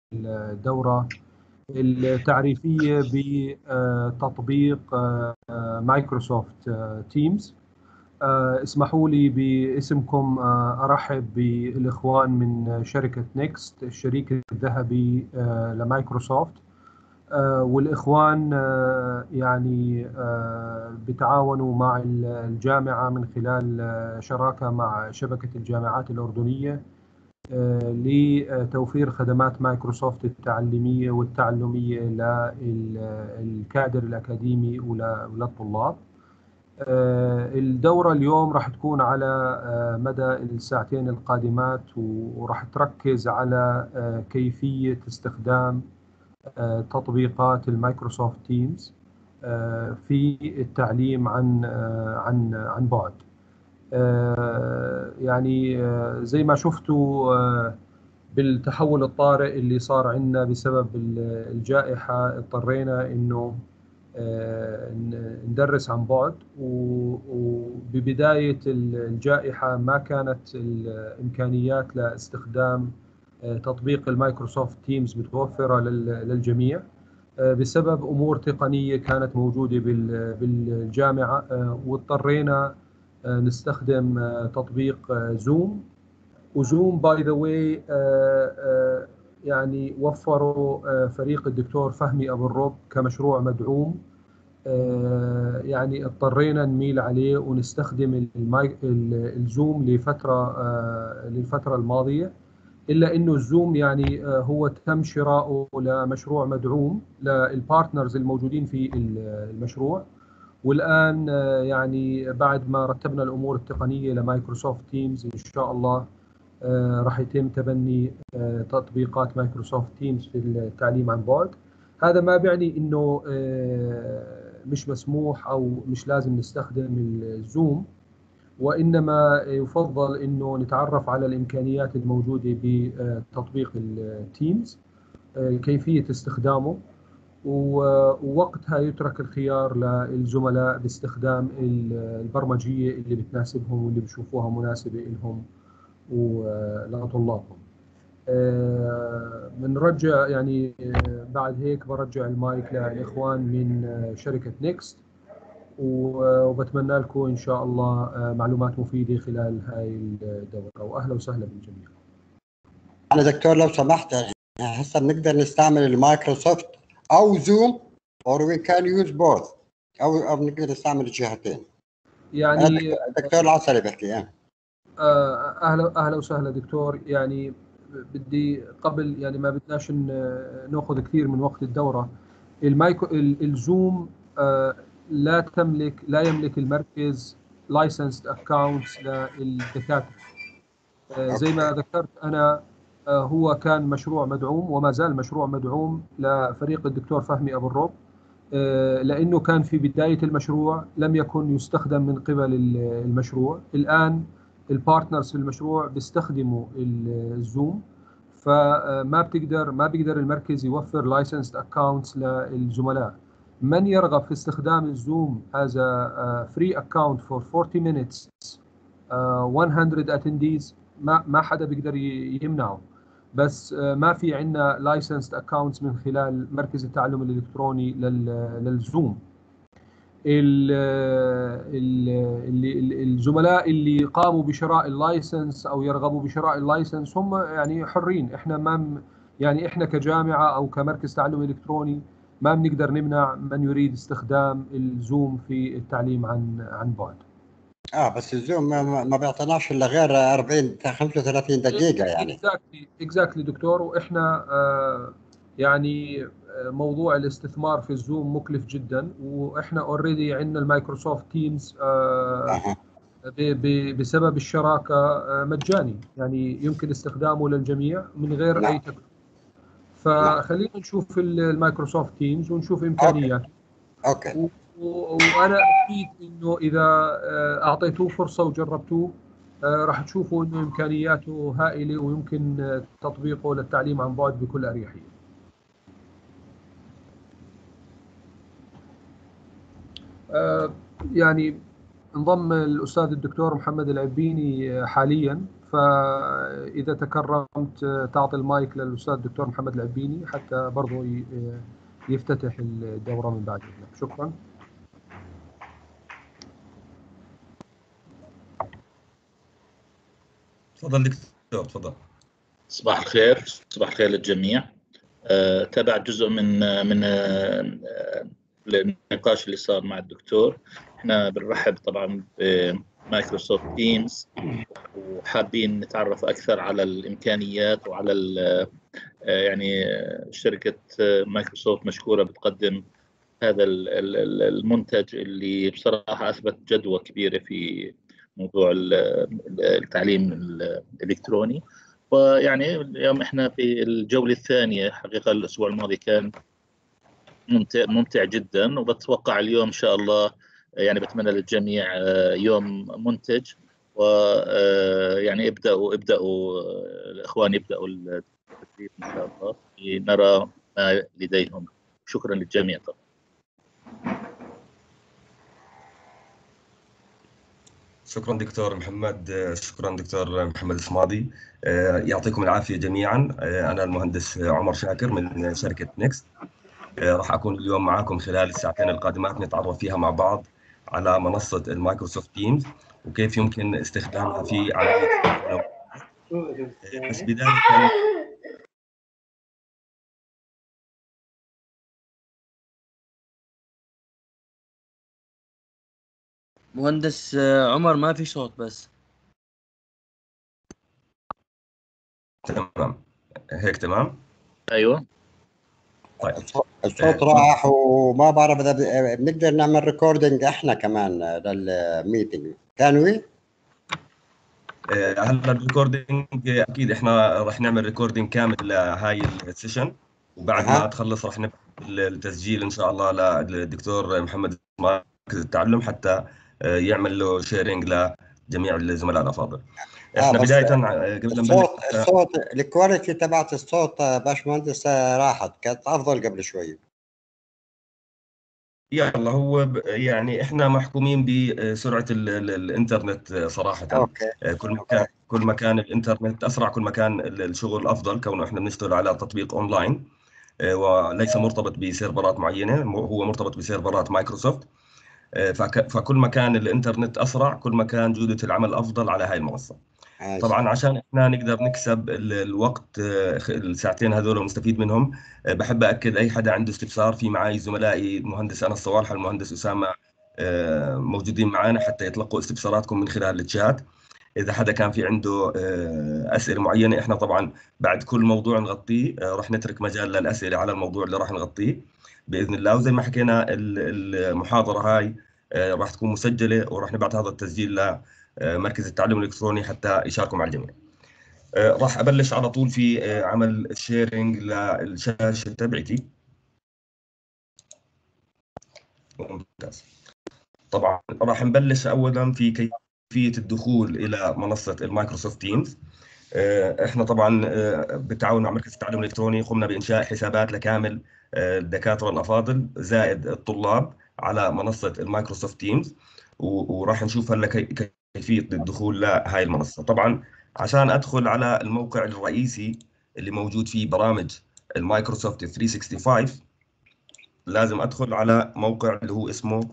الدورة التعريفية بتطبيق مايكروسوفت تيمز. اسمحوا لي باسمكم أرحب بالإخوان من شركة نيكست، الشريك الذهبي لمايكروسوفت، والإخوان يعني بتعاونوا مع الجامعة من خلال شراكة مع شبكة الجامعات الأردنية لتوفير خدمات مايكروسوفت التعليمية والتعلمية للكادر الأكاديمي وللطلاب. الدورة اليوم راح تكون على مدى الساعتين القادمات، وراح تركز على كيفية استخدام تطبيقات المايكروسوفت تيمز في التعليم عن بعد. يعني زي ما شفتوا بالتحول الطارئ اللي صار عندنا بسبب الجائحة، اضطرينا انه ندرس عن بعد، وببداية الجائحة ما كانت الإمكانيات لاستخدام تطبيق المايكروسوفت تيمز متوفرة للجميع بسبب أمور تقنية كانت موجودة بالجامعة، واضطرينا نستخدم تطبيق زوم. وزوم باي ذا واي يعني وفروا فريق الدكتور فهمي أبو الرب كمشروع مدعوم. يعني اضطرينا نميل عليه ونستخدم الزوم للفترة الماضية، إلا إنه الزوم يعني هو تم شراؤه لمشروع مدعوم للبارتنرز الموجودين في المشروع. والآن يعني بعد ما رتبنا الأمور التقنية لمايكروسوفت تيمز إن شاء الله راح يتم تبني تطبيقات مايكروسوفت تيمز في التعليم عن بعد. هذا ما بيعني إنه مش مسموح أو مش لازم نستخدم الزوم، وإنما يفضل إنه نتعرف على الإمكانيات الموجودة بتطبيق التيمز، كيفية استخدامه، ووقتها يترك الخيار للزملاء باستخدام البرمجية اللي بتناسبهم واللي بيشوفوها مناسبة لهم ولطلابهم. بنرجع يعني بعد هيك برجع المايك للإخوان من شركة نيكست، وبتمنى لكم إن شاء الله معلومات مفيدة خلال هاي الدورة، وأهلا وسهلا بالجميع. أنا دكتور لو سمحت، هسه بنقدر نستعمل المايكروسوفت أو زوم or we can use both، أو بنقدر نستعمل الجهتين. يعني دكتور العسلي بحكي أهلا وسهلا دكتور. يعني بدي قبل يعني ما بدناش ناخذ كثير من وقت الدورة. الزوم لا يملك المركز لايسنسد اكونتس للدكاتره. زي ما ذكرت انا، هو كان مشروع مدعوم وما زال مشروع مدعوم لفريق الدكتور فهمي ابو الرب، لانه كان في بدايه المشروع لم يكن يستخدم من قبل المشروع. الان البارتنرز في المشروع بيستخدموا الزوم، فما بيقدر المركز يوفر لايسنسد اكونتس للزملاء. من يرغب في استخدام الزوم as a free account for 40 minutes 100 attendees ما حدا بيقدر يمنعه، بس ما في عندنا لايسنسد اكونتس من خلال مركز التعلم الالكتروني للزوم. الزملاء اللي قاموا بشراء اللايسنس او يرغبوا بشراء اللايسنس هم يعني حرين. احنا ما يعني احنا كجامعه او كمركز تعلم الكتروني ما بنقدر نمنع من يريد استخدام الزوم في التعليم عن بعد. بس الزوم ما بيعطيناش الا غير 40 35 دقيقه يعني. اكزاكتلي دكتور. واحنا يعني موضوع الاستثمار في الزوم مكلف جدا، واحنا اوريدي عندنا المايكروسوفت تيمز بسبب الشراكه مجاني، يعني يمكن استخدامه للجميع من غير اي تكلفه. فخلينا نشوف المايكروسوفت تيمز ونشوف امكانياته. اوكي. وانا اكيد انه اذا اعطيتوه فرصه وجربتوه راح تشوفوا انه امكانياته هائله ويمكن تطبيقه للتعليم عن بعد بكل اريحيه. يعني انضم الاستاذ الدكتور محمد العبيني حاليا، فإذا تكرمت تعطي المايك للأستاذ الدكتور محمد العبيني حتى برضه يفتتح الدورة من بعد إذنك. شكرا. تفضل دكتور، تفضل. صباح الخير، صباح الخير للجميع. تابع جزء من النقاش اللي صار مع الدكتور. احنا بنرحب طبعا بمايكروسوفت تيمز، وحابين نتعرف اكثر على الامكانيات وعلى يعني شركة مايكروسوفت مشكورة بتقدم هذا المنتج اللي بصراحة أثبت جدوى كبيرة في موضوع التعليم الإلكتروني. ويعني اليوم احنا في الجولة الثانية، حقيقة الأسبوع الماضي كان ممتع جدا، وبتوقع اليوم إن شاء الله يعني بتمنى للجميع يوم منتج، ويعني ابدأوا الإخوان يبدأوا التدريب إن شاء الله لنرى ما لديهم. شكرا للجميع طبعا. شكرا دكتور محمد، شكرا دكتور محمد الصمادي، يعطيكم العافية جميعا. أنا المهندس عمر شاكر من شركة نيكست. راح أكون اليوم معاكم خلال الساعتين القادمات نتعرف فيها مع بعض على منصة المايكروسوفت تيمز وكيف يمكن استخدامها في عملية بس بداية مهندس عمر ما في صوت بس. تمام، هيك تمام؟ أيوة طيب الصوت راح، وما بعرف اذا بنقدر نعمل ريكوردينج احنا كمان للميتنج. كان وي هلا الريكوردينج اكيد احنا راح نعمل ريكوردينج كامل لهاي السيشن، وبعد ما تخلص راح نبعث التسجيل ان شاء الله للدكتور محمد مركز التعلم حتى يعمل له شيرنج لجميع الزملاء الافاضل. احنا بدايه قبل ما الصوت الكواليتي تبعت الصوت باشمهندس راحت، كانت افضل قبل شوي. يلا هو يعني احنا محكومين بسرعه الانترنت صراحه. اوكي. كل ما كان الانترنت اسرع كل ما كان الشغل افضل، كونه احنا بنشتغل على تطبيق اونلاين وليس مرتبط بسيرفرات معينه، هو مرتبط بسيرفرات مايكروسوفت. فكل ما كان الانترنت اسرع كل ما كان جوده العمل افضل على هاي المنصه. طبعا عشان احنا نقدر نكسب الوقت الساعتين هذول ونستفيد منهم، بحب اكد اي حدا عنده استفسار، في معي زملائي المهندس انس صوالح والمهندس اسامه موجودين معنا حتى يتلقوا استفساراتكم من خلال الشات. اذا حدا كان في عنده اسئله معينه، احنا طبعا بعد كل موضوع نغطيه راح نترك مجال للاسئله على الموضوع اللي راح نغطيه باذن الله. وزي ما حكينا المحاضره هاي راح تكون مسجله وراح نبعث هذا التسجيل لمركز التعلم الالكتروني حتى يشاركوا مع الجميع. راح ابلش على طول في عمل الشيرنج للشاشه تبعتي. ممتاز. طبعا راح نبلش اولا في كيفيه الدخول الى منصه المايكروسوفت تيمز. احنا طبعا بالتعاون مع مركز التعلم الالكتروني قمنا بانشاء حسابات لكامل الدكاتره الافاضل زائد الطلاب على منصه المايكروسوفت تيمز، وراح نشوف هلا كيفيه الدخول لهي المنصه. طبعا عشان ادخل على الموقع الرئيسي اللي موجود فيه برامج المايكروسوفت 365 لازم ادخل على موقع اللي هو اسمه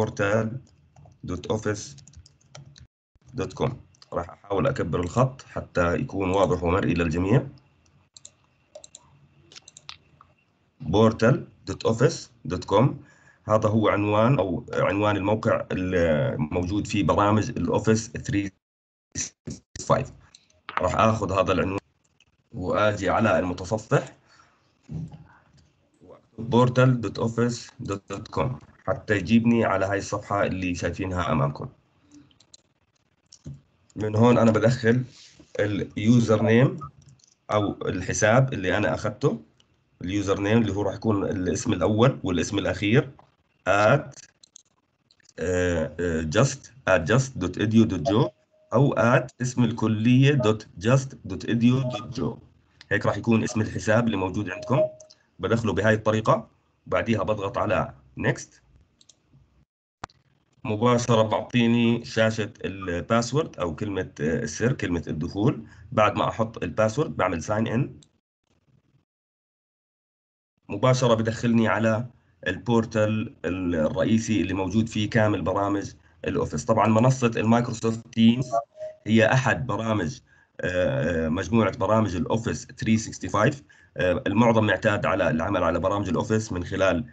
portal.office.com. راح احاول اكبر الخط حتى يكون واضح ومرئي للجميع. portal.office.com هذا هو عنوان الموقع الموجود فيه برامج الاوفيس 365. راح اخذ هذا العنوان واجي على المتصفح portal.office.com حتى يجيبني على هاي الصفحة اللي شايفينها امامكم. من هون انا بدخل اليوزر نيم او الحساب اللي انا اخذته. اليوزر نيم اللي هو راح يكون الاسم الاول والاسم الاخير @just.edu.jo او اسم الكليه .just.edu.jo. هيك راح يكون اسم الحساب اللي موجود عندكم. بدخله بهاي الطريقه، بعديها بضغط على next. مباشرة بعطيني شاشة الباسورد أو كلمة السر، كلمة الدخول. بعد ما أحط الباسورد بعمل ساين إن، مباشرة بدخلني على البورتال الرئيسي اللي موجود فيه كامل برامج الأوفيس. طبعا منصة المايكروسوفت تيمز هي أحد برامج مجموعة برامج الأوفيس 365. المعظم معتاد على العمل على برامج الأوفيس من خلال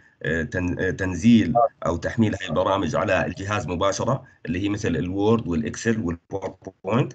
تنزيل أو تحميل هذه البرامج على الجهاز مباشرة، اللي هي مثل الوورد والإكسل والباوربوينت.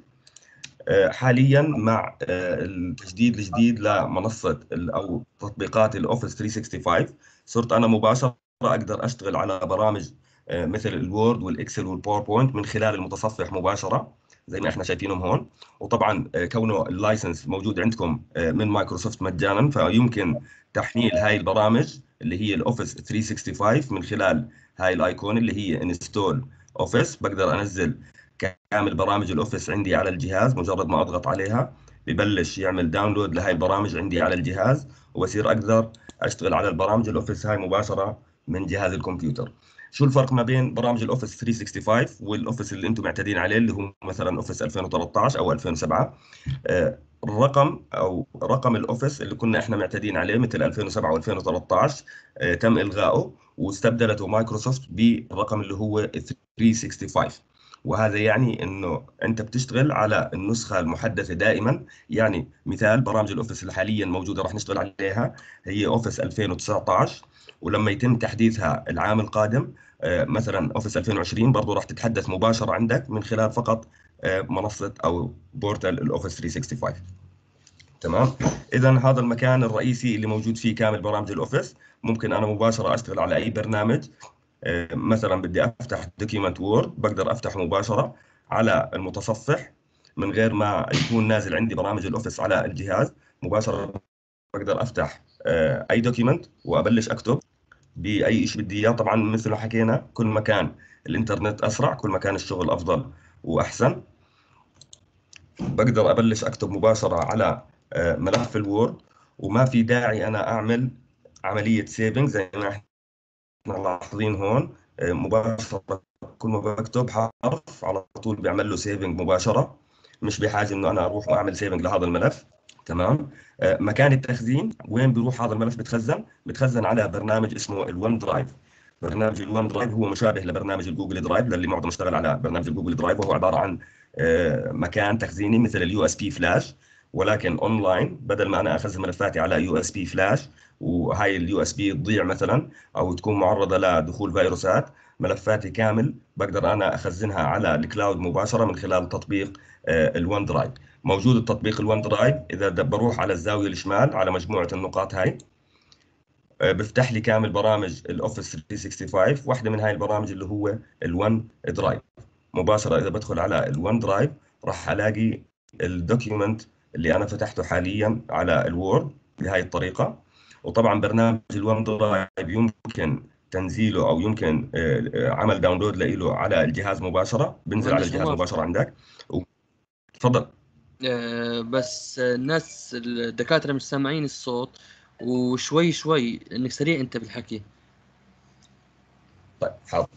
حاليا مع التجديد الجديد لمنصة أو تطبيقات الأوفيس 365 صرت أنا مباشرة أقدر أشتغل على برامج مثل الوورد والإكسل والباوربوينت من خلال المتصفح مباشرة زي ما احنا شايفينهم هون. وطبعا كونه اللايسنس موجود عندكم من مايكروسوفت مجانا، فيمكن تحميل هاي البرامج اللي هي الأوفيس 365 من خلال هاي الآيكون اللي هي انستول أوفيس. بقدر أنزل كامل برامج الاوفيس عندي على الجهاز، مجرد ما اضغط عليها ببلش يعمل داونلود لهي البرامج عندي على الجهاز، وبصير اقدر اشتغل على البرامج الاوفيس هاي مباشره من جهاز الكمبيوتر. شو الفرق ما بين برامج الاوفيس 365 والاوفيس اللي انتم معتادين عليه اللي هو مثلا اوفيس 2013 او 2007؟ الرقم او رقم الاوفيس اللي كنا احنا معتادين عليه مثل 2007 و2013 تم الغائه، واستبدلته مايكروسوفت بالرقم اللي هو 365. وهذا يعني انه انت بتشتغل على النسخه المحدثه دائما. يعني مثال برامج الاوفيس اللي حاليا موجوده راح نشتغل عليها هي اوفيس 2019، ولما يتم تحديثها العام القادم مثلا اوفيس 2020 برضه راح تتحدث مباشره عندك من خلال فقط منصه او بورتال الاوفيس 365. تمام. اذا هذا المكان الرئيسي اللي موجود فيه كامل برامج الاوفيس. ممكن انا مباشره اشتغل على اي برنامج. مثلا بدي افتح دوكيمنت وورد، بقدر افتحه مباشره على المتصفح من غير ما يكون نازل عندي برامج الاوفيس على الجهاز. مباشره بقدر افتح اي دوكيمنت وابلش اكتب باي شيء بدي اياه. طبعا مثل ما حكينا كل ما كان الانترنت اسرع كل ما كان الشغل افضل واحسن. بقدر ابلش اكتب مباشره على ملف الوورد، وما في داعي انا اعمل عمليه سيفنج زي ما احنا لاحظين هون. مباشرة كل ما بكتب حرف على طول بيعمل له سيفنج مباشرة، مش بحاجة انه انا اروح واعمل سيفنج لهذا الملف. تمام. مكان التخزين وين بيروح هذا الملف؟ بتخزن على برنامج اسمه الون درايف. برنامج الون درايف هو مشابه لبرنامج الجوجل درايف للي معظم اشتغل على برنامج الجوجل درايف، وهو عبارة عن مكان تخزيني مثل اليو اس بي فلاش، ولكن اونلاين. بدل ما انا اخزن ملفاتي على يو اس بي فلاش وهاي اليو اس بي تضيع مثلا او تكون معرضه لدخول فيروسات، ملفاتي كامل بقدر انا اخزنها على الكلاود مباشره من خلال تطبيق الون درايف. موجود التطبيق الون درايف، اذا بروح على الزاويه الشمال على مجموعه النقاط هاي بفتح لي كامل برامج الاوفيس 365. واحده من هاي البرامج اللي هو الون درايف. مباشره اذا بدخل على الون درايف راح الاقي الدوكيومنت اللي انا فتحته حاليا على الوورد بهاي الطريقه. وطبعا برنامج الون درايف يمكن تنزيله او يمكن عمل داونلود له على الجهاز مباشره، بنزل على مهندس الجهاز عمر، مباشره عندك. تفضل. بس الناس الدكاترة مش سامعين الصوت، وشوي شوي انك سريع انت بالحكي. طيب حاضر.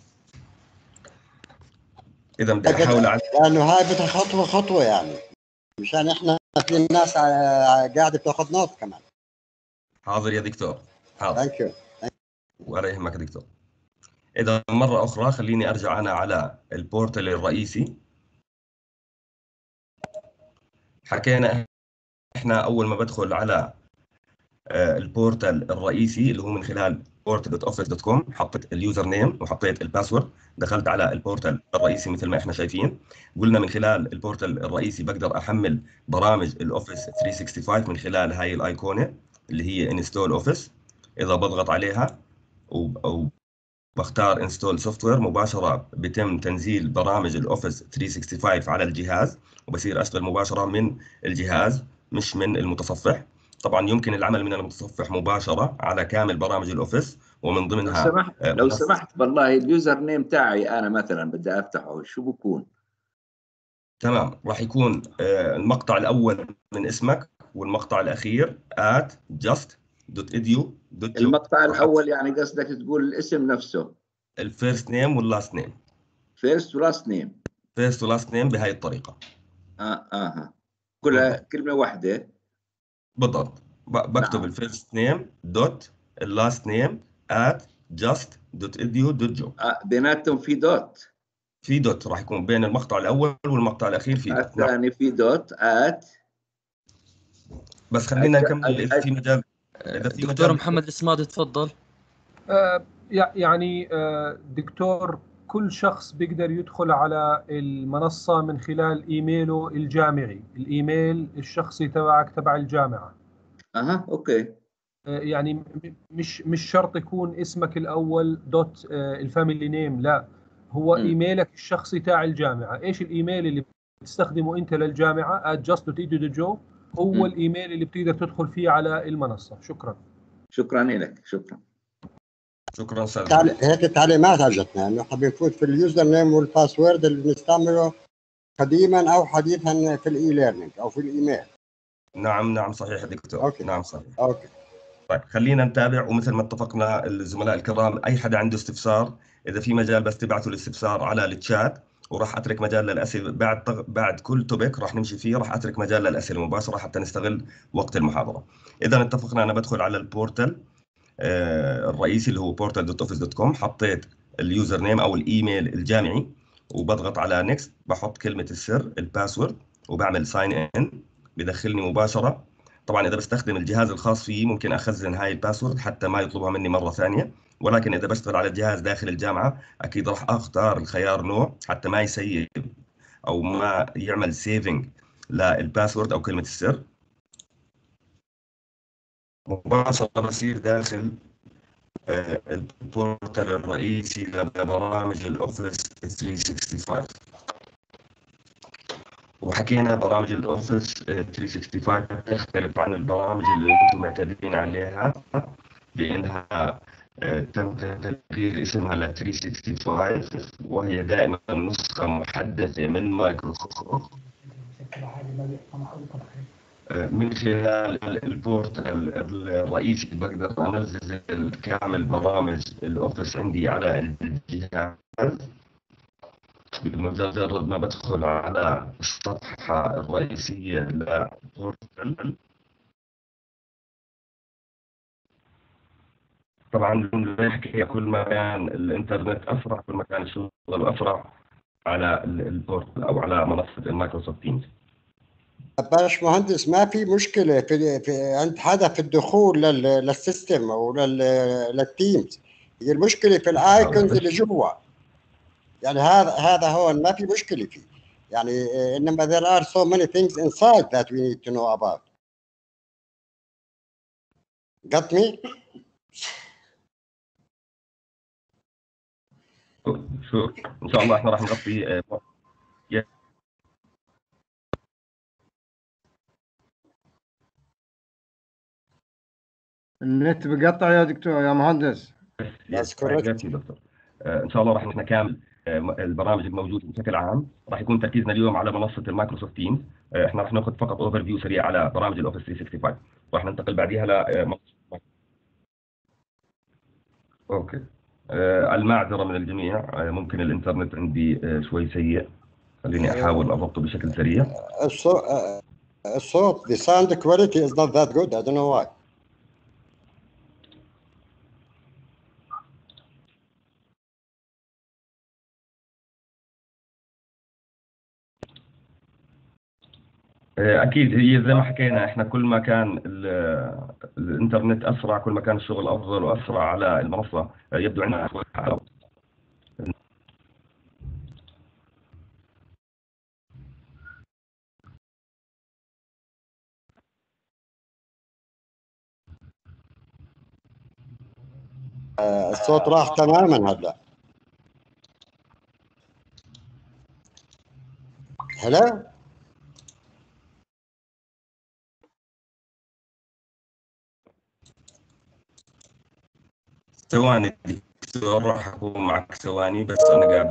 اذا بدي احاول لانه هاي بدها خطوه خطوه يعني، مشان احنا في ناس قاعده بتاخذ نوت كمان. حاضر يا دكتور، حاضر. ثانك يو. ولا يهمك يا دكتور. إذا مرة أخرى خليني أرجع أنا على البورتال الرئيسي. حكينا إحنا أول ما بدخل على البورتال الرئيسي اللي هو من خلال portal.office.com حطيت اليوزر نيم وحطيت الباسورد، دخلت على البورتال الرئيسي مثل ما إحنا شايفين. قلنا من خلال البورتال الرئيسي بقدر أحمل برامج الأوفيس 365 من خلال هاي الأيقونة اللي هي انستول أوفيس. إذا بضغط عليها أو بختار انستول سوفت وير، مباشره بيتم تنزيل برامج الاوفيس 365 على الجهاز، وبصير اشتغل مباشره من الجهاز مش من المتصفح. طبعا يمكن العمل من المتصفح مباشره على كامل برامج الاوفيس ومن لو ضمنها سمحت لو سمحت والله اليوزر نيم تاعي انا مثلا بدي افتحه، شو بكون؟ تمام. راح يكون المقطع الاول من اسمك والمقطع الاخير @just.edu.job. المقطع راح الاول يعني قصدك تقول الاسم نفسه؟ الفيرست نيم واللاست نيم. فيرست ولاست نيم. فيرست ولاست نيم بهاي الطريقه. كلها كلمه واحده بالضبط. بكتب نعم. الفيرست نيم دوت اللاست نيم at just.edu.jo. بيناتهم في دوت. في دوت راح يكون بين المقطع الاول والمقطع الاخير في دوت. الثاني في دوت بس خلينا نكمل اذا في مجال. دكتور محمد السماد تفضل. يعني دكتور، كل شخص بيقدر يدخل على المنصة من خلال إيميله الجامعي، الإيميل الشخصي تبعك تبع الجامعة. أوكي. يعني مش شرط يكون اسمك الأول دوت الفاميلي نيم، لا، هو إيميلك الشخصي تاع الجامعة. إيش الإيميل اللي بتستخدمه أنت للجامعة @just.edu.jo هو الإيميل اللي بتقدر تدخل فيه على المنصة. شكرا. شكرا لك. شكرا استاذ. هيك التعليمات اجتنا انه احنا بنفوت في اليوزر نيم والباسورد اللي بنستعمله قديما او حديثا في الاي ليرنينج او في الايميل. نعم صحيح دكتور. أوكي. نعم صحيح. اوكي. طيب خلينا نتابع، ومثل ما اتفقنا الزملاء الكرام، اي حدا عنده استفسار اذا في مجال بس تبعثوا الاستفسار على الشات، وراح اترك مجال للاسئله بعد كل توبيك راح نمشي فيه، راح اترك مجال للاسئله مباشره حتى نستغل وقت المحاضره. اذا اتفقنا، انا بدخل على البورتال الرئيسي اللي هو portal.office.com، حطيت اليوزر نيم او الايميل الجامعي وبضغط على نيكست، بحط كلمه السر الباسورد وبعمل ساين ان، بدخلني مباشره. طبعا اذا بستخدم الجهاز الخاص فيي ممكن اخزن هاي الباسورد حتى ما يطلبها مني مره ثانيه، ولكن اذا بشتغل على الجهاز داخل الجامعه اكيد راح اختار الخيار نوع حتى ما يسيب او ما يعمل سيفنج للباسورد او كلمه السر. مباشره بصير داخل البورتال الرئيسي لبرامج الاوفيس 365. وحكينا برامج الاوفيس 365 تختلف عن البرامج اللي انتم معتادين عليها، بانها تم تغيير اسمها ل 365، وهي دائما نسخه محدثه من مايكروسوفت. من خلال البورتال الرئيسي بقدر انزل كامل برامج الاوفيس عندي على الجهاز بمجرد ما بدخل على الصفحه الرئيسيه للبورتال. طبعا بنحكي كل ما كان الانترنت اسرع كل ما كان الشغل اسرع على البورتال او على منصه المايكروسوفت تيمز. باش مهندس، ما في مشكله في عند حدا في الدخول للسيستم او للتيمز، هي المشكله في الايكونز اللي جوا. يعني هذا هون ما في مشكله فيه، يعني انما there are so many things inside that we need to know about. Got me? شو ان شاء الله احنا راح نغطي النت بقطع يا دكتور يا مهندس. دكتور. ان شاء الله راح نحن كامل البرامج الموجوده بشكل عام. راح يكون تركيزنا اليوم على منصه المايكروسوفت تيمز. احنا راح ناخذ فقط اوفر فيو سريع على برامج الاوفيس 365، راح ننتقل بعديها ل اوكي. المعذره من الجميع، ممكن الانترنت عندي شوي سيء، خليني احاول اضبطه بشكل سريع. الصوت the sound quality is not that good. I don't know why. اكيد هي زي ما حكينا، احنا كل ما كان الانترنت اسرع كل ما كان الشغل افضل واسرع على المنصه. يبدو عندنا الصوت راح تماما هلا. هلا ثواني دكتور، راح اكون معك ثواني بس، انا قاعد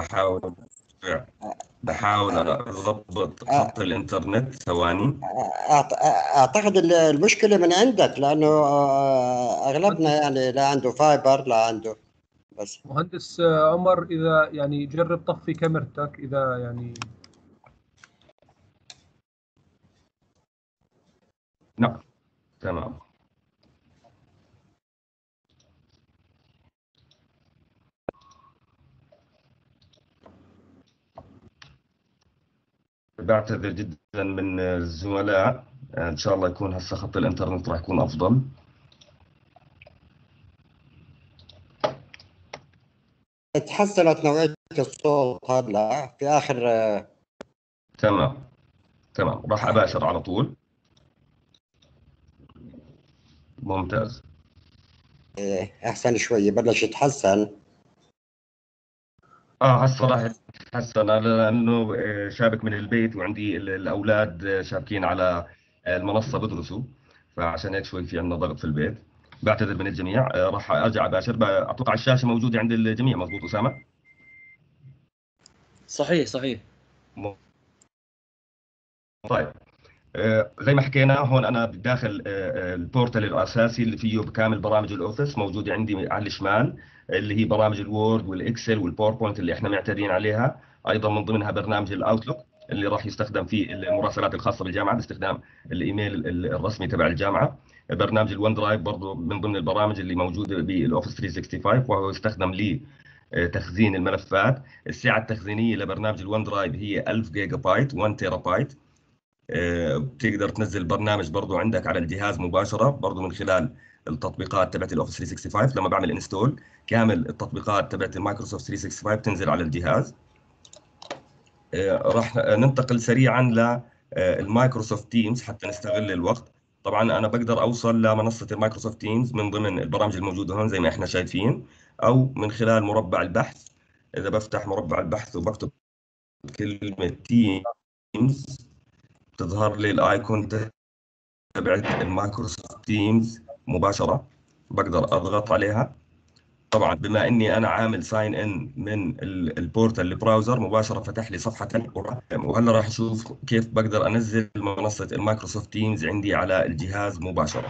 بحاول اضبط خط الانترنت. ثواني. اعتقد المشكله من عندك، لانه اغلبنا يعني لا عنده فايبر لا عنده. بس. مهندس عمر، إذا يعني جرب طفي كاميرتك إذا يعني. نعم تمام. بعتذر جدا من الزملاء، ان شاء الله يكون هسه خط الانترنت راح يكون افضل. تحسنت نوعية الصوت هلا في آخر. تمام تمام، راح اباشر على طول. ممتاز. أحسن شوي، بلش يتحسن. هسه راح يتحسن لانه شابك من البيت، وعندي الاولاد شابكين على المنصه بدرسوا، فعشان هيك شوي في عندنا ضغط في البيت. بعتذر من الجميع. راح ارجع اباشر. اتوقع الشاشه موجوده عند الجميع، مضبوط اسامه؟ صحيح صحيح. طيب. زي ما حكينا هون انا داخل البورتال الاساسي اللي فيه بكامل برامج الاوفيس، موجوده عندي على الشمال اللي هي برامج الوورد والاكسل والباوربوينت اللي احنا معتادين عليها. ايضا من ضمنها برنامج الاوتلوك اللي راح يستخدم في المراسلات الخاصه بالجامعه باستخدام الايميل الرسمي تبع الجامعه. برنامج الون درايف برضه من ضمن البرامج اللي موجوده بالاوفيس 365، وهو يستخدم لتخزين الملفات. السعه التخزينيه لبرنامج الون درايف هي 1000 جيجا بايت 1 تيرا بايت. بتقدر تنزل برنامج برضو عندك على الجهاز مباشرة برضو من خلال التطبيقات تبعت الاوفيس 365. لما بعمل انستول كامل التطبيقات تبعت المايكروسوفت 365 بتنزل على الجهاز. راح ننتقل سريعا للمايكروسوفت تيمز حتى نستغل الوقت. طبعا انا بقدر اوصل لمنصة المايكروسوفت تيمز من ضمن البرامج الموجودة هون زي ما احنا شايفين، او من خلال مربع البحث. اذا بفتح مربع البحث وبكتب كلمة تيمز تظهر لي الايكون تبعت المايكروسوفت تيمز مباشرة. بقدر اضغط عليها. طبعا بما اني انا عامل ساين ان من البورتال البراوزر مباشرة فتح لي صفحة وهلا راح اشوف كيف بقدر انزل منصة المايكروسوفت تيمز عندي على الجهاز مباشرة.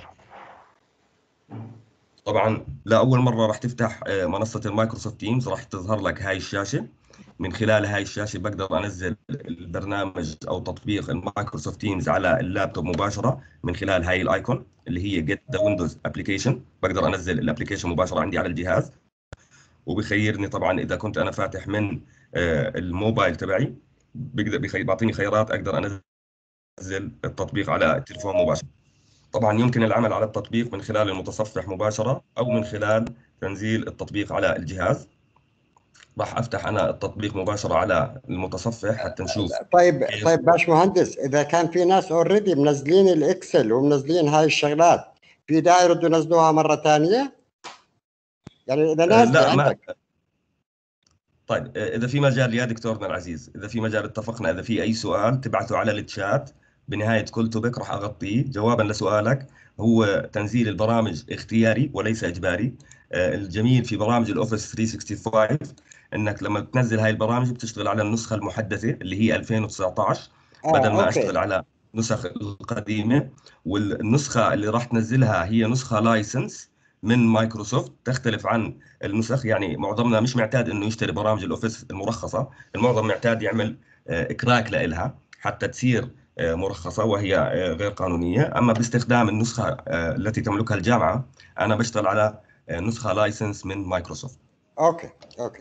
طبعا لأول مرة راح تفتح منصة المايكروسوفت تيمز راح تظهر لك هاي الشاشة. من خلال هاي الشاشة بقدر أنزل البرنامج أو تطبيق المايكروسوفت تيمز على اللابتوب مباشرة من خلال هاي الآيكون اللي هي Get the Windows Application. بقدر أنزل الابلكيشن مباشرة عندي على الجهاز، وبخيرني طبعا إذا كنت أنا فاتح من الموبايل تبعي بقدر بعطيني خيارات أقدر أنزل التطبيق على التليفون مباشرة. طبعا يمكن العمل على التطبيق من خلال المتصفح مباشرة أو من خلال تنزيل التطبيق على الجهاز. راح أفتح أنا التطبيق مباشرة على المتصفح حتى نشوف. طيب باشمهندس، إذا كان في ناس اوريدي منزلين الإكسل ومنزلين هاي الشغلات، في داعي يردوا ينزلوها مرة ثانية؟ يعني إذا نازلة لا عندك. طيب إذا في مجال يا دكتورنا العزيز، إذا في مجال اتفقنا، إذا في أي سؤال تبعته على التشات بنهاية كل توبك راح أغطيه جوابا لسؤالك. هو تنزيل البرامج اختياري وليس إجباري. الجميل في برامج الأوفيس 365 إنك لما تنزل هاي البرامج بتشتغل على النسخة المحدثة اللي هي 2019 بدل ما أوكي. أشتغل على نسخ القديمة. والنسخة اللي راح تنزلها هي نسخة لايسنس من مايكروسوفت تختلف عن النسخ. يعني معظمنا مش معتاد انه يشتري برامج الاوفيس المرخصه، المعظم معتاد يعمل كراك لها حتى تصير مرخصه وهي غير قانونيه. اما باستخدام النسخه التي تملكها الجامعه انا بشتغل على نسخه لايسنس من مايكروسوفت. اوكي.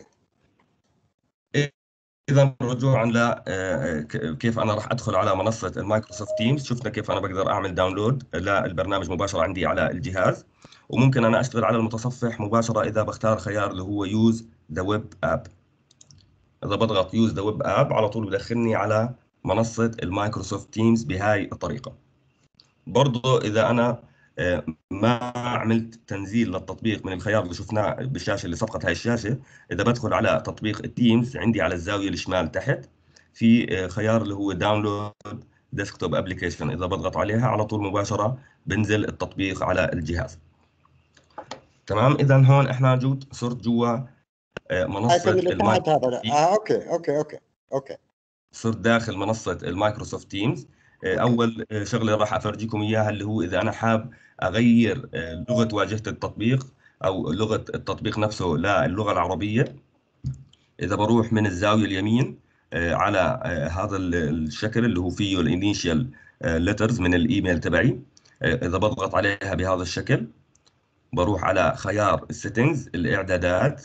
اذا رجوعا ل كيف انا راح ادخل على منصه المايكروسوفت تيمز. شفنا كيف انا بقدر اعمل داونلود للبرنامج مباشره عندي على الجهاز، وممكن انا اشتغل على المتصفح مباشره اذا بختار خيار اللي هو يوز ذا ويب اب. اذا بضغط يوز ذا ويب اب على طول بدخلني على منصه المايكروسوفت تيمز بهاي الطريقه. برضو اذا انا ما عملت تنزيل للتطبيق من الخيار اللي شفناه بالشاشه اللي سبقت هاي الشاشه، اذا بدخل على تطبيق التيمز عندي على الزاويه الشمال تحت في خيار اللي هو داونلود ديسكتوب ابلكيشن. اذا بضغط عليها على طول مباشره بنزل التطبيق على الجهاز. تمام. اذا هون احنا صرت جوا منصه اللي تحت هذا. المايكروسوفت. اوكي. صرت داخل منصة المايكروسوفت تيمز. أول شغلة راح أفرجيكم إياها اللي هو إذا أنا حاب أغير لغة واجهة التطبيق أو لغة التطبيق نفسه للغة العربية، إذا بروح من الزاوية اليمين على هذا الشكل اللي هو فيه الانيشال ليترز من الإيميل تبعي، إذا بضغط عليها بهذا الشكل بروح على خيار السيتنجز الإعدادات،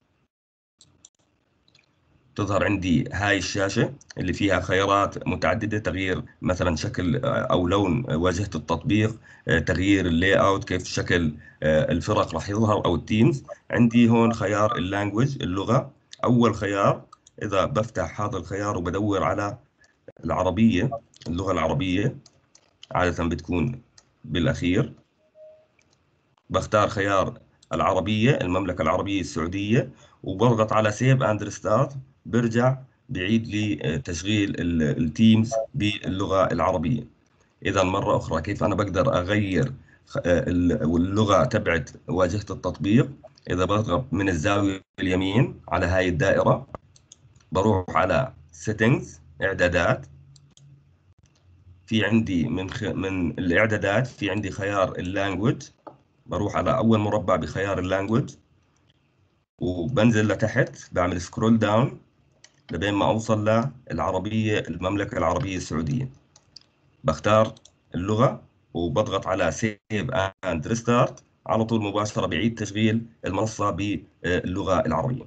تظهر عندي هاي الشاشة اللي فيها خيارات متعددة، تغيير مثلا شكل أو لون واجهة التطبيق، تغيير اللاي اوت، كيف شكل الفرق راح يظهر أو التيمز. عندي هون خيار اللانجوج اللغة، أول خيار إذا بفتح هذا الخيار وبدور على العربية، اللغة العربية عادة بتكون بالأخير، بختار خيار العربية المملكة العربية السعودية وبضغط على سيف اند ريستارت، برجع بعيد لي تشغيل التيمز باللغة العربية. إذا مرة أخرى كيف أنا بقدر أغير اللغة تبعت واجهة التطبيق؟ إذا بضغط من الزاوية اليمين على هاي الدائرة بروح على settings إعدادات، في عندي من الإعدادات في عندي خيار اللانجوج، بروح على أول مربع بخيار اللانجوج وبنزل لتحت، بعمل سكرول داون لبين ما أوصل للعربية المملكة العربية السعودية، بختار اللغة وبضغط على سيف اند ريستارت، على طول مباشرة بعيد تشغيل المنصة باللغة العربية.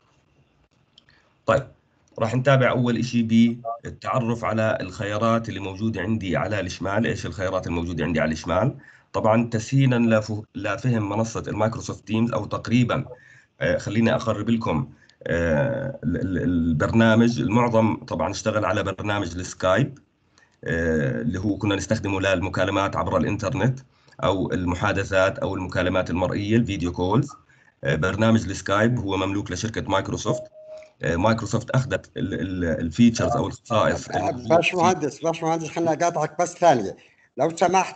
طيب راح نتابع أول إشي بالتعرف على الخيارات اللي موجودة عندي على الشمال. إيش الخيارات الموجودة عندي على الشمال؟ طبعا تسهيلا لفهم منصة المايكروسوفت تيمز، أو تقريبا خليني أقرب لكم البرنامج. المعظم طبعا اشتغل على برنامج السكايب اللي هو كنا نستخدمه للمكالمات عبر الإنترنت أو المحادثات أو المكالمات المرئية الفيديو كولز. برنامج السكايب هو مملوك لشركة مايكروسوفت. مايكروسوفت أخذت الفيتشرز أو الخصائص باشمهندس خليني أقاطعك بس ثانية لو سمحت.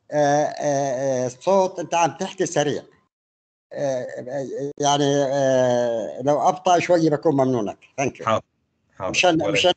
الصوت أنت عم تحكي سريع، يعني لو أبطأ شوية بكون ممنونك. ثانك يو. حاضر مشان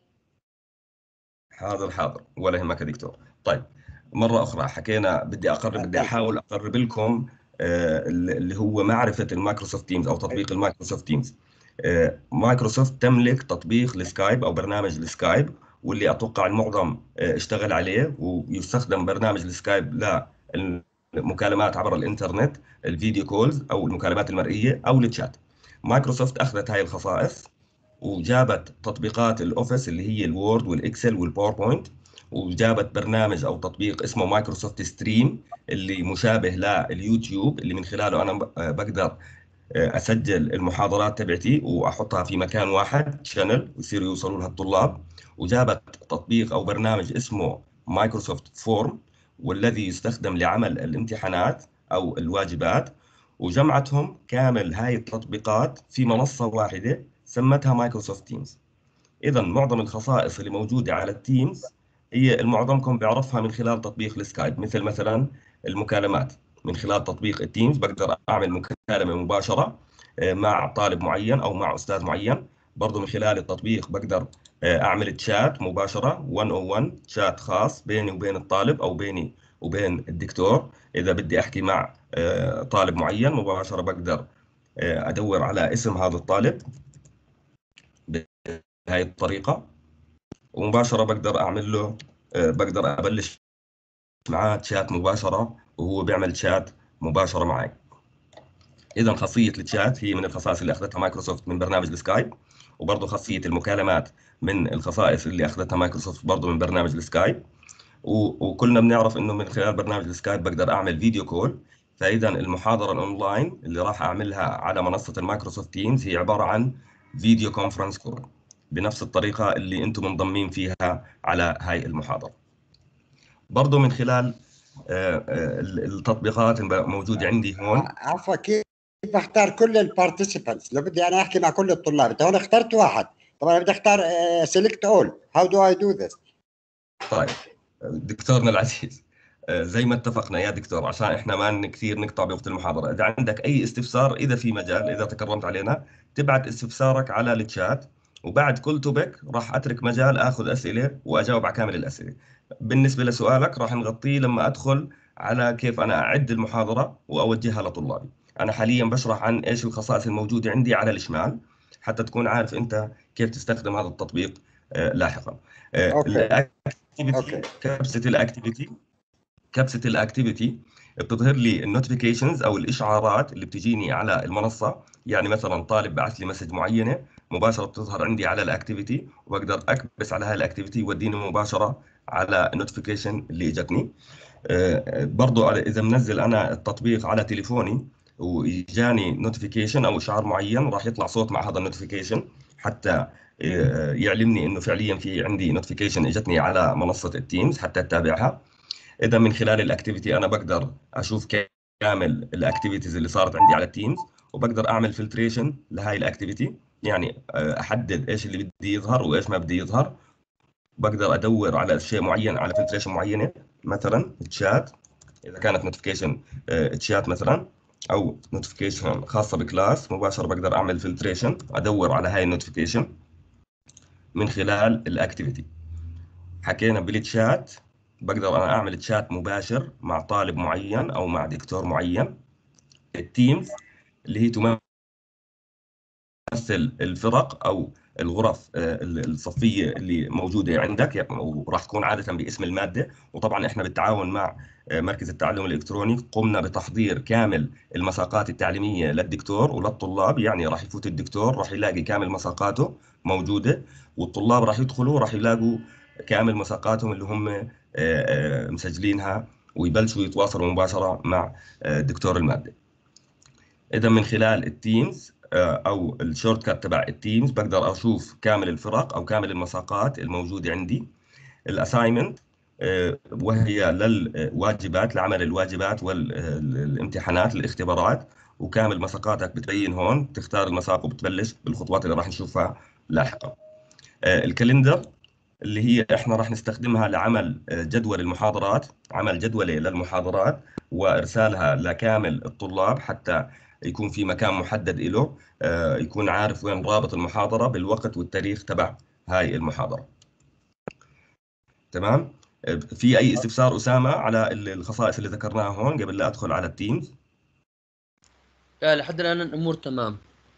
حاضر ولا يهمك يا دكتور. طيب مرة أخرى حكينا بدي أحاول أقرب لكم اللي هو معرفة المايكروسوفت تيمز أو تطبيق المايكروسوفت تيمز. مايكروسوفت تملك تطبيق السكايب أو برنامج السكايب، واللي أتوقع المعظم اشتغل عليه، ويستخدم برنامج السكايب للمكالمات عبر الإنترنت، الفيديو كولز أو المكالمات المرئية أو الشات. مايكروسوفت أخذت هاي الخصائص وجابت تطبيقات الأوفيس اللي هي الوورد والإكسل والباوربوينت، وجابت برنامج أو تطبيق اسمه مايكروسوفت ستريم اللي مشابه لليوتيوب، اللي من خلاله أنا بقدر أسجل المحاضرات تبعتي وأحطها في مكان واحد شانل ويصيروا يوصلوا لها الطلاب. وجابت تطبيق أو برنامج اسمه مايكروسوفت فورم، والذي يستخدم لعمل الامتحانات أو الواجبات، وجمعتهم كامل هاي التطبيقات في منصة واحدة سمتها مايكروسوفت تيمز. إذا معظم الخصائص اللي موجودة على التيمز هي معظمكم بيعرفها من خلال تطبيق السكايب، مثلا المكالمات من خلال تطبيق التيمز بقدر أعمل مكالمة مباشرة مع طالب معين أو مع أستاذ معين. برضو من خلال التطبيق بقدر أعمل تشات مباشرة 101 شات خاص بيني وبين الطالب أو بيني وبين الدكتور. إذا بدي أحكي مع طالب معين مباشرة بقدر أدور على اسم هذا الطالب بهاي الطريقة، ومباشرة بقدر أعمل له بقدر أبلش معاه تشات مباشرة وهو بيعمل تشات مباشرة معي. إذا خاصية التشات هي من الخصائص اللي أخذتها مايكروسوفت من برنامج السكايب، وبرضه خاصية المكالمات من الخصائص اللي أخذتها مايكروسوفت برضه من برنامج السكايب. وكلنا بنعرف إنه من خلال برنامج السكايب بقدر أعمل فيديو كول. فإذا المحاضرة الأونلاين اللي راح أعملها على منصة المايكروسوفت تيمز هي عبارة عن فيديو كونفرنس كول بنفس الطريقة اللي أنتم منضمين فيها على هاي المحاضرة. برضو من خلال التطبيقات الموجودة عندي هون. عفوا، كيف بختار كل البارتيسيبانتس؟ لو بدي أنا أحكي مع كل الطلاب، أنت هون اخترت واحد، طبعا بدي أختار select all. How do I do this؟ طيب دكتورنا العزيز، زي ما اتفقنا يا دكتور، عشان احنا ما كثير نقطع بوقت المحاضرة، إذا عندك أي استفسار، إذا في مجال، إذا تكرمت علينا تبعت استفسارك على الشات، وبعد كل توبك راح أترك مجال أخذ أسئلة وأجاوب على كامل الأسئلة. بالنسبة لسؤالك راح نغطيه لما أدخل على كيف أنا أعد المحاضرة وأوجهها لطلابي. انا حاليا بشرح عن ايش الخصائص الموجوده عندي على الشمال، حتى تكون عارف انت كيف تستخدم هذا التطبيق لاحقا. اوكي الاكتيفيتي، كبسه الاكتيفيتي بتظهر لي النوتيفيكيشنز او الاشعارات اللي بتجيني على المنصه. يعني مثلا طالب بعث لي مسج معينه، مباشره بتظهر عندي على الاكتيفيتي، وبقدر اكبس على هاي الاكتيفيتي يوديني مباشره على النوتيفيكيشن اللي اجتني. برضو اذا منزل انا التطبيق على تليفوني واجاني نوتيفيكيشن او اشعار معين، راح يطلع صوت مع هذا النوتيفيكيشن حتى يعلمني انه فعليا في عندي نوتيفيكيشن اجتني على منصه التيمز حتى اتابعها. اذا من خلال الاكتيفيتي انا بقدر اشوف كامل الاكتيفيتيز اللي صارت عندي على التيمز، وبقدر اعمل فلتريشن لهاي الاكتيفيتي، يعني احدد ايش اللي بدي يظهر وايش ما بدي يظهر. بقدر ادور على شيء معين، على فلتريشن معينه، مثلا تشات، اذا كانت نوتيفيكيشن تشات مثلا، او نوتيفيكيشن خاصه بكلاس، مباشره بقدر اعمل فلتريشن ادور على هاي النوتيفيكيشن من خلال الاكتيفيتي. حكينا بالتشات، بقدر انا اعمل تشات مباشر مع طالب معين او مع دكتور معين. التيمز اللي هي تمثل الفرق او الغرف الصفيه اللي موجوده عندك، وراح تكون عاده باسم الماده. وطبعا احنا بالتعاون مع مركز التعلم الالكتروني قمنا بتحضير كامل المساقات التعليميه للدكتور وللطلاب. يعني راح يفوت الدكتور راح يلاقي كامل مساقاته موجوده، والطلاب راح يدخلوا راح يلاقوا كامل مساقاتهم اللي هم مسجلينها، ويبلشوا يتواصلوا مباشره مع دكتور الماده. اذا من خلال التيمز او الشورت كات تبع التيمز بقدر اشوف كامل الفرق او كامل المساقات الموجوده عندي. الاساينمنت وهي للواجبات، لعمل الواجبات والامتحانات الاختبارات، وكامل مساقاتك بتبين هون، تختار المساق وبتبلش بالخطوات اللي راح نشوفها لاحقا. الكالندر اللي هي احنا راح نستخدمها لعمل جدول المحاضرات، عمل جدولة للمحاضرات وارسالها لكامل الطلاب، حتى يكون في مكان محدد له، يكون عارف وين رابط المحاضرة بالوقت والتاريخ تبع هاي المحاضرة. تمام. في اي استفسار اسامة على الخصائص اللي ذكرناها هون قبل لا ادخل على التيمز؟ لا، لحد الآن الأمور تمام.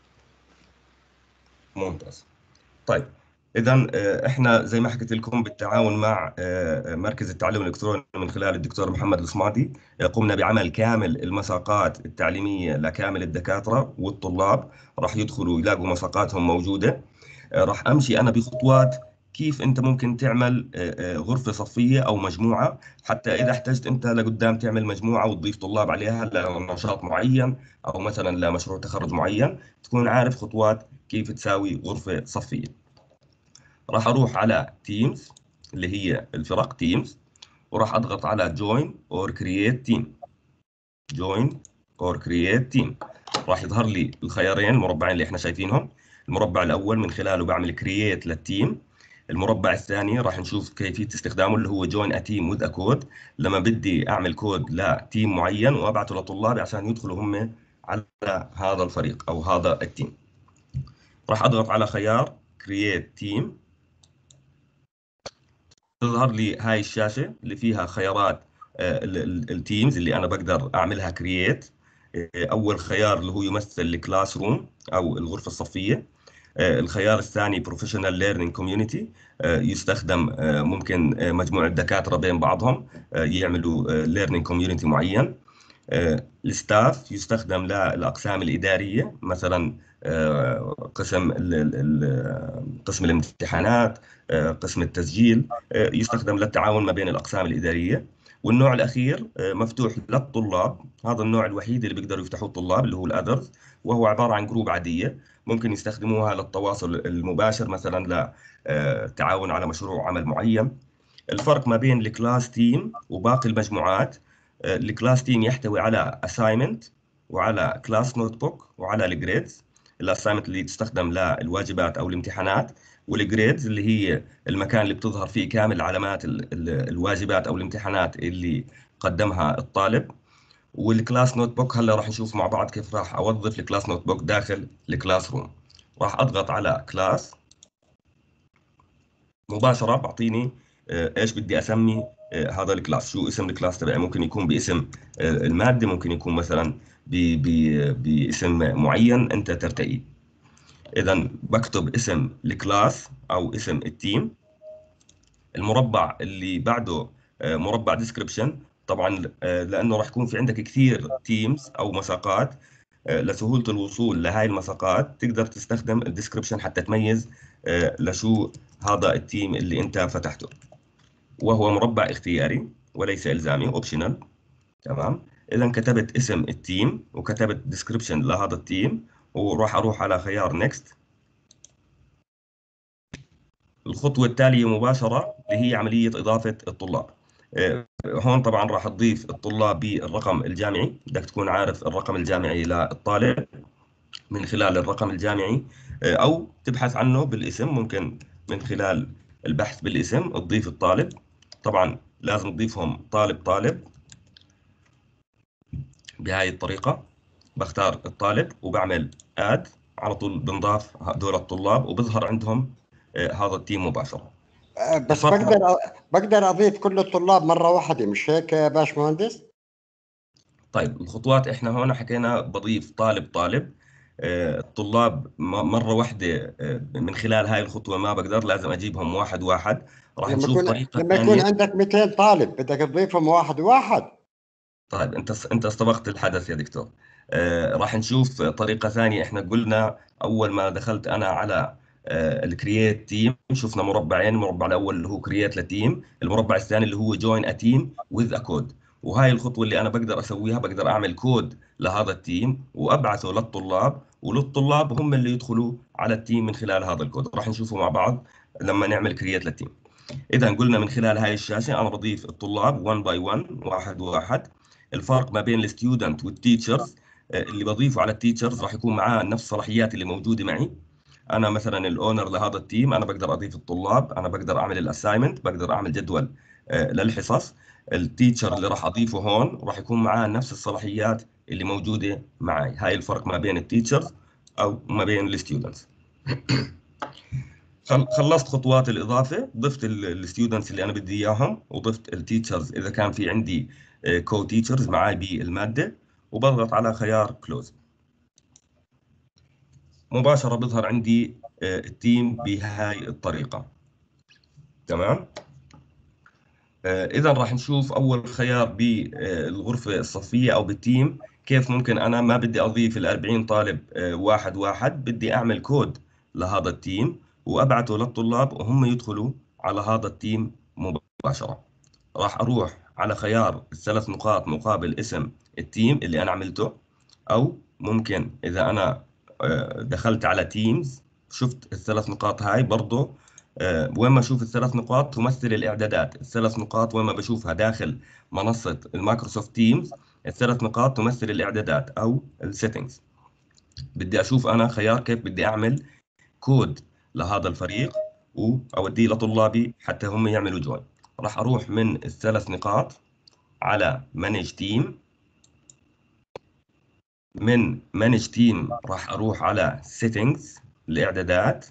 ممتاز. طيب، إذا إحنا زي ما حكيت لكم بالتعاون مع مركز التعلم الإلكتروني من خلال الدكتور محمد الصمادي، قمنا بعمل كامل المساقات التعليمية لكامل الدكاترة والطلاب. راح يدخلوا يلاقوا مساقاتهم موجودة. راح أمشي أنا بخطوات كيف أنت ممكن تعمل غرفة صفية أو مجموعة، حتى إذا احتجت أنت لقدام تعمل مجموعة وتضيف طلاب عليها لنشاط معين أو مثلا لمشروع تخرج معين، تكون عارف خطوات كيف تساوي غرفة صفية. راح اروح على تيمز اللي هي الفرق تيمز، وراح اضغط على جوين اور كرييت تيم. جوين اور كرييت تيم، راح يظهر لي الخيارين المربعين اللي احنا شايفينهم. المربع الاول من خلاله بعمل كرييت للتيم. المربع الثاني راح نشوف كيفيه استخدامه اللي هو جوين ا تيم وذ ا كود، لما بدي اعمل كود لتيم معين وابعته لطلابي عشان يدخلوا هم على هذا الفريق او هذا التيم. راح اضغط على خيار كرييت تيم، تظهر لي هاي الشاشة اللي فيها خيارات التيمز اللي أنا بقدر أعملها كرييت. أول خيار اللي هو يمثل الكلاس روم أو الغرفة الصفية. الخيار الثاني بروفيشنال ليرنينج كوميونيتي، يستخدم ممكن مجموعة دكاترة بين بعضهم يعملوا ليرنينج كوميونيتي معين. الستاف يستخدم للأقسام الإدارية، مثلا قسم الامتحانات، قسم التسجيل، يستخدم للتعاون ما بين الأقسام الإدارية. والنوع الأخير مفتوح للطلاب، هذا النوع الوحيد اللي بيقدروا يفتحوه الطلاب اللي هو الأذرز، وهو عبارة عن جروب عادية ممكن يستخدموها للتواصل المباشر، مثلا للتعاون على مشروع عمل معين. الفرق ما بين الكلاس تيم وباقي المجموعات، الكلاس تيم يحتوي على assignment وعلى كلاس نوت بوك وعلى الجريدز. الاساينمنت اللي تستخدم للواجبات او الامتحانات، والجريدز اللي هي المكان اللي بتظهر فيه كامل علامات الواجبات او الامتحانات اللي قدمها الطالب. والكلاس نوت بوك هلا راح نشوف مع بعض كيف راح اوظف الكلاس نوت بوك داخل الكلاس روم. راح اضغط على كلاس، مباشرة بعطيني ايش بدي اسمي هذا الكلاس، شو اسم الكلاس تبعي. ممكن يكون باسم المادة، ممكن يكون مثلا باسم معين انت ترتقيه. اذا بكتب اسم الكلاس او اسم التيم. المربع اللي بعده مربع ديسكريبشن. طبعا لانه راح يكون في عندك كثير تيمز او مساقات، لسهولة الوصول لهاي المساقات تقدر تستخدم الديسكريبشن حتى تميز لشو هذا التيم اللي انت فتحته، وهو مربع اختياري وليس الزامي، اوبشنال. تمام. اذا كتبت اسم التيم وكتبت ديسكريبشن لهذا التيم، وراح اروح على خيار نيكست. الخطوة التالية مباشرة اللي هي عملية إضافة الطلاب. هون طبعا راح تضيف الطلاب بالرقم الجامعي، بدك تكون عارف الرقم الجامعي للطالب من خلال الرقم الجامعي، أو تبحث عنه بالاسم. ممكن من خلال البحث بالاسم تضيف الطالب. طبعا لازم تضيفهم طالب طالب بهاي الطريقة. بختار الطالب وبعمل آد، على طول بنضاف هذول الطلاب وبظهر عندهم هذا التيم مباشرة. بس بقدر اضيف كل الطلاب مره واحده، مش هيك يا باشمهندس؟ طيب الخطوات احنا هون حكينا بضيف طالب طالب. الطلاب مرة واحدة من خلال هاي الخطوة ما بقدر، لازم اجيبهم واحد واحد. راح نشوف طريقة لما يكون ثانية. عندك 200 طالب بدك تضيفهم واحد واحد. طيب انت استبقت الحدث يا دكتور. راح نشوف طريقة ثانية. احنا قلنا اول ما دخلت انا على الكرييت تيم شفنا مربعين. المربع الاول اللي هو كرييت لتيم، المربع الثاني اللي هو جوين ا تيم وذ ا كود. وهاي الخطوة اللي انا بقدر اسويها، بقدر اعمل كود لهذا التيم وابعثه للطلاب، وللطلاب هم اللي يدخلوا على التيم من خلال هذا الكود. راح نشوفه مع بعض لما نعمل كرييت للتيم. اذا قلنا من خلال هاي الشاشة انا بضيف الطلاب 1 باي 1، واحد واحد. الفرق ما بين الستودنت والتيتشرز، اللي بضيفه على التيتشرز راح يكون معاه نفس الصلاحيات اللي موجوده معي. انا مثلا الاونر لهذا التيم، انا بقدر اضيف الطلاب، انا بقدر اعمل الاساينمنت، بقدر اعمل جدول للحصص. التيتشر اللي راح اضيفه هون راح يكون معاه نفس الصلاحيات اللي موجوده معي. هاي الفرق ما بين التيتشرز او ما بين الستودنتس. خلصت خطوات الإضافة، ضفت الستودنتس اللي أنا بدي إياهم، وضفت التيتشرز إذا كان في عندي كو تيتشرز معاي بالمادة، وبضغط على خيار كلوز. مباشرة بظهر عندي التيم بهاي الطريقة. تمام. إذا راح نشوف أول خيار بالغرفة الصفية أو بالتيم. كيف ممكن أنا ما بدي أضيف ال40 طالب واحد واحد، بدي أعمل كود لهذا التيم وأبعته للطلاب وهم يدخلوا على هذا التيم مباشرة. راح أروح على خيار الثلاث نقاط مقابل اسم التيم اللي أنا عملته، أو ممكن إذا أنا دخلت على تيمز شفت الثلاث نقاط هاي برضو. وين ما اشوف الثلاث نقاط تمثل الاعدادات. الثلاث نقاط وين ما بشوفها داخل منصة المايكروسوفت تيمز، الثلاث نقاط تمثل الاعدادات او السيتنجز. بدي اشوف انا خيار كيف بدي اعمل كود لهذا الفريق واوديه لطلابي حتى هم يعملوا جوين. راح اروح من الثلاث نقاط على مانج تيم. من مانج تيم راح اروح على سيتنجز الاعدادات،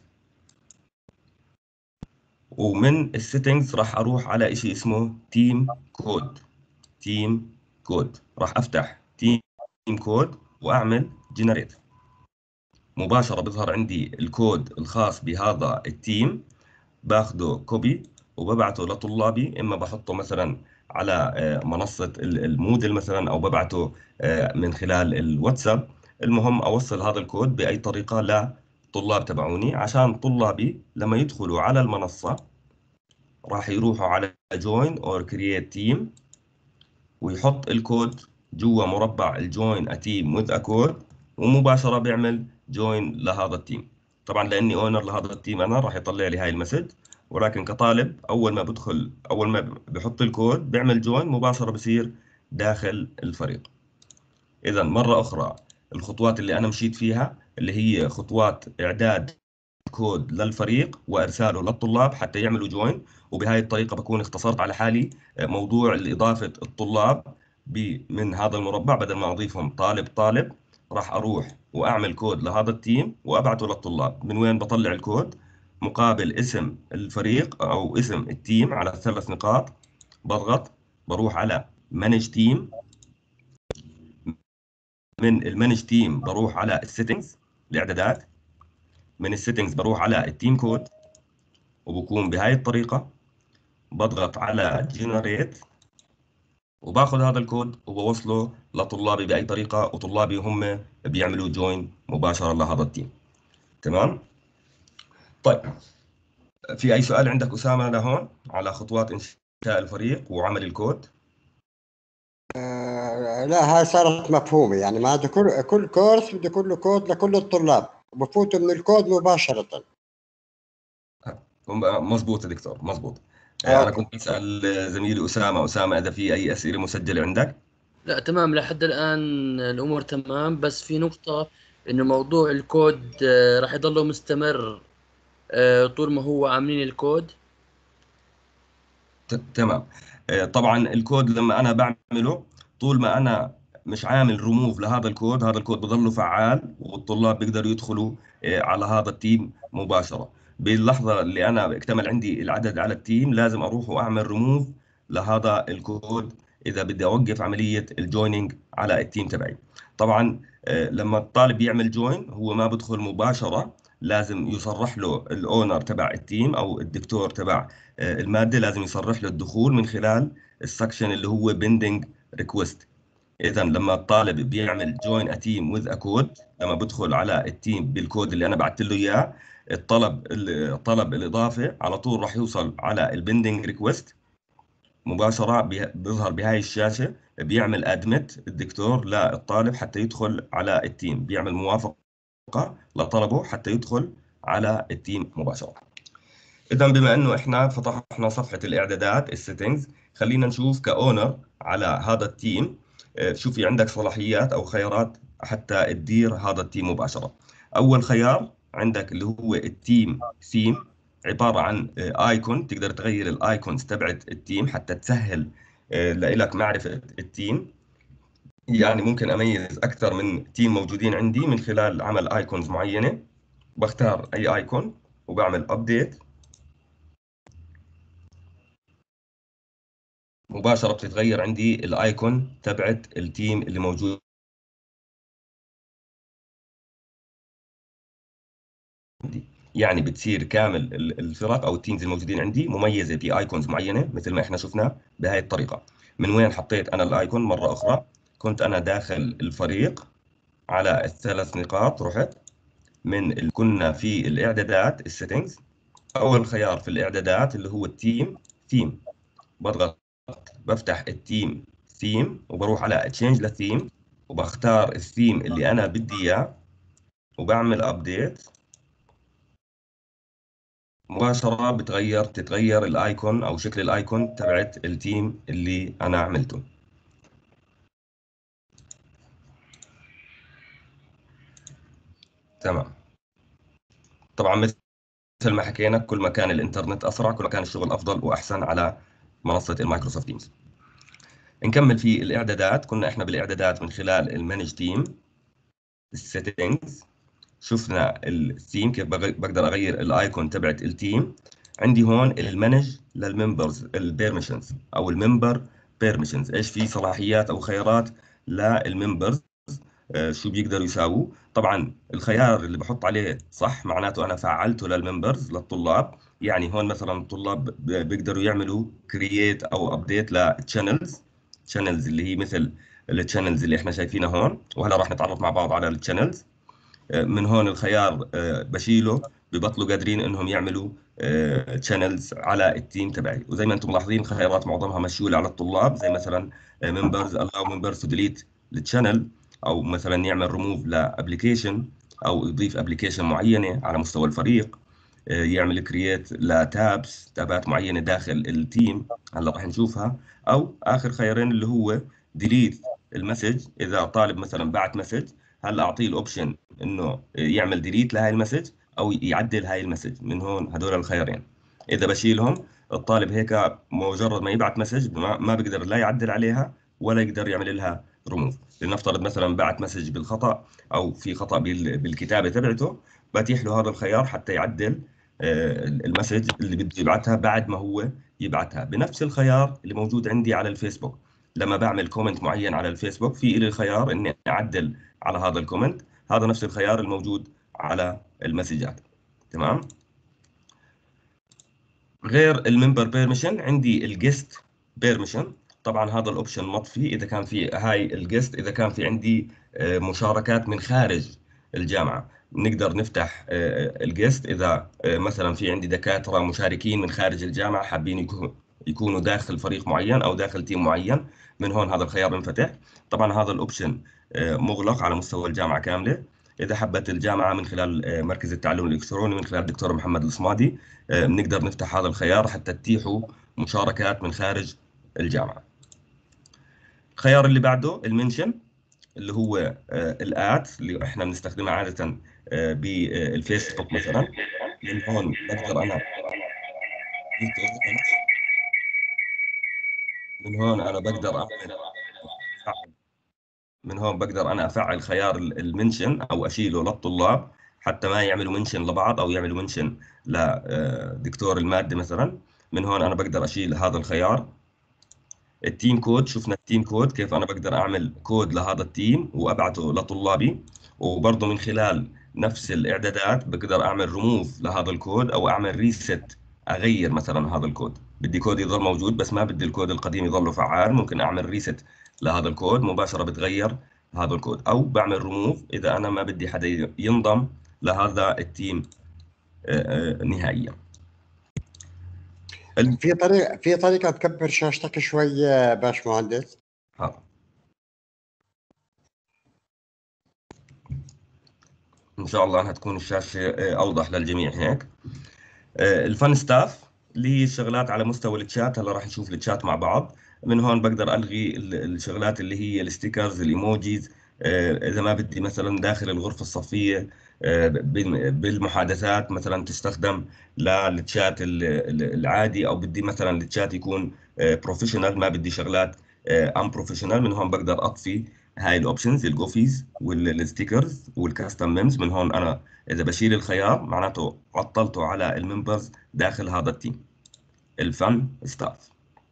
ومن السيتنجز راح اروح على اشي اسمه تيم كود. تيم كود راح افتح تيم كود واعمل جنريت. مباشرة بظهر عندي الكود الخاص بهذا التيم، باخده كوبي وببعته لطلابي. اما بحطه مثلا على منصة المودل مثلا، او ببعته من خلال الواتساب. المهم اوصل هذا الكود باي طريقة للطلاب تبعوني، عشان طلابي لما يدخلوا على المنصة راح يروحوا على join or create team ويحط الكود جوا مربع الجوين ا تيم with a code، ومباشرة بيعمل جوين لهذا التيم. طبعا لاني اونر لهذا التيم انا راح يطلع لي هاي المسج، ولكن كطالب اول ما بدخل اول ما بحط الكود بيعمل جوين مباشرة بصير داخل الفريق. اذا مرة اخرى الخطوات اللي انا مشيت فيها اللي هي خطوات اعداد كود للفريق وارساله للطلاب حتى يعملوا جوين. وبهاي الطريقه بكون اختصرت على حالي موضوع اضافه الطلاب من هذا المربع. بدل ما اضيفهم طالب طالب، راح اروح واعمل كود لهذا التيم وابعته للطلاب. من وين بطلع الكود؟ مقابل اسم الفريق او اسم التيم على الثلاث نقاط، بضغط بروح على مانج تيم. من المانج تيم بروح على السيتنجز، الاعدادات. من السيتنجز بروح على التيم كود، وبكون بهاي الطريقة بضغط على جنريت، وباخذ هذا الكود وبوصله لطلابي بأي طريقة، وطلابي هم بيعملوا جوين مباشرة لهذا التيم. تمام؟ طيب، في أي سؤال عندك أسامة لهون على خطوات إنشاء الفريق وعمل الكود؟ لا، هاي صارت مفهومة. يعني ما بده كل كورس بده يكون له كود لكل الطلاب، بفوتوا من الكود مباشرة. مزبوط يا دكتور، مزبوط. أنا اوكي. كنت بسأل زميلي أسامة إذا في أي أسئلة مسجلة عندك؟ لا تمام، لحد الآن الأمور تمام، بس في نقطة إنه موضوع الكود راح يضله مستمر طول ما هو عاملين الكود. تمام. طبعا الكود لما انا بعمله، طول ما انا مش عامل ريموف لهذا الكود، هذا الكود بضله فعال والطلاب بيقدروا يدخلوا على هذا التيم مباشرة. باللحظة اللي انا اكتمل عندي العدد على التيم، لازم اروح واعمل ريموف لهذا الكود اذا بدي اوقف عملية الجويننج على التيم تبعي. طبعا لما الطالب يعمل جوين هو ما بدخل مباشرة، لازم يصرح له الاونر تبع التيم او الدكتور تبع المادة، لازم يصرح له الدخول من خلال السكشن اللي هو بيندنج ريكوست. اذا لما الطالب بيعمل جوين ا تيم وذ ا كود، لما بدخل على التيم بالكود اللي انا بعثت له اياه، طلب الاضافه على طول راح يوصل على البندنج ريكوست مباشره، بيظهر بهاي الشاشه، بيعمل ادمت الدكتور للطالب حتى يدخل على التيم، بيعمل موافقه لطلبه حتى يدخل على التيم مباشره. اذا بما انه احنا فتحنا صفحه الاعدادات السيتنجز، خلينا نشوف كاونر على هذا التيم شو في عندك صلاحيات او خيارات حتى تدير هذا التيم مباشره. اول خيار عندك اللي هو التيم ثيم، عباره عن ايكون، تقدر تغير الايكونز تبعت التيم حتى تسهل لك معرفه التيم. يعني ممكن اميز اكثر من تيم موجودين عندي من خلال عمل ايكونز معينه. بختار اي ايكون وبعمل ابديت، مباشرة بتتغير عندي الايكون تبعت التيم اللي موجود عندي. يعني بتصير كامل الفرق او التيمز الموجودين عندي مميزة بايكونز معينة مثل ما احنا شفنا بهاي الطريقة. من وين حطيت انا الايكون؟ مرة اخرى كنت انا داخل الفريق على الثلاث نقاط، رحت من كنا في الاعدادات السيتنجز، اول خيار في الاعدادات اللي هو التيم ثيم، بضغط بفتح التيم ثيم وبروح على تشينج للثيم، وبختار الثيم اللي انا بدي اياه وبعمل ابديت، مباشرة بتتغير الايكون او شكل الايكون تبعت التيم اللي انا عملته. تمام. طبعا مثل ما حكينا، كل ما كان الانترنت اسرع كل ما كان الشغل افضل واحسن على منصة المايكروسوفت تيمز. نكمل في الاعدادات. كنا احنا بالاعدادات من خلال المانج تيم السيتنجز، شفنا الثيم كيف بقدر اغير الايكون تبعت التيم. عندي هون المانج للممبرز البيرميشنز او الممبر بيرميشنز، ايش في صلاحيات او خيارات للممبرز، شو بيقدروا يساووا. طبعا الخيار اللي بحط عليه صح معناته انا فعلته للممبرز للطلاب. يعني هون مثلا الطلاب بيقدروا يعملوا كرييت او ابديت للتشانلز، تشانلز اللي هي مثل التشانلز اللي احنا شايفينها هون، وهلا راح نتعرف مع بعض على التشانلز. من هون الخيار بشيله، ببطلوا قادرين انهم يعملوا تشانلز على التيم تبعي. وزي ما انتم ملاحظين خيارات معظمها مشيوله على الطلاب، زي مثلا ممبرز allow members to delete التشانل، او مثلا يعمل ريموف لابلكيشن او يضيف ابلكيشن معينه على مستوى الفريق، يعمل كرييت لتابس، تابات معينه داخل التيم هلا راح نشوفها. او اخر خيارين اللي هو ديليت المسج، اذا طالب مثلا بعت مسج هل اعطيه الاوبشن انه يعمل ديليت لهاي المسج او يعدل هاي المسج. من هون هدول الخيارين اذا بشيلهم، الطالب هيك مجرد ما يبعت مسج ما بيقدر لا يعدل عليها ولا يقدر يعمل لها ريموف. لنفترض مثلا بعت مسج بالخطأ او في خطأ بالكتابة تبعته، بتيح له هذا الخيار حتى يعدل المسج اللي بده يبعتها بعد ما هو يبعتها بنفس الخيار اللي موجود عندي على الفيسبوك. لما بعمل كومنت معين على الفيسبوك في لي الخيار اني اعدل على هذا الكومنت. هذا نفس الخيار الموجود على المسجات. تمام. غير الممبر بيرميشن عندي الجست بيرميشن. طبعا هذا الاوبشن مطفي اذا كان في هاي الجست، اذا كان في عندي مشاركات من خارج الجامعه. نقدر نفتح الجست اذا مثلا في عندي دكاتره مشاركين من خارج الجامعه حابين يكونوا داخل فريق معين او داخل تيم معين، من هون هذا الخيار ينفتح. طبعا هذا الاوبشن مغلق على مستوى الجامعه كامله. اذا حبت الجامعه من خلال مركز التعلم الالكتروني من خلال الدكتور محمد الصمادي بنقدر نفتح هذا الخيار حتى تتيحوا مشاركات من خارج الجامعه. الخيار اللي بعده المنشن، اللي هو الات اللي احنا بنستخدمها عاده بالفيسبوك مثلا. من هون بقدر انا من هون انا بقدر اعمل من هون بقدر انا افعل خيار المنشن او اشيله للطلاب حتى ما يعملوا منشن لبعض او يعملوا منشن لدكتور الماده مثلا. من هون انا بقدر اشيل هذا الخيار. التيم كود، شفنا التيم كود كيف انا بقدر اعمل كود لهذا التيم وابعته لطلابي. وبرضه من خلال نفس الاعدادات بقدر اعمل ريموف لهذا الكود او اعمل ريست، اغير مثلا هذا الكود. بدي كود يظل موجود بس ما بدي الكود القديم يظل فعال، ممكن اعمل ريست لهذا الكود مباشرة بتغير هذا الكود، او بعمل ريموف اذا انا ما بدي حدا ينضم لهذا التيم نهائيا. في طريقة تكبر شاشتك شوي يا باشمهندس؟ ان شاء الله انها تكون الشاشة اوضح للجميع هيك. الفن ستاف اللي هي الشغلات على مستوى التشات. هلا راح نشوف التشات مع بعض. من هون بقدر الغي الشغلات اللي هي الستيكرز، الايموجيز. اذا ما بدي مثلا داخل الغرفه الصفيه بالمحادثات مثلا تستخدم للتشات العادي، او بدي مثلا التشات يكون بروفيشنال، ما بدي شغلات ام بروفيشنال. من هون بقدر اطفي هاي الاوبشنز، الجوفيز والستيكرز والكاستم ميمز. من هون انا اذا بشيل الخيار معناته عطلته على الممبرز داخل هذا التيم الفن ستاف.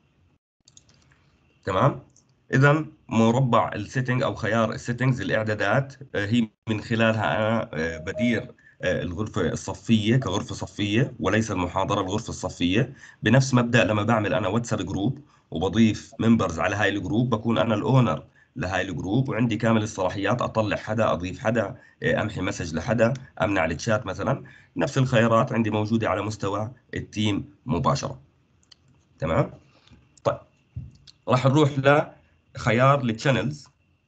تمام. اذا مربع السيتنج او خيار السيتنجز الاعدادات هي من خلالها انا بدير الغرفه الصفيه كغرفه صفيه وليس المحاضره الغرفه الصفيه. بنفس مبدا لما بعمل انا واتساب جروب وبضيف ممبرز على هاي الجروب بكون انا الاونر لهاي الجروب وعندي كامل الصلاحيات اطلع حدا، اضيف حدا، امحي مسج لحدا، امنع التشات مثلا. نفس الخيارات عندي موجوده على مستوى التيم مباشره. تمام. طيب راح نروح لخيار التشانلز.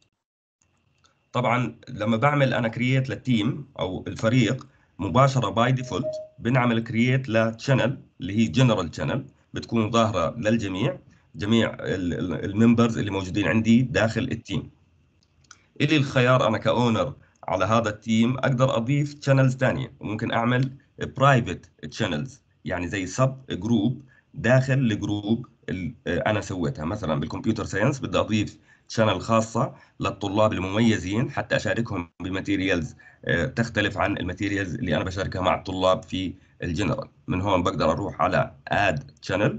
طبعا لما بعمل انا كرييت للتيم او الفريق مباشره باي ديفولت بنعمل كرييت لتشانل اللي هي جنرال تشانل بتكون ظاهره للجميع، جميع الممبرز اللي موجودين عندي داخل التيم. الي الخيار انا كاونر على هذا التيم اقدر اضيف تشانلز ثانيه، وممكن اعمل برايفت تشانلز يعني زي سب جروب داخل الجروب انا سويتها. مثلا بالكمبيوتر ساينس بدي اضيف شانل خاصه للطلاب المميزين حتى اشاركهم بماتيريالز تختلف عن الماتيريالز اللي انا بشاركها مع الطلاب في الجنرال. من هون بقدر اروح على اد شانل.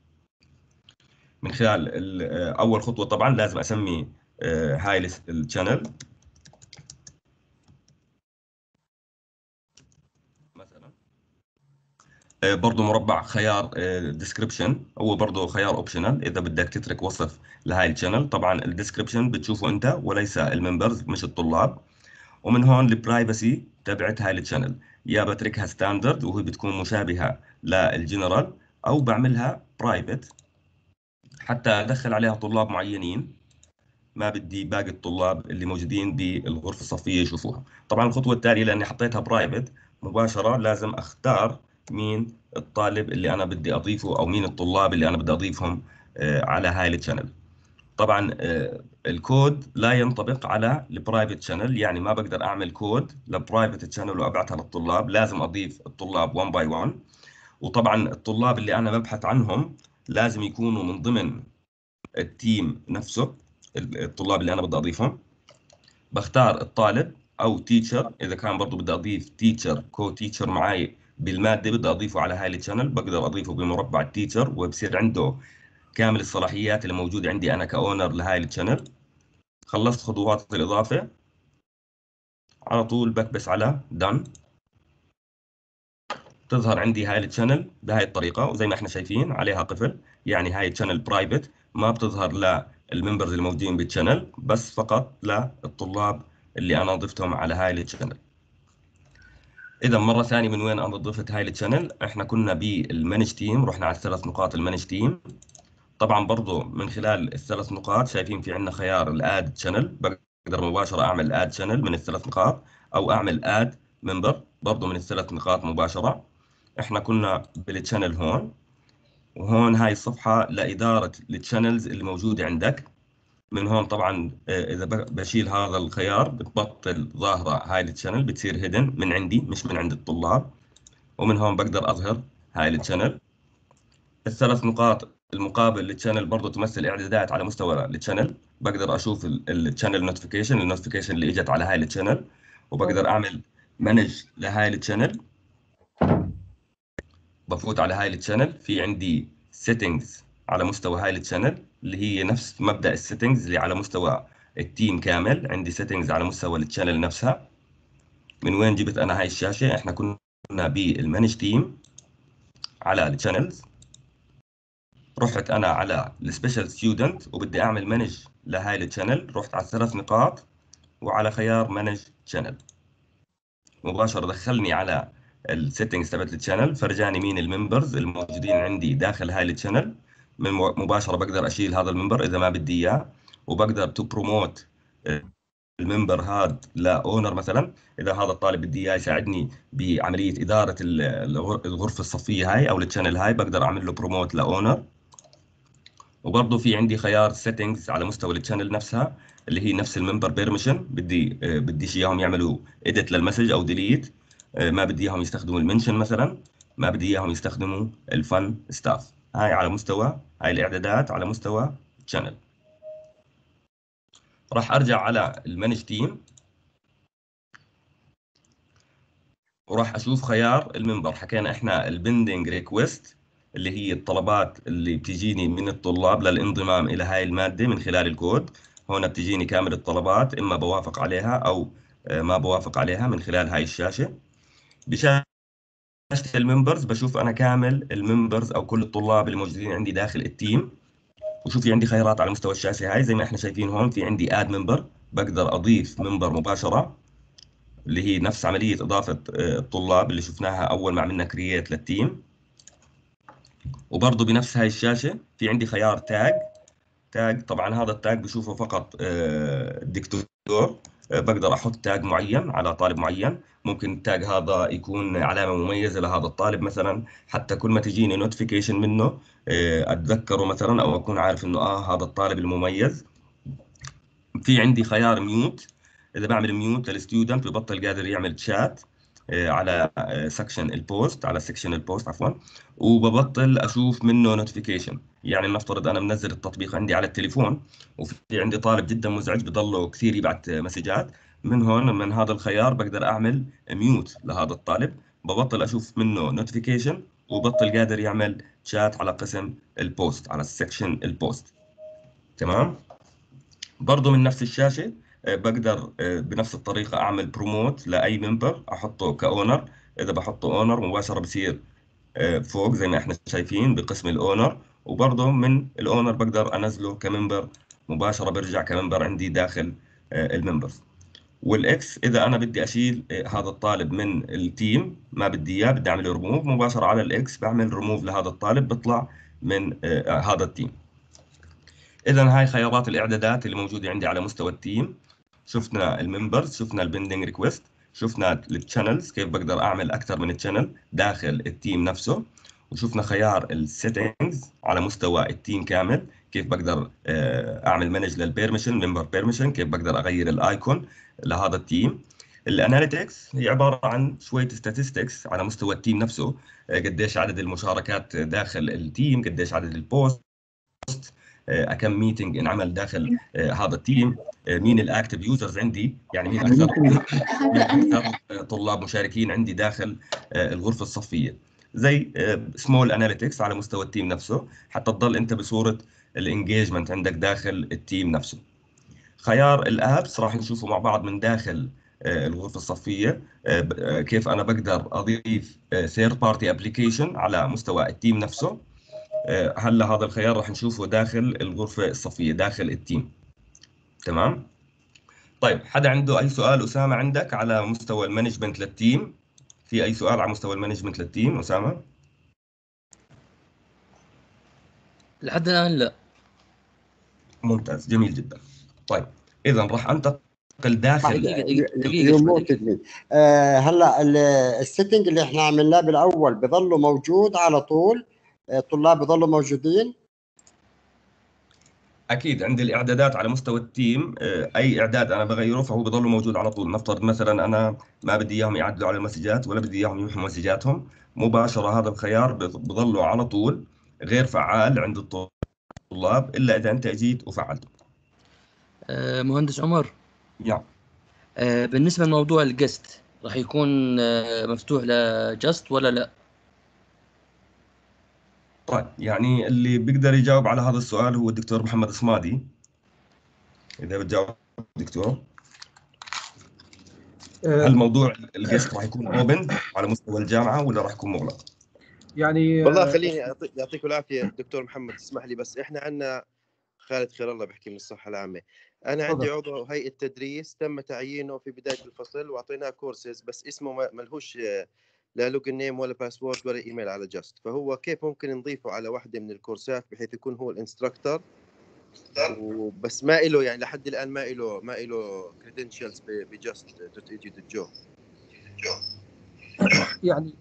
من خلال اول خطوه طبعا لازم اسمي هاي الشانل مثلا. برضه مربع خيار ديسكريبشن هو برضه خيار اوبشنال اذا بدك تترك وصف لهاي الشانل. طبعا الديسكريبشن بتشوفه انت وليس الممبرز مش الطلاب. ومن هون البرايفسي تبعت هاي الشانل يا بتركها ستاندرد وهي بتكون مشابهه للجنرال، او بعملها برايفت حتى ادخل عليها طلاب معينين ما بدي باقي الطلاب اللي موجودين بالغرفه الصفيه يشوفوها. طبعا الخطوه التاليه لاني حطيتها برايفت مباشره لازم اختار مين الطالب اللي انا بدي اضيفه او مين الطلاب اللي انا بدي اضيفهم على هاي الشانل. طبعا الكود لا ينطبق على البرايفت شانل، يعني ما بقدر اعمل كود لبرايفت شانل وابعتها للطلاب، لازم اضيف الطلاب 1 باي 1. وطبعا الطلاب اللي انا ببحث عنهم لازم يكونوا من ضمن التيم نفسه. الطلاب اللي انا بدي اضيفهم بختار الطالب او تيتشر، اذا كان برضه بدي اضيف تيتشر كو تيتشر معي بالماده بدي اضيفه على هاي الشانل بقدر اضيفه بمربع التيتشر وبصير عنده كامل الصلاحيات اللي موجوده عندي انا كاونر لهاي الشانل. خلصت خطوات الاضافه، على طول بكبس على done. تظهر عندي هاي الشانل بهاي الطريقه، وزي ما احنا شايفين عليها قفل، يعني هاي الشانل برايفت، ما بتظهر للممبرز الموجودين بالشانل، بس فقط للطلاب اللي انا ضفتهم على هاي الشانل. اذا مره ثانيه من وين انا ضفت هاي الشانل؟ احنا كنا بالمانج تيم، رحنا على الثلاث نقاط المانج تيم. طبعا برضو من خلال الثلاث نقاط شايفين في عندنا خيار الاد شانل، بقدر مباشره اعمل اد شانل من الثلاث نقاط، او اعمل اد ممبر برضو من الثلاث نقاط مباشره. احنا كنا بالتشانل هون، وهون هاي الصفحه لاداره التشانلز اللي موجوده عندك. من هون طبعا اذا بشيل هذا الخيار بتبطل ظاهره هاي التشانل، بتصير هيدن من عندي مش من عند الطلاب. ومن هون بقدر اظهر هاي التشانل. الثلاث نقاط المقابل للتشانل برضه تمثل اعدادات على مستوى التشانل، بقدر اشوف التشانل النوتيفيكيشن اللي اجت على هاي التشانل، وبقدر اعمل مانج لهاي التشانل. بفوت على هاي التشانل، في عندي سيتنجز على مستوى هاي التشانل اللي هي نفس مبدأ السيتنجز اللي على مستوى التيم كامل. عندي سيتنجز على مستوى التشانل نفسها. من وين جبت انا هاي الشاشة؟ احنا كنا بالمانج تيم على التشانلز، رحت انا على السبيشال ستودنت وبدي اعمل مانج لهاي التشانل، رحت على الثلاث نقاط وعلى خيار مانج تشانل، مباشرة دخلني على السيتنجز تبعت التشانل، فرجاني مين الممبرز الموجودين عندي داخل هاي التشانل. من مباشرة بقدر اشيل هذا الممبر اذا ما بدي اياه، وبقدر تو بروموت الممبر هاد لاونر مثلا. اذا هذا الطالب بدي اياه يساعدني بعملية ادارة الغرفة الصفية هاي او التشانل هاي، بقدر اعمل له بروموت لاونر. وبرضه في عندي خيار سيتنجز على مستوى التشانل نفسها اللي هي نفس الممبر بيرميشن، بديش اياهم يعملوا اديت للمسج او ديليت، ما بدي اياهم يستخدموا المنشن مثلا، ما بدي اياهم يستخدموا الفن ستاف. هاي على مستوى هاي الاعدادات على مستوى التشانل. راح ارجع على المانج تيم وراح اشوف خيار الممبر. حكينا احنا البندنج ريكويست اللي هي الطلبات اللي بتجيني من الطلاب للانضمام الى هاي المادة من خلال الكود. هون بتجيني كامل الطلبات، اما بوافق عليها او ما بوافق عليها من خلال هاي الشاشة. بشاشة الممبرز بشوف انا كامل الممبرز او كل الطلاب اللي موجودين عندي داخل التيم. وشوف في عندي خيارات على مستوى الشاشة هاي زي ما احنا شايفين هون. في عندي اد ممبر، بقدر اضيف ممبر مباشرة اللي هي نفس عملية إضافة الطلاب اللي شفناها أول ما عملنا كرييت للتيم. وبرضه بنفس هاي الشاشة في عندي خيار تاج. طبعا هذا التاج بشوفه فقط الدكتور. بقدر أحط تاج معين على طالب معين. ممكن التاج هذا يكون علامة مميزة لهذا الطالب مثلا، حتى كل ما تجيني نوتيفيكيشن منه أتذكره مثلا، أو أكون عارف إنه هذا الطالب المميز. في عندي خيار ميوت، اذا بعمل ميوت للستودنت ببطل قادر يعمل تشات على سكشن البوست، عفوا، وببطل اشوف منه نوتيفيكيشن. يعني نفترض انا منزل التطبيق عندي على التليفون، وفي عندي طالب جدا مزعج بضله كثير يبعث مسجات، من هون من هذا الخيار بقدر اعمل ميوت لهذا الطالب، ببطل اشوف منه نوتيفيكيشن، وبطل قادر يعمل تشات على قسم البوست، على السكشن البوست. تمام. برضه من نفس الشاشة بقدر بنفس الطريقة أعمل بروموت لأي ممبر أحطه كأونر. إذا بحطه أونر مباشرة بصير فوق زي ما إحنا شايفين بقسم الأونر. وبرضه من الأونر بقدر أنزله كممبر مباشرة، برجع كممبر عندي داخل الممبرز. والإكس إذا أنا بدي أشيل هذا الطالب من التيم، ما بدي إياه، بدي أعمل ريموف، مباشرة على الإكس بعمل ريموف لهذا الطالب، بطلع من هذا التيم. اذا هاي خيارات الاعدادات اللي موجوده عندي على مستوى التيم. شفنا الممبرز، شفنا البندنج ريكويست، شفنا التشانلز كيف بقدر اعمل اكثر من تشانل داخل التيم نفسه، وشفنا خيار السيتنجز على مستوى التيم كامل، كيف بقدر اعمل مانج للبيرميشن، ممبر بيرميشن، كيف بقدر اغير الايكون لهذا التيم. الاناليتكس هي عباره عن شويه statistics على مستوى التيم نفسه، قديش عدد المشاركات داخل التيم، قديش عدد البوست، كم ميتنج انعمل داخل هذا التيم، مين الاكتف يوزرز عندي، يعني مين اكثر طلاب مشاركين عندي داخل الغرفه الصفيه. زي سمول اناليتكس على مستوى التيم نفسه، حتى تضل انت بصوره الانجيجمنت عندك داخل التيم نفسه. خيار الابس راح نشوفه مع بعض من داخل الغرفه الصفيه، كيف انا بقدر اضيف ثيرد بارتي ابلكيشن على مستوى التيم نفسه. هلا هذا الخيار راح نشوفه داخل الغرفه الصفيه داخل التيم. تمام. طيب، حدا عنده اي سؤال؟ اسامه عندك على مستوى المانجمنت للتيم؟ في اي سؤال على مستوى المانجمنت للتيم اسامه؟ لحد الآن لا. ممتاز، جميل جدا. طيب، اذا راح انتقل داخل. دقيقة يو شوي. موتد مي. هلا السيتنج اللي احنا عملناه بالاول بضله موجود على طول؟ الطلاب بضلوا موجودين؟ اكيد عندي الاعدادات على مستوى التيم، اي اعداد انا بغيره فهو بضل موجود على طول. نفترض مثلا انا ما بدي اياهم يعدلوا على المسجات ولا بدي اياهم يمحوا مسجاتهم مباشره، هذا الخيار بضله على طول غير فعال عند الطلاب الا اذا انت جيت وفعلته. مهندس عمر، يعني بالنسبة لموضوع الجست راح يكون مفتوح لجست ولا لا؟ طيب، يعني اللي بيقدر يجاوب على هذا السؤال هو الدكتور محمد صمادي. اذا بتجاوب دكتور، هل موضوع الجست راح يكون اوبن على مستوى الجامعه ولا راح يكون مغلق؟ يعني والله خليني يعطيكم العافيه دكتور محمد، تسمح لي بس احنا عندنا خالد خير الله بيحكي من الصحه العامه. انا عندي عضو هيئه تدريس تم تعيينه في بدايه الفصل واعطيناه كورسز، بس اسمه ملهوش لا لوجن نيم ولا باسورد ولا ايميل على جاست، فهو كيف ممكن نضيفه على واحدة من الكورسات بحيث يكون هو الانستراكتور وبس ما له يعني لحد الان ما له كريدنشالز بجاست دوت ايديو دوت جو؟ يعني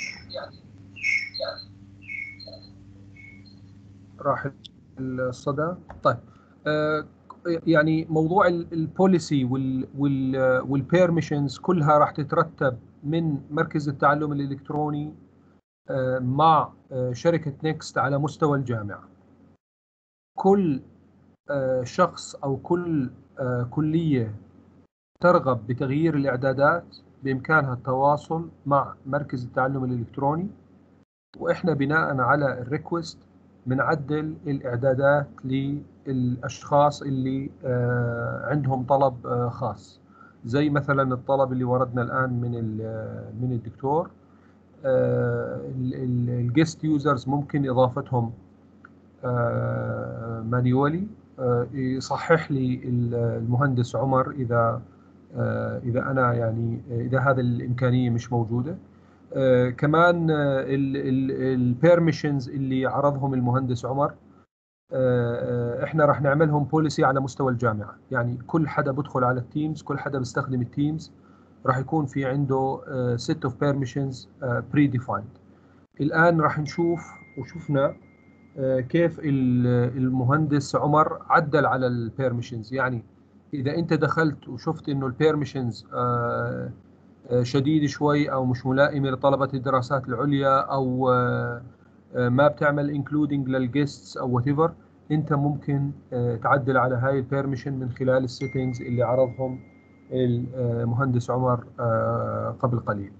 راح الصدى. طيب، يعني موضوع البوليسي والبيرميشنز كلها راح تترتب من مركز التعلم الإلكتروني مع شركة نيكست على مستوى الجامعة. كل شخص أو كل كلية ترغب بتغيير الإعدادات بإمكانها التواصل مع مركز التعلم الإلكتروني، وإحنا بناء على الريكوست بنعدل الإعدادات للأشخاص اللي عندهم طلب خاص، زي مثلا الطلب اللي وردنا الآن من الدكتور. الجست يوزرز ممكن إضافتهم مانيولي. يصحح لي المهندس عمر إذا أنا يعني إذا هذا الإمكانية مش موجودة. كمان البيرميشنز اللي عرضهم المهندس عمر، احنا راح نعملهم بوليسي على مستوى الجامعة. يعني كل حدا بدخل على التيمز، كل حدا بيستخدم التيمز راح يكون في عنده set of permissions predefined. الآن راح نشوف وشفنا كيف المهندس عمر عدل على البيرميشنز. يعني إذا أنت دخلت وشفت إنه البيرميشنز شديد شوي أو مش ملائمة لطلبة الدراسات العليا، أو ما بتعمل انكلودنج للجيستس أو whatever، أنت ممكن تعدل على هاي البيرميشن من خلال السيتنجز اللي عرضهم المهندس عمر قبل قليل.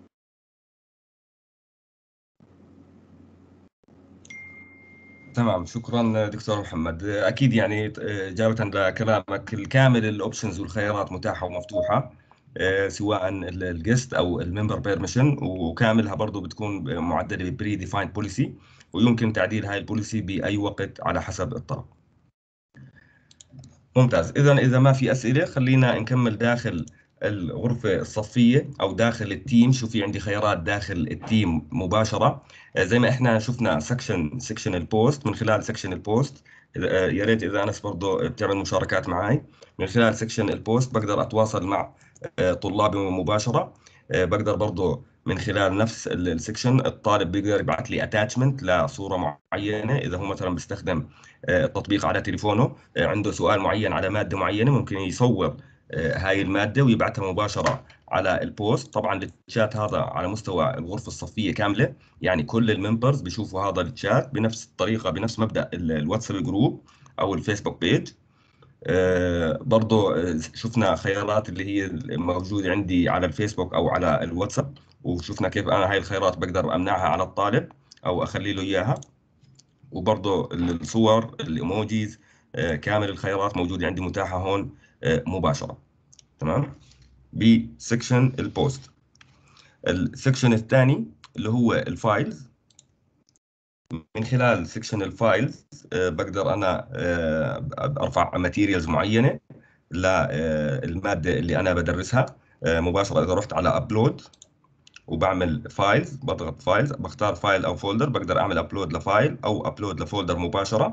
تمام، شكرا دكتور محمد. اكيد يعني اجابه لكلامك الكامل، الاوبشنز والخيارات متاحه ومفتوحه، سواء الجست او الممبر بيرميشن، وكاملها برضه بتكون معدله بري ديفايند بوليسي، ويمكن تعديل هاي البوليسي باي وقت على حسب الطلب. ممتاز. اذا ما في اسئله خلينا نكمل داخل الغرفه الصفيه او داخل التيم. شو في عندي خيارات داخل التيم مباشره؟ زي ما احنا شفنا سكشن البوست. من خلال سكشن البوست يا ريت اذا انس برضه بتعمل مشاركات معي. من خلال سكشن البوست بقدر اتواصل مع طلابي مباشره. بقدر برضه من خلال نفس السكشن الطالب بيقدر يبعث لي اتاتشمنت لصوره معينه، اذا هو مثلا بيستخدم التطبيق على تليفونه، عنده سؤال معين على مادة معينة، ممكن يصور هاي المادة ويبعثها مباشرة على البوست. طبعا الشات هذا على مستوى الغرفة الصفية كاملة، يعني كل الممبرز بيشوفوا هذا الشات بنفس الطريقة، بنفس مبدأ الواتساب جروب أو الفيسبوك بيج. برضو شفنا خيارات اللي هي موجودة عندي على الفيسبوك أو على الواتساب، وشفنا كيف انا هاي الخيارات بقدر امنعها على الطالب او اخلي له اياها. وبرضه الصور الايموجيز كامل الخيارات موجوده عندي متاحه هون مباشره. تمام. بسكشن البوست. السكشن الثاني اللي هو الفايلز. من خلال سكشن الفايلز بقدر انا ارفع ماتيريالز معينه للماده اللي انا بدرسها مباشره. اذا رحت على ابلود وبعمل فايلز، بضغط فايلز، بختار فايل او فولدر، بقدر اعمل ابلود لفايل او ابلود لفولدر مباشره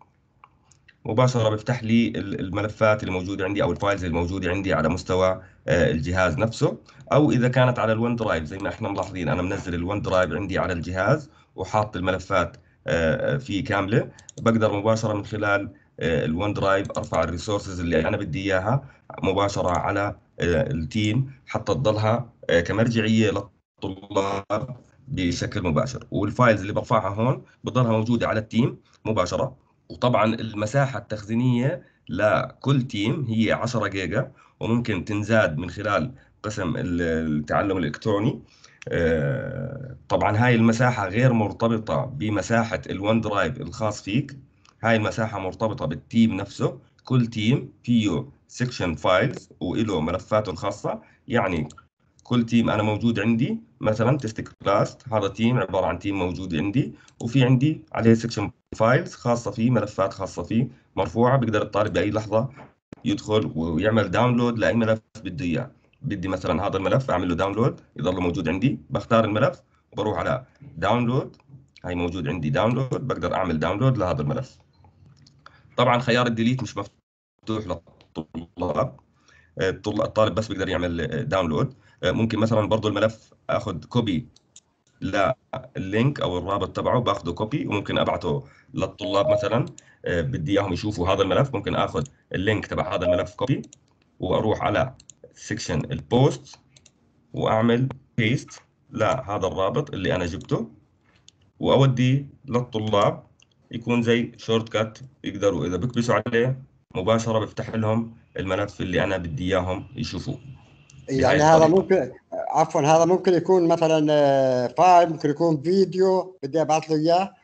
بيفتح لي الملفات اللي موجوده عندي او الفايلز اللي موجوده عندي على مستوى الجهاز نفسه. او اذا كانت على الون درايف زي ما احنا ملاحظين انا منزل الون درايف عندي على الجهاز وحاط الملفات فيه كامله، بقدر مباشره من خلال الون درايف ارفع الريسورسز اللي انا بدي اياها مباشره على التيم حتى تضلها كمرجعيه للطلاب بشكل مباشر. والفايلز اللي برفعها هون بتضلها موجوده على التيم مباشره. وطبعا المساحة التخزينية لكل تيم هي 10 جيجا، وممكن تنزاد من خلال قسم التعلم الإلكتروني. طبعا هاي المساحة غير مرتبطة بمساحة الون درايف الخاص فيك، هاي المساحة مرتبطة بالتيم نفسه. كل تيم فيه سيكشن فايلز وإله ملفاته الخاصة. يعني كل تيم انا موجود عندي مثلا تيست كلاس، هذا تيم عباره عن تيم موجود عندي وفي عندي عليه سكشن فايلز خاصه فيه، ملفات خاصه فيه مرفوعه، بيقدر الطالب باي لحظه يدخل ويعمل داونلود لاي ملف بده اياه. بدي مثلا هذا الملف اعمل له داونلود يضل موجود عندي، بختار الملف وبروح على داونلود، هاي موجود عندي داونلود، بقدر اعمل داونلود لهذا الملف. طبعا خيار الديليت مش مفتوح للطلاب، الطالب بس بيقدر يعمل داونلود. ممكن مثلا برضه الملف اخذ كوبي لللينك او الرابط تبعه، باخذه كوبي وممكن ابعته للطلاب مثلا بدي اياهم يشوفوا هذا الملف، ممكن اخذ اللينك تبع هذا الملف كوبي واروح على سيكشن البوست واعمل بيست لهذا الرابط اللي انا جبته واوديه للطلاب، يكون زي شورت كات يقدروا اذا بكبسوا عليه مباشره بفتح لهم الملف اللي انا بدي اياهم يشوفوه. يعني هذا ممكن، عفوا، هذا ممكن يكون مثلا فايل، ممكن يكون فيديو بدي ابعث له اياه.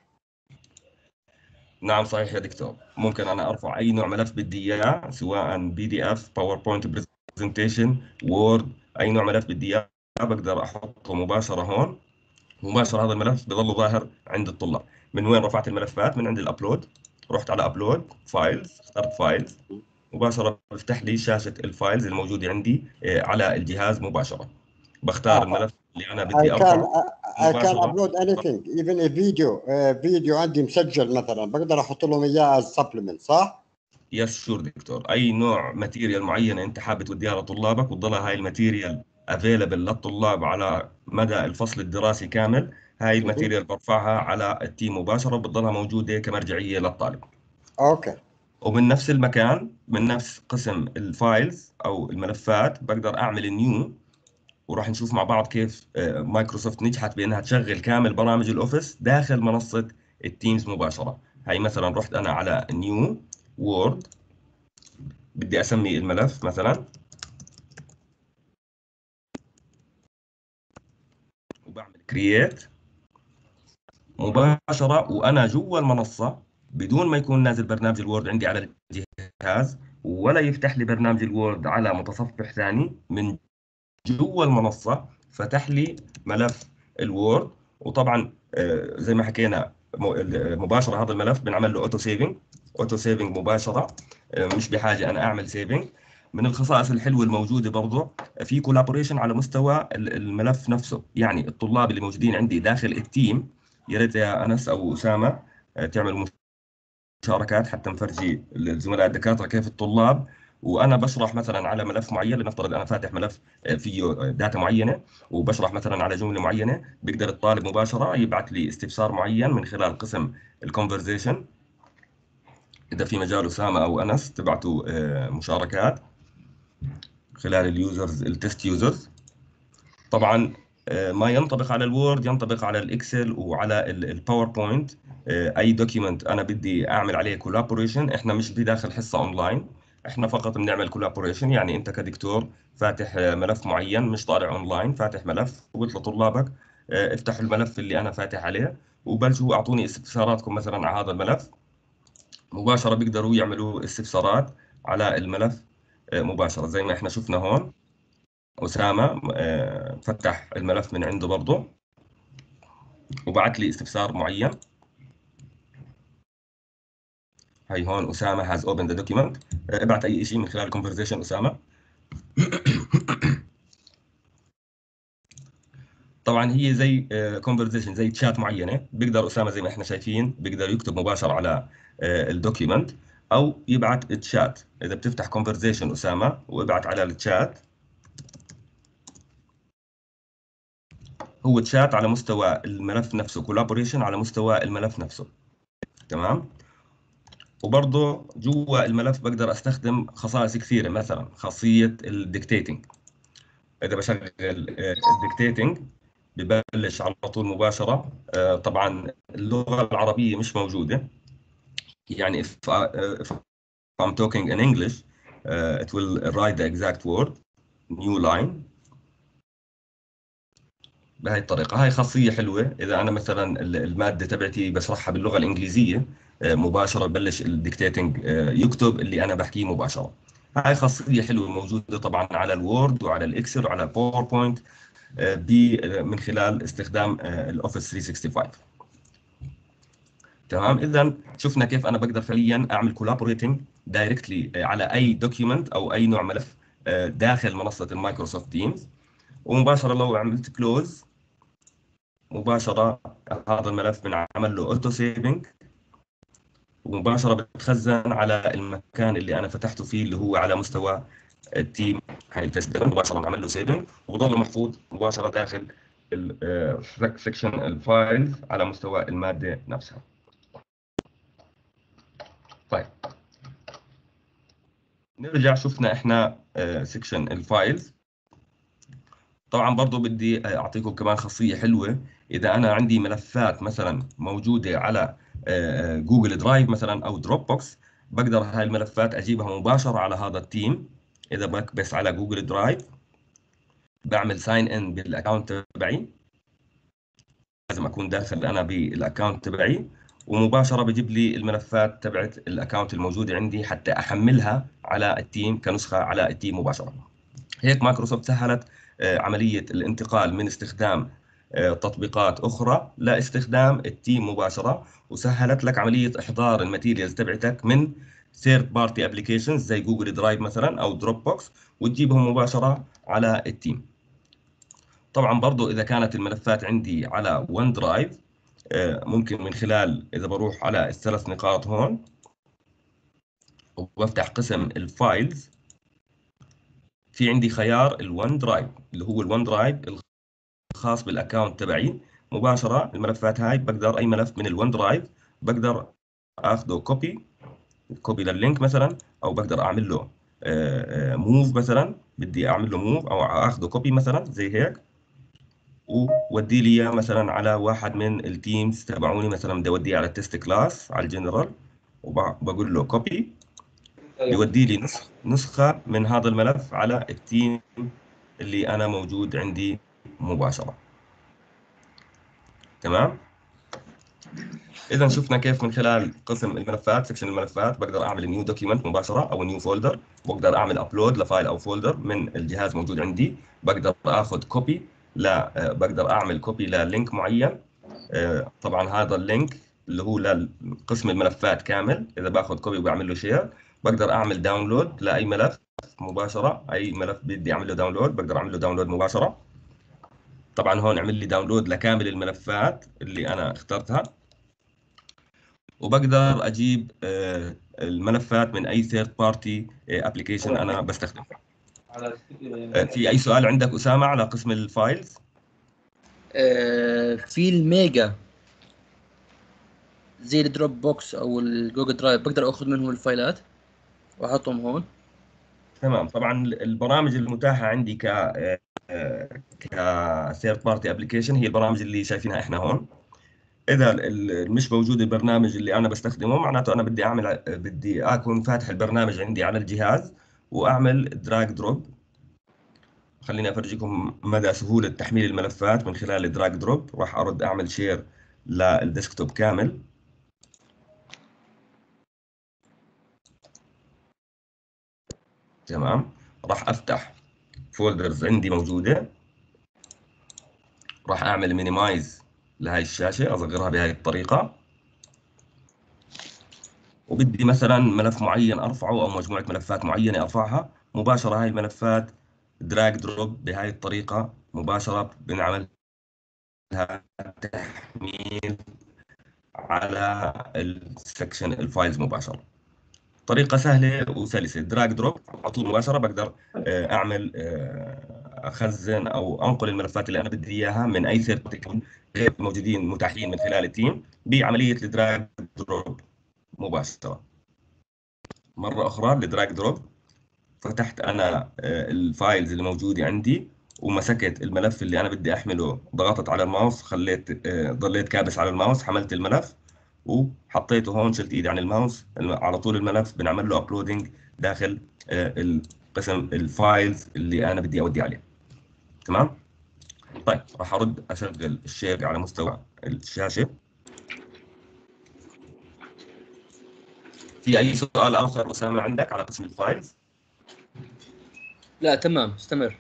نعم صحيح يا دكتور، ممكن انا ارفع اي نوع ملف بدي اياه، سواء بي دي اف، باوربوينت برزنتيشن، وورد، اي نوع ملف بدي اياه بقدر احطه مباشره هون. مباشره هذا الملف بضل ظاهر عند الطلاب. من وين رفعت الملفات؟ من عند الابلود، رحت على ابلود فايلز، اخترت فايلز، مباشره بفتح لي شاشه الفايلز الموجوده عندي على الجهاز مباشره. بختار الملف اللي انا بدي ارفعه I can مباشره. upload anything even a فيديو عندي مسجل مثلا بقدر احط لهم اياه as supplement، صح؟ يس شور دكتور، اي نوع ماتيريال معينه انت حابب توديها لطلابك وتضلها هاي الماتيريال افيلبل للطلاب على مدى الفصل الدراسي كامل، هاي الماتيريال برفعها على التيم مباشره وبتضلها موجوده كمرجعيه للطالب. اوكي. ومن نفس المكان، من نفس قسم الفايلز او الملفات، بقدر اعمل نيو، وراح نشوف مع بعض كيف مايكروسوفت نجحت بانها تشغل كامل برامج الاوفيس داخل منصه التيمز مباشره. هاي مثلا رحت انا على نيو وورد، بدي اسمي الملف مثلا، وبعمل كرييت مباشره وانا جوا المنصه بدون ما يكون نازل برنامج الوورد عندي على الجهاز، ولا يفتح لي برنامج الوورد على متصفح ثاني. من جوا المنصه فتح لي ملف الوورد. وطبعا زي ما حكينا مباشره هذا الملف بنعمل له اوتو سيفنج مباشره، مش بحاجه انا اعمل سيفنج. من الخصائص الحلوه الموجوده برضه في كولابوريشن على مستوى الملف نفسه، يعني الطلاب اللي موجودين عندي داخل التيم، يا ريت يا انس او اسامه تعملوا مشاركات حتى نفرجي الزملاء الدكاتره كيف الطلاب وانا بشرح مثلا على ملف معين. لنفترض انا فاتح ملف فيه داتا معينه وبشرح مثلا على جمله معينه، بيقدر الطالب مباشره يبعث لي استفسار معين من خلال قسم الكونفرزيشن. اذا في مجال اسامه او انس تبعتوا مشاركات خلال اليوزرز، التست يوزرز. طبعا ما ينطبق على الوورد ينطبق على الاكسل وعلى الباوربوينت. اي دوكيمنت انا بدي اعمل عليه كولابوريشن، احنا مش بداخل حصه اونلاين، احنا فقط بنعمل كولابوريشن، يعني انت كدكتور فاتح ملف معين مش طالع اونلاين، فاتح ملف وقلت لطلابك افتحوا الملف اللي انا فاتح عليه وبلشوا اعطوني استفساراتكم مثلا على هذا الملف. مباشرة بيقدروا يعملوا استفسارات على الملف مباشرة، زي ما احنا شفنا هون أسامة فتح الملف من عنده برضه وبعت لي استفسار معين. هي هون أسامة has opened the document. ابعت أي شيء من خلال الكونفرزيشن أسامة. طبعا هي زي كونفرزيشن زي تشات معينة، بيقدر أسامة زي ما احنا شايفين بيقدر يكتب مباشرة على الدوكيمنت أو يبعت تشات. إذا بتفتح كونفرزيشن أسامة وابعت على التشات، هو تشات على مستوى الملف نفسه، كولابوريشن على مستوى الملف نفسه. تمام. وبرضه جوا الملف بقدر استخدم خصائص كثيره، مثلا خاصيه الديكتيتنج. اذا بشغل الديكتيتنج ببلش على طول مباشره. طبعا اللغه العربيه مش موجوده، يعني if I'm talking in English it will write the exact word new line بهي الطريقة. هاي خاصية حلوة. إذا أنا مثلا المادة تبعتي بشرحها باللغة الإنجليزية مباشرة بلش الديكتيتنج يكتب اللي أنا بحكيه مباشرة. هاي خاصية حلوة موجودة طبعا على الوورد وعلى الإكسل وعلى الباوربوينت من خلال استخدام الأوفيس 365. تمام. إذا شفنا كيف أنا بقدر فعليا أعمل كولابوريتنج دايركتلي على أي دوكيومنت أو أي نوع ملف داخل منصة المايكروسوفت تيمز. ومباشرة لو عملت كلوز مباشرة هذا الملف بنعمل له اوتو سيفنج ومباشرة بتخزن على المكان اللي أنا فتحته فيه اللي هو على مستوى التيم. هاي الفيسبوك مباشرة بنعمل له سيفنج وبضل محفوظ مباشرة داخل سكشن الفايلز على مستوى المادة نفسها. طيب نرجع شفنا احنا سكشن الفايلز. طبعا برضو بدي اعطيكم كمان خاصيه حلوه. اذا انا عندي ملفات مثلا موجوده على جوجل درايف مثلا او دروب بوكس، بقدر هاي الملفات اجيبها مباشره على هذا التيم. اذا بكبس على جوجل درايف بعمل ساين ان بالاكونت تبعي، لازم اكون داخل انا بالاكونت تبعي، ومباشره بجيب لي الملفات تبعت الاكونت الموجوده عندي حتى احملها على التيم كنسخه على التيم مباشره. هيك مايكروسوفت سهلت عملية الانتقال من استخدام تطبيقات أخرى لاستخدام التيم مباشرة، وسهلت لك عملية إحضار الماتيريالز تبعتك من ثيرد بارتي ابلكيشنز زي جوجل درايف مثلا أو دروب بوكس وتجيبهم مباشرة على التيم. طبعا برضو إذا كانت الملفات عندي على ون درايف ممكن من خلال إذا بروح على الثلاث نقاط هون وبفتح قسم الفايلز، في عندي خيار الون درايف اللي هو الون درايف الخاص بالاكونت تبعي. مباشره الملفات هاي بقدر اي ملف من الون درايف بقدر اخذه كوبي لللينك مثلا، او بقدر اعمل له موف مثلا، بدي اعمل له موف او اخذه كوبي مثلا زي هيك وودي لي اياه مثلا على واحد من التيمز تبعوني. مثلا بدي اوديه على التست كلاس على الجنرال وبقول له كوبي، بيودي لي نسخه من هذا الملف على التيم اللي انا موجود عندي مباشره. تمام. اذا شفنا كيف من خلال قسم الملفات سكشن الملفات بقدر اعمل نيو دوكيمنت مباشره او نيو فولدر، بقدر اعمل ابلود لفايل او فولدر من الجهاز موجود عندي، بقدر اخذ كوبي بقدر اعمل كوبي للينك معين. طبعا هذا اللينك اللي هو لقسم الملفات كامل، اذا باخذ كوبي وبعمل له شير بقدر اعمل داونلود لاي ملف مباشره. اي ملف بدي اعمل له داونلود بقدر اعمل له داونلود مباشره. طبعا هون عمل لي داونلود لكامل الملفات اللي انا اخترتها، وبقدر اجيب الملفات من اي ثيرد بارتي ابلكيشن انا بستخدمه. في اي سؤال عندك اسامه على قسم الفايلز؟ في الميجا زي الدروب بوكس او الجوجل درايف بقدر اخذ منهم الفايلات واحطهم هون؟ تمام. طبعا البرامج المتاحه عندي ك ثيرد بارتي ابلكيشن هي البرامج اللي شايفينها احنا هون. اذا مش موجود البرنامج اللي انا بستخدمه، معناته انا بدي اكون فاتح البرنامج عندي على الجهاز واعمل دراج دروب. خليني افرجيكم مدى سهولة تحميل الملفات من خلال الدراج دروب. راح ارد اعمل شير للديسكتوب كامل. تمام. راح افتح فولدرز عندي موجودة، راح اعمل مينيمايز لهي الشاشة، اصغرها بهاي الطريقة، وبدي مثلا ملف معين ارفعه او مجموعة ملفات معينة ارفعها مباشرة. هاي الملفات دراج دروب بهاي الطريقة مباشرة بنعملها تحميل على السكشن الفايلز مباشرة. طريقة سهلة وسلسة، دراج دروب على طول مباشرة بقدر اعمل اخزن او انقل الملفات اللي انا بدي اياها من اي ثيرد تكون غير موجودين متاحين من خلال التيم بعملية الدراج دروب مباشرة. مرة اخرى الدراج دروب، فتحت انا الفايلز اللي موجودة عندي ومسكت الملف اللي انا بدي احمله، ضغطت على الماوس، خليت ضليت كابس على الماوس، حملت الملف وحطيته هون، شلت ايدي عن الماوس، على طول الملف بنعمل له ابلودنج داخل القسم الفايلز اللي انا بدي اودي عليه. تمام. طيب راح ارد اشغل الشير على مستوى الشاشة. في اي سؤال اخر اسامة عندك على قسم الفايلز؟ لا تمام، استمر.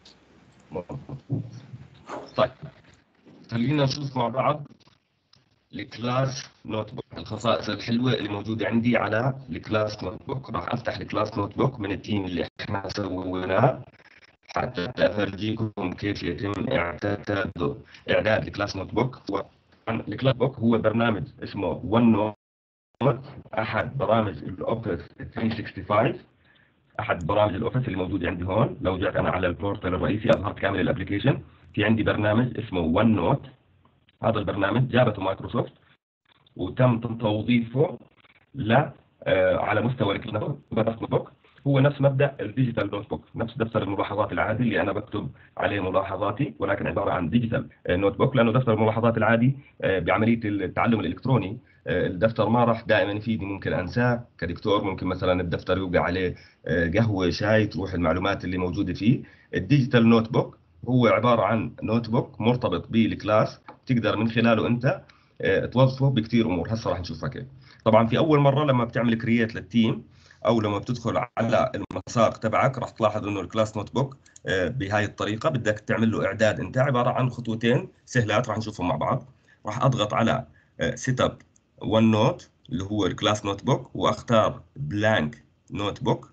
طيب خلينا نشوف مع بعض الكلاس نوت بوك، الخصائص الحلوه اللي موجوده عندي على الكلاس نوت بوك. راح افتح الكلاس نوت بوك من التيم اللي احنا سويناه حتى افرجيكم كيف يتم اعداد الكلاس نوت بوك. الكلاس بوك هو برنامج اسمه ون نوت، احد برامج الاوفيس 365، احد برامج الاوفيس اللي موجوده عندي هون. لو جيت انا على البورتال الرئيسي اظهرت كامل الابلكيشن، في عندي برنامج اسمه ون نوت. هذا البرنامج جابته مايكروسوفت وتم توظيفه على مستوى النوت بوك. هو نفس مبدا الديجيتال نوت بوك، نفس دفتر الملاحظات العادي اللي انا بكتب عليه ملاحظاتي، ولكن عباره عن ديجيتال نوت بوك، لانه دفتر الملاحظات العادي بعمليه التعلم الالكتروني الدفتر ما راح دائما يفيدني، ممكن انساه كدكتور، ممكن مثلا الدفتر يوقع عليه قهوه شاي تروح المعلومات اللي موجوده فيه. الديجيتال نوت بوك هو عباره عن نوت بوك مرتبط بالكلاس، تقدر من خلاله انت توظفه بكثير امور. هسه راح نشوفها كيف. طبعا في اول مره لما بتعمل كرييت للتيم او لما بتدخل على المساق تبعك راح تلاحظ انه الكلاس نوت بوك بهاي الطريقه بدك تعمل له اعداد انت، عباره عن خطوتين سهلات راح نشوفهم مع بعض. راح اضغط على سيت اب ون نوت اللي هو الكلاس نوت بوك واختار بلانك نوت بوك.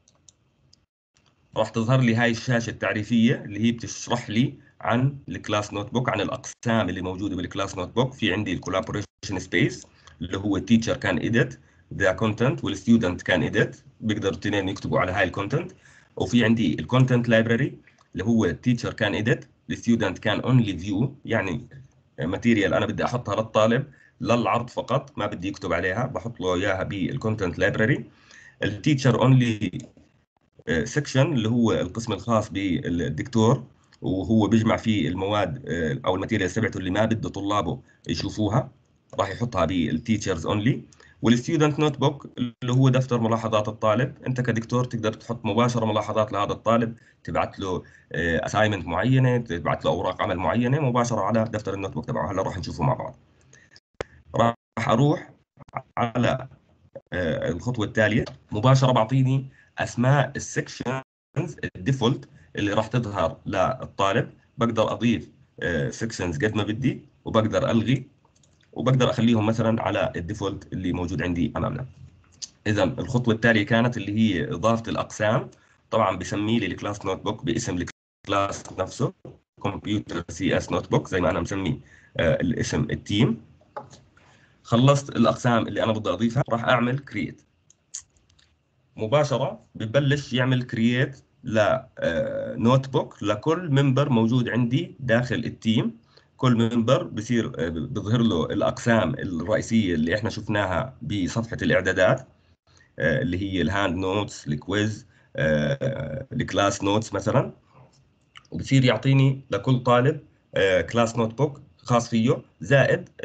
راح تظهر لي هاي الشاشه التعريفيه اللي هي بتشرح لي عن الكلاس نوت بوك، عن الاقسام اللي موجوده بالكلاس نوت بوك. في عندي الكولابوريشن سبيس اللي هو التيتشر كان اديت ذا كونتنت والستودنت كان اديت، بيقدروا الاثنين يكتبوا على هاي الكونتنت. وفي عندي الكونتنت لايبراري اللي هو التيتشر كان اديت، الستودنت كان اونلي فيو، يعني ماتيريال انا بدي احطها للطالب للعرض فقط، ما بدي يكتب عليها، بحط له اياها بالكونتنت لايبراري. التيتشر اونلي سكشن اللي هو القسم الخاص بالدكتور، وهو بيجمع فيه المواد او الماتيريالز تبعته اللي ما بده طلابه يشوفوها، راح يحطها بالتيتشرز اونلي. والستودنت نوت بوك اللي هو دفتر ملاحظات الطالب، انت كدكتور تقدر تحط مباشره ملاحظات لهذا الطالب، تبعت له اساينمنت معينه، تبعت له اوراق عمل معينه مباشره على دفتر النوت بوك تبعه. هلا راح نشوفه مع بعض. راح اروح على الخطوه التاليه مباشره، بعطيني اسماء السكشنز الديفولت اللي راح تظهر للطالب. بقدر اضيف سكشنز قد ما بدي، وبقدر الغي، وبقدر اخليهم مثلا على الديفولت اللي موجود عندي امامنا. اذا الخطوه التاليه كانت اللي هي اضافه الاقسام. طبعا بسمي لي الكلاس نوت بوك باسم الكلاس نفسه، كمبيوتر سي اس نوت بوك زي ما انا مسمي الاسم التيم. خلصت الاقسام اللي انا بدي اضيفها، راح اعمل كرييت. مباشره ببلش يعمل كرييت لنوت بوك لكل ممبر موجود عندي داخل التيم. كل ممبر بصير بظهر له الاقسام الرئيسيه اللي احنا شفناها بصفحه الاعدادات، اللي هي الهاند نوتس، الكويز، الكلاس نوتس مثلا. وبصير يعطيني لكل طالب كلاس نوت بوك خاص فيه، زائد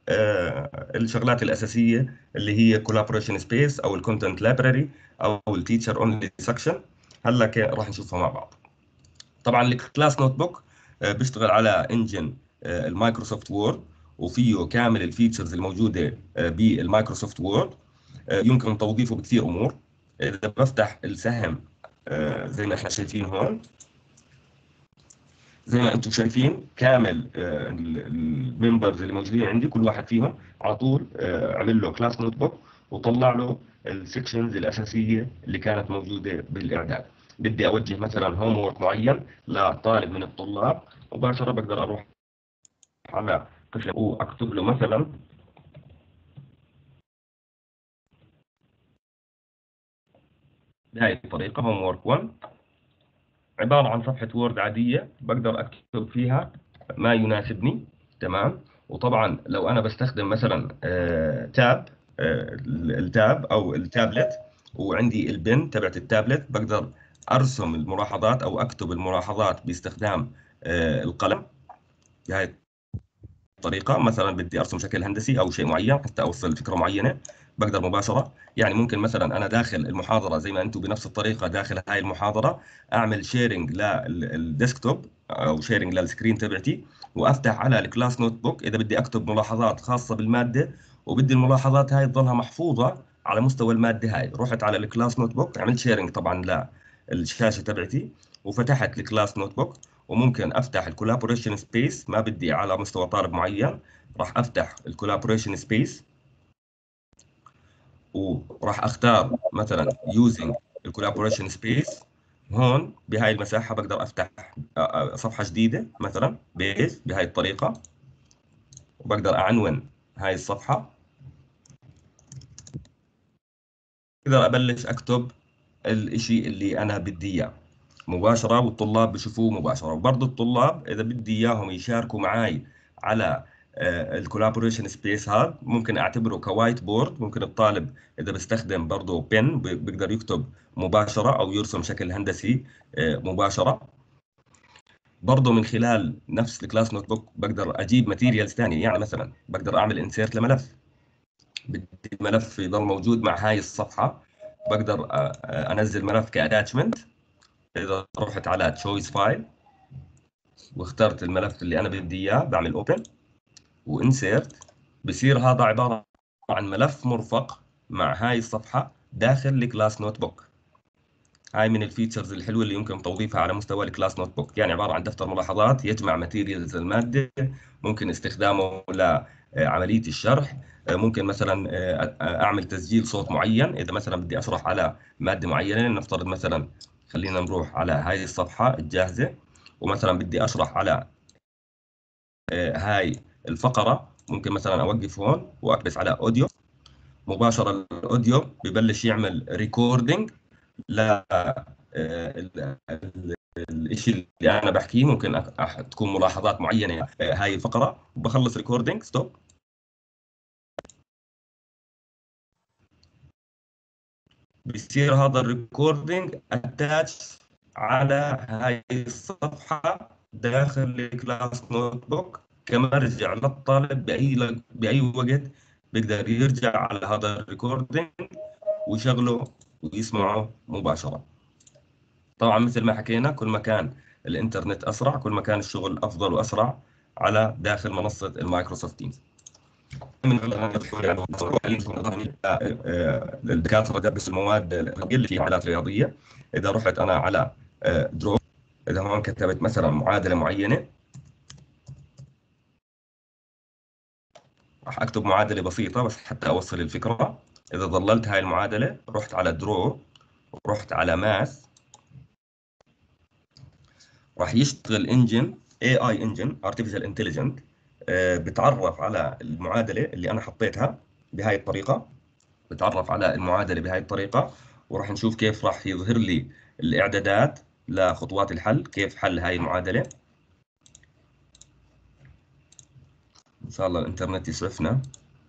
الشغلات الاساسيه اللي هي collaboration space او الكونتنت لايبراري او التيتشر اونلي سكشن. هلا راح نشوفها مع بعض. طبعا الكلاس نوت بوك بيشتغل على انجن المايكروسوفت وورد، وفيه كامل الفيتشرز الموجوده بالمايكروسوفت وورد. يمكن توظيفه بكثير امور. اذا بفتح السهم زي ما احنا شايفين هون، زي ما انتم شايفين كامل الممبرز اللي موجودين عندي كل واحد فيهم على طول عمل له كلاس نوت بوك وطلع له السكشنز الاساسيه اللي كانت موجوده بالاعداد. بدي اوجه مثلا هوم وورك معين لطالب من الطلاب، مباشره بقدر اروح على قسم واكتب له مثلا بهاي الطريقه هوم وورك 1، عباره عن صفحه وورد عاديه بقدر اكتب فيها ما يناسبني. تمام. وطبعا لو انا بستخدم مثلا تاب، التاب او التابلت، وعندي البن تبعت التابلت، بقدر ارسم الملاحظات او اكتب الملاحظات باستخدام القلم بهاي الطريقه. مثلا بدي ارسم شكل هندسي او شيء معين حتى اوصل فكره معينه، بقدر مباشره. يعني ممكن مثلا انا داخل المحاضره زي ما انتم بنفس الطريقه داخل هاي المحاضره اعمل شيرنج للديسكتوب او شيرنج للسكرين تبعتي، وافتح على الكلاس نوت بوك اذا بدي اكتب ملاحظات خاصه بالماده، وبدي الملاحظات هاي تضلها محفوظه على مستوى الماده هاي. رحت على الكلاس نوت بوك، عملت شيرنج طبعا للشاشه تبعتي، وفتحت الكلاس نوت بوك. وممكن افتح الكولابوريشن سبيس، ما بدي على مستوى طالب معين، راح افتح الكولابوريشن سبيس وراح اختار مثلا يوزنج الكولابوريشن سبيس. هون بهاي المساحه بقدر افتح صفحه جديده مثلا بيز بهاي الطريقه، وبقدر اعنون هاي الصفحه. بقدر ابلش اكتب الاشي اللي انا بدي اياه مباشرة، والطلاب بشوفوه مباشرة. وبرضه الطلاب إذا بدي إياهم يشاركوا معي على الكولابوريشن سبيس، هذا ممكن أعتبره كوايت بورد. ممكن الطالب إذا بستخدم برضه بن بيقدر يكتب مباشرة أو يرسم شكل هندسي مباشرة. برضه من خلال نفس الكلاس نوت بوك بقدر أجيب ماتيريالز ثانية. يعني مثلا بقدر أعمل انسيرت لملف، بدي ملف يضل موجود مع هاي الصفحة، بقدر أنزل ملف كأتاتشمنت. إذا رحت على تشويس فايل واخترت الملف اللي انا بدي اياه، بعمل اوبن وانسيرت، بصير هذا عباره عن ملف مرفق مع هاي الصفحه داخل الكلاس نوت بوك. هاي من الفيتشرز الحلوه اللي يمكن توظيفها على مستوى الكلاس نوت بوك. يعني عباره عن دفتر ملاحظات يجمع ماتيريالز الماده، ممكن استخدامه لعمليه الشرح. ممكن مثلا اعمل تسجيل صوت معين اذا مثلا بدي اشرح على ماده معينه. نفترض مثلا خلينا نروح على هاي الصفحه الجاهزه، ومثلا بدي اشرح على هاي الفقرة. ممكن مثلا اوقف هون واكبس على اوديو، مباشرة الاوديو ببلش يعمل ريكوردينج ل الشيء اللي انا بحكيه. ممكن تكون ملاحظات معينة هاي الفقرة، وبخلص ريكوردينج ستوب. بيصير هذا الريكوردينج اتاتش على هاي الصفحة داخل الكلاس نوت بوك كمرجع للطالب بأي وقت بيقدر يرجع على هذا الريكوردينج ويشغله ويسمعه مباشرة. طبعا مثل ما حكينا، كل ما كان الانترنت أسرع كل ما كان الشغل أفضل وأسرع على داخل منصة المايكروسوفت تيمز. من الدكاتره درسوا المواد اللي فيها حالات رياضيه. اذا رحت انا على درو، اذا هون كتبت مثلا معادله معينه، راح اكتب معادله بسيطه بس حتى اوصل الفكره. اذا ظللت هاي المعادله، رحت على درو ورحت على ماث، راح يشتغل انجن اي انجن ارتفيشال انتليجنت، بتعرف على المعادله اللي انا حطيتها بهاي الطريقه. بتعرف على المعادلة بهاي الطريقة، وراح نشوف كيف راح يظهر لي الإعدادات لخطوات الحل، كيف حل هاي المعادلة. إن شاء الله الإنترنت يسعفنا.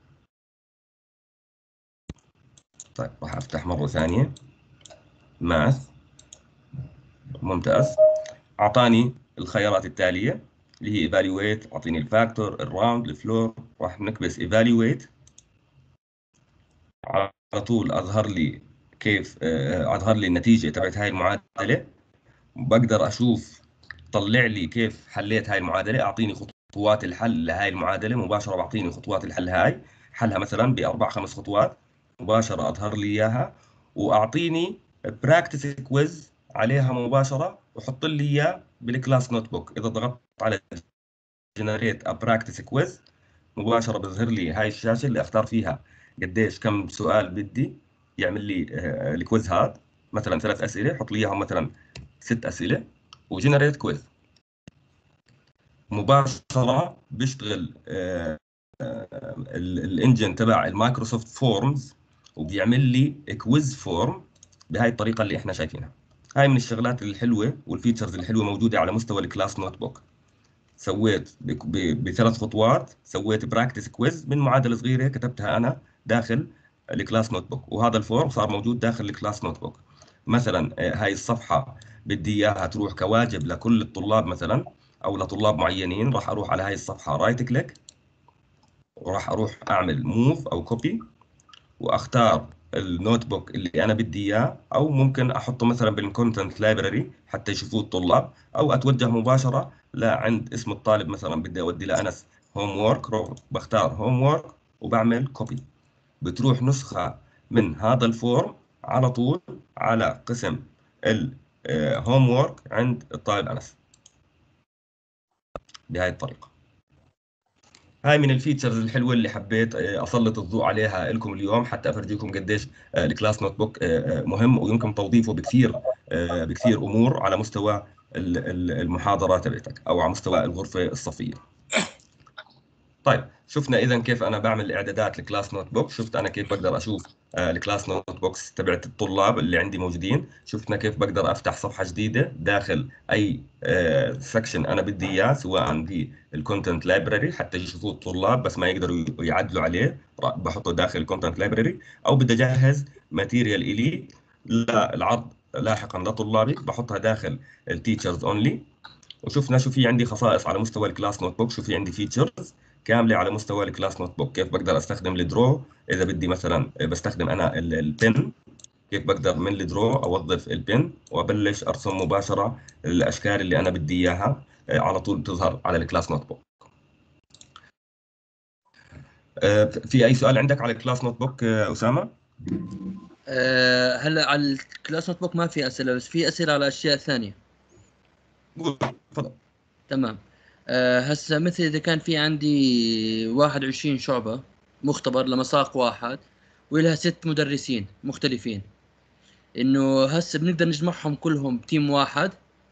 طيب راح أفتح مرة ثانية ماث. ممتاز. أعطاني الخيارات التالية اللي هي evaluate، أعطيني الفاكتور، الراوند، الفلور، راح نكبس evaluate، على طول اظهر لي كيف اظهر لي النتيجه تبعت هاي المعادله. بقدر اشوف طلع لي كيف حليت هاي المعادله، اعطيني خطوات الحل لهاي المعادله مباشره، بعطيني خطوات الحل هاي، حلها مثلا باربع خمس خطوات مباشره اظهر لي اياها، واعطيني براكتس كويز عليها مباشره وحط لي اياه بالكلاس نوت بوك. اذا ضغطت على جنريت ا براكتس كويز مباشره بظهر لي هاي الشاشه اللي اختار فيها قديش كم سؤال بدي يعمل لي الكويز هذا، مثلا 3 اسئله حط لي اياهم مثلا 6 اسئله وجنريت كويز. مباشره بيشتغل الانجن تبع المايكروسوفت فورمز وبيعمل لي كويز فورم بهاي الطريقه اللي احنا شايفينها. هاي من الشغلات الحلوه والفيتشرز الحلوه موجوده على مستوى الكلاس نوت بوك. سويت ب3 خطوات، سويت براكتس كويز من معادله صغيره كتبتها انا داخل الكلاس نوت بوك، وهذا الفورم صار موجود داخل الكلاس نوت بوك. مثلا هاي الصفحه بدي اياها تروح كواجب لكل الطلاب مثلا او لطلاب معينين، راح اروح على هاي الصفحه رايت كليك وراح اروح اعمل موف او كوبي واختار النوت بوك اللي انا بدي اياه، او ممكن احطه مثلا بالكونتنت لايبراري حتى يشوفوه الطلاب، او اتوجه مباشره لعند اسم الطالب، مثلا بدي اودي لانس هوم وورك، بختار هوم وورك وبعمل كوبي، بتروح نسخه من هذا الفورم على طول على قسم الهوم وورك عند الطالب انس بهاي الطريقه. هاي من الفيتشرز الحلوه اللي حبيت اسلط الضوء عليها لكم اليوم حتى افرجيكم قديش الكلاس نوت بوك مهم، ويمكن توظيفه بكثير امور على مستوى المحاضره تبعتك او على مستوى الغرفه الصفيه. طيب شفنا اذا كيف انا بعمل اعدادات الكلاس نوت بوك، شفت انا كيف بقدر اشوف الكلاس نوت بوكس تبعت الطلاب اللي عندي موجودين، شفنا كيف بقدر افتح صفحه جديده داخل اي سكشن انا بدي اياه سواء بالكونتنت لايبراري حتى يشوفوه الطلاب بس ما يقدروا يعدلوا عليه، بحطه داخل الكونتنت لايبراري، او بدي اجهز ماتيريال الي للعرض لاحقا لطلابي بحطها داخل التيتشرز اونلي. وشفنا شو في عندي خصائص على مستوى الكلاس نوت بوك، شو في عندي فيتشرز كامله على مستوى الكلاس نوت بوك، كيف بقدر استخدم الدرو اذا بدي مثلا بستخدم انا البن، كيف بقدر من الدرو اوظف البن وابلش ارسم مباشره الاشكال اللي انا بدي اياها على طول بتظهر على الكلاس نوت بوك. في اي سؤال عندك على الكلاس نوت بوك اسامه؟ هلا على الكلاس نوت بوك ما في اسئله، بس في اسئله على اشياء ثانيه. قول تفضل. تمام. هسه مثل اذا كان في عندي 21 شعبه مختبر لمساق واحد ولها 6 مدرسين مختلفين، انه هسه بنقدر نجمعهم كلهم بتيم واحد؟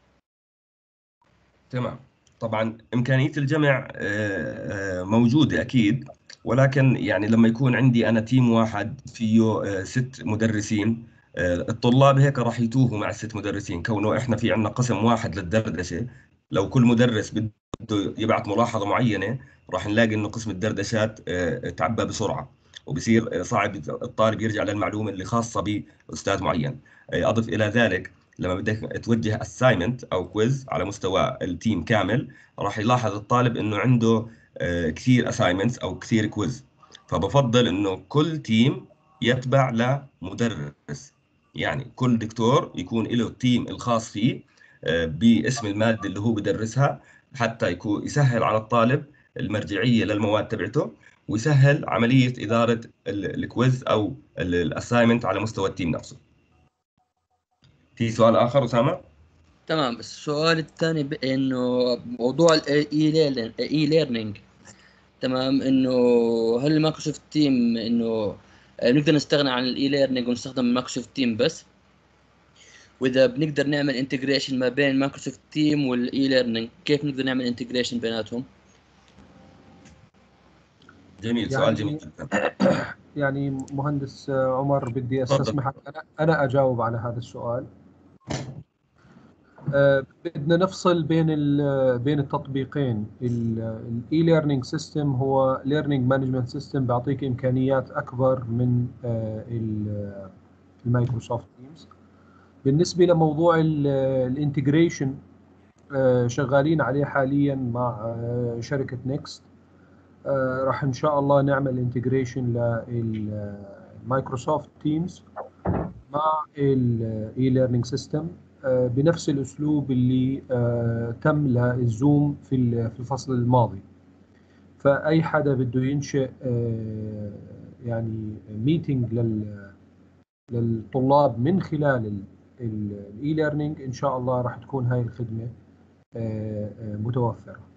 تمام، طبعا إمكانية الجمع موجودة أكيد، ولكن يعني لما يكون عندي أنا تيم واحد فيه 6 مدرسين، الطلاب هيك راح يتوهوا مع ال6 مدرسين، كونه إحنا في عندنا قسم واحد للدردشة. لو كل مدرس بده يبعث ملاحظة معينة راح نلاقي إنه قسم الدردشات تعبى بسرعة، وبصير صعب الطالب يرجع للمعلومة اللي خاصة بأستاذ معين. أضف إلى ذلك لما بدك توجه اساينمنت او كويز على مستوى التيم كامل راح يلاحظ الطالب انه عنده كثير اساينمنتس او كثير كويز، فبفضل انه كل تيم يتبع لمدرس، يعني كل دكتور يكون له التيم الخاص فيه باسم المادة اللي هو بدرسها، حتى يكون يسهل على الطالب المرجعية للمواد تبعته، ويسهل عملية إدارة الكويز أو الأساينمنت على مستوى التيم نفسه. في سؤال آخر أسامة؟ تمام. بس السؤال الثاني انه موضوع الاي ليرنينج، تمام، انه هل مايكروسوفت تيم انه نقدر نستغنى عن الاي ليرنينج ونستخدم مايكروسوفت تيم بس؟ واذا بنقدر نعمل انتجريشن ما بين مايكروسوفت تيم والاي ليرنينج كيف نقدر نعمل انتجريشن بيناتهم؟ جميل، سؤال جميل جدا. يعني مهندس عمر بدي تفضل. استسمحك أنا أجاوب على هذا السؤال. بدنا نفصل بين التطبيقين. الاي ليرنينج سيستم هو ليرنينج مانجمنت سيستم بيعطيك امكانيات اكبر من المايكروسوفت تيمز. بالنسبه لموضوع الانتجريشن شغالين عليه حاليا مع شركه نيكست. راح ان شاء الله نعمل انتجريشن للمايكروسوفت تيمز مع الاي ليرنينج سيستم بنفس الاسلوب اللي تم للزوم في الفصل الماضي. فاي حدا بده ينشئ يعني ميتنج للطلاب من خلال الاي ليرنينج، ان شاء الله راح تكون هاي الخدمه متوفره.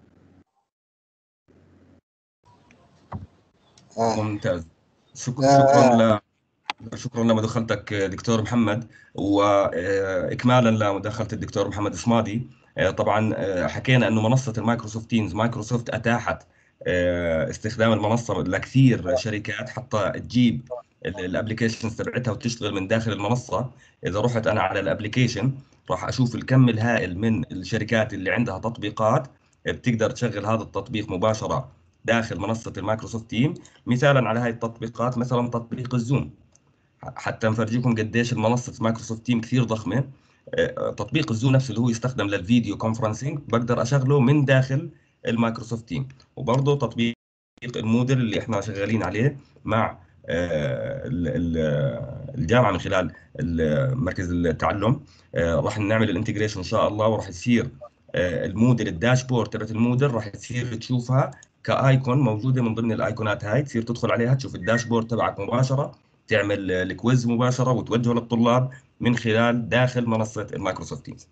ممتاز. شكرا شكرا لمداخلتك دكتور محمد، واكمالا لمداخله الدكتور محمد الصمادي. طبعا حكينا انه منصه المايكروسوفت تيمز، مايكروسوفت اتاحت استخدام المنصه لكثير شركات حتى تجيب الابلكيشنز تبعتها وتشتغل من داخل المنصه. اذا رحت انا على الابلكيشن راح اشوف الكم الهائل من الشركات اللي عندها تطبيقات بتقدر تشغل هذا التطبيق مباشره داخل منصه المايكروسوفت تيم. مثالا على هاي التطبيقات مثلا تطبيق الزوم، حتى نفرجيكم قديش المنصة مايكروسوفت تيم كثير ضخمة. تطبيق الزوم نفسه اللي هو يستخدم للفيديو كونفرنسينج بقدر أشغله من داخل المايكروسوفت تيم. وبرضه تطبيق الموديل اللي احنا شغالين عليه مع الجامعة من خلال مركز التعلم، راح نعمل الانتجريشن إن شاء الله، وراح يصير الموديل الداشبورد تبعت الموديل راح تصير تشوفها كايكون موجوده من ضمن الايقونات هاي، تصير تدخل عليها تشوف الداشبورد تبعك مباشره، تعمل الكويز مباشره وتوجهه للطلاب من خلال داخل منصه المايكروسوفت تيمز.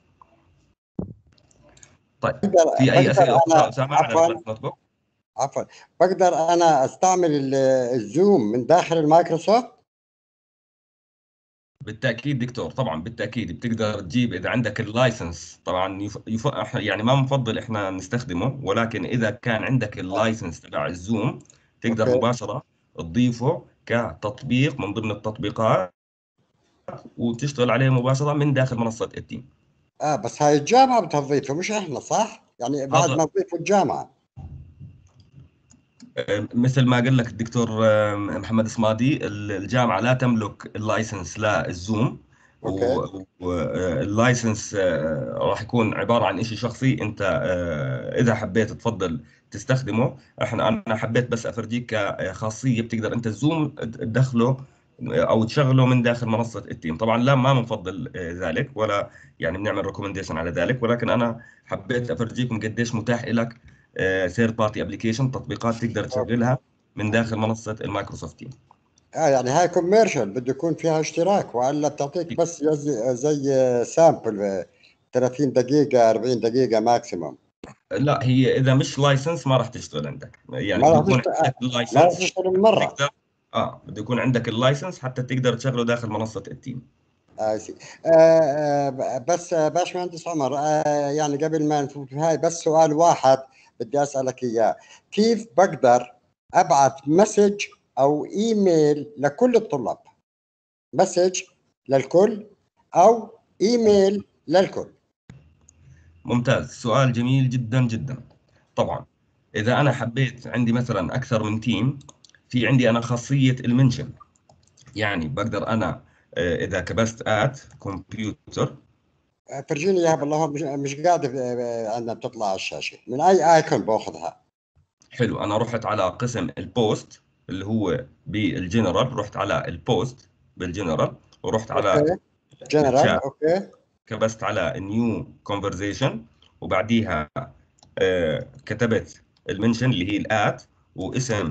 طيب، في اي اسئله اخرى اسامه على الكلاس نوت بوك؟ عفوا، بقدر انا استعمل الزوم من داخل المايكروسوفت؟ بالتاكيد دكتور، طبعا بالتاكيد بتقدر تجيب اذا عندك اللايسنس. طبعا يعني ما بنفضل احنا نستخدمه، ولكن اذا كان عندك اللايسنس تبع الزوم تقدر أوكي. مباشره تضيفه كتطبيق من ضمن التطبيقات وتشتغل عليه مباشره من داخل منصه التيم. بس هاي الجامعه بتضيفه مش احنا، صح؟ يعني بعد ما تضيفوا الجامعه. مثل ما قال لك الدكتور محمد صمادي، الجامعة لا تملك اللايسنس للزوم، واللايسنس راح يكون عبارة عن شيء شخصي. انت اذا حبيت تفضل تستخدمه، انا حبيت بس افرجيك كخاصية بتقدر انت الزوم تدخله او تشغله من داخل منصة التيم. طبعا لا، ما بنفضل ذلك، ولا يعني بنعمل ريكومنديشن على ذلك، ولكن انا حبيت افرجيكم قديش متاح لك ثيرد بارتي ابلكيشن، تطبيقات تقدر تشغلها من داخل منصه المايكروسوفت تيم. يعني هاي كوميرشال بده يكون فيها اشتراك، والا بتعطيك بس زي سامبل 30 دقيقه 40 دقيقه ماكسيموم. لا، هي اذا مش لايسنس ما راح تشتغل عندك، يعني ما بده راح يكون تشتغل. عندك لا اللايسنس تشتغل مره. تقدر بده يكون عندك اللايسنس حتى تقدر تشغله داخل منصه التيم. سي. بس باشمهندس عمر، يعني قبل ما نفوت في هاي، بس سؤال واحد بدي اسالك اياه. كيف بقدر ابعث مسج او ايميل لكل الطلاب؟ مسج للكل او ايميل للكل؟ ممتاز، سؤال جميل جدا جدا. طبعا اذا انا حبيت عندي مثلا اكثر من تيم، في عندي انا خاصيه المنشن، يعني بقدر انا اذا كبست كمبيوتر. فرجيني اياها بالله، مش قاعده عندنا بتطلع على الشاشه. من اي ايكون باخذها؟ حلو، انا رحت على قسم البوست اللي هو بالجنرال، رحت على البوست بالجنرال، ورحت على اوكي جنرال. الشات، اوكي كبست على نيو كونفرزيشن، وبعديها كتبت المنشن اللي هي الات، واسم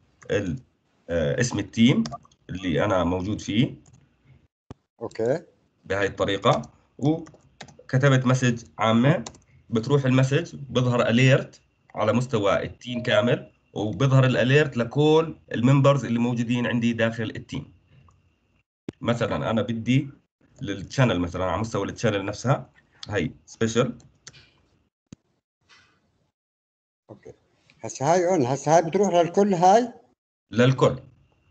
اسم التيم اللي انا موجود فيه. اوكي بهاي الطريقه، وكتبت مسج عامه. بتروح المسج بظهر اليرت على مستوى التيم كامل، وبظهر الاليرت لكل الممبرز اللي موجودين عندي داخل التيم. مثلا انا بدي للتشانل، مثلا على مستوى التشانل نفسها، هي سبيشال. اوكي. هسه هاي اون، هسه هاي بتروح للكل. هاي للكل،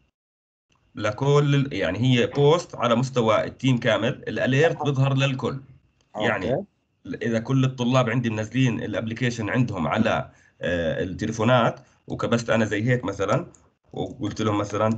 لكل يعني هي بوست على مستوى التيم كامل، الاليرت بيظهر للكل. يعني اوكي اذا كل الطلاب عندي منزلين الابلكيشن عندهم على التليفونات، وكبست انا زي هيك مثلا، وقلت لهم مثلا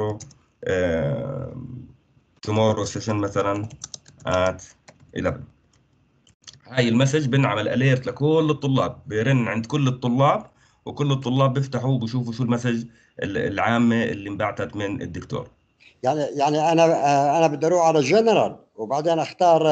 تومورو سيشن مثلا at 11، هاي المسج بنعمل اليرت لكل الطلاب، بيرن عند كل الطلاب، وكل الطلاب بيفتحوا وبشوفوا شو المسج العامه اللي انبعثت من الدكتور. يعني انا بدي اروح على جنرال وبعدين اختار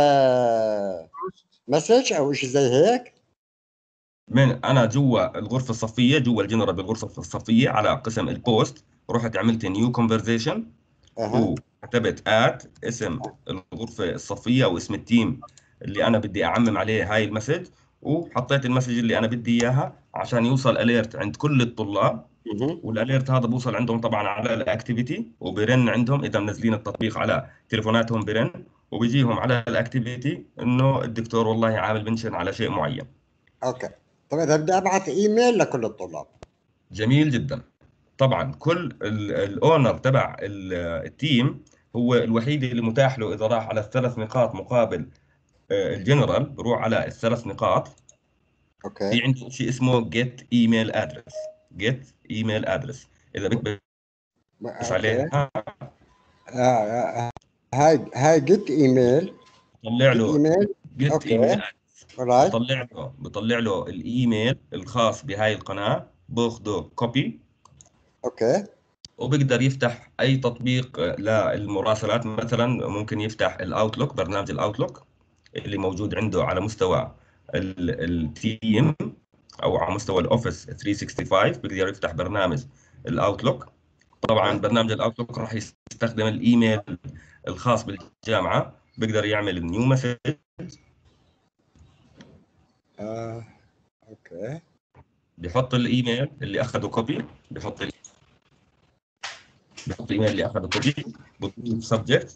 مسج او شيء زي هيك. انا جوا الغرفه الصفيه، جوا الجنرال بالغرفه الصفيه على قسم البوست، رحت عملت نيو كونفرزيشن وكتبت اسم الغرفه الصفيه او اسم التيم اللي انا بدي اعمم عليه هاي المسج، وحطيت المسج اللي انا بدي اياها عشان يوصل اليرت عند كل الطلاب. والاليرت هذا بوصل عندهم طبعا على الاكتيفيتي، وبرن عندهم اذا منزلين التطبيق على تليفوناتهم برن، وبيجيهم على الاكتيفيتي انه الدكتور والله عامل منشن على شيء معين. اوكي. طب اذا بدي ابعث ايميل لكل الطلاب؟ جميل جدا. طبعا كل الاونر تبع التيم هو الوحيد اللي متاح له اذا راح على الثلاث نقاط مقابل الجنرال، بروح على الثلاث نقاط. اوكي. في عنده شيء اسمه جيت ايميل ادرس. جيت ايميل ادرس اذا بكبس عليها هاي جيت ايميل. بطلع له جيت ايميل رايت. بطلع له الايميل الخاص بهاي القناه، باخده كوبي. اوكي. وبيقدر يفتح اي تطبيق للمراسلات، مثلا ممكن يفتح الاوتلوك، برنامج الاوتلوك اللي موجود عنده على مستوى التيم او على مستوى الاوفيس 365. بيقدر يفتح برنامج الاوتلوك. طبعا برنامج الاوتلوك راح يستخدم الايميل الخاص بالجامعه، بيقدر يعمل نيو مسج. اوكي. بيحط الايميل اللي اخذه كوبي، بيحط الايميل اللي اخذه كوبي، بضيف سبجكت،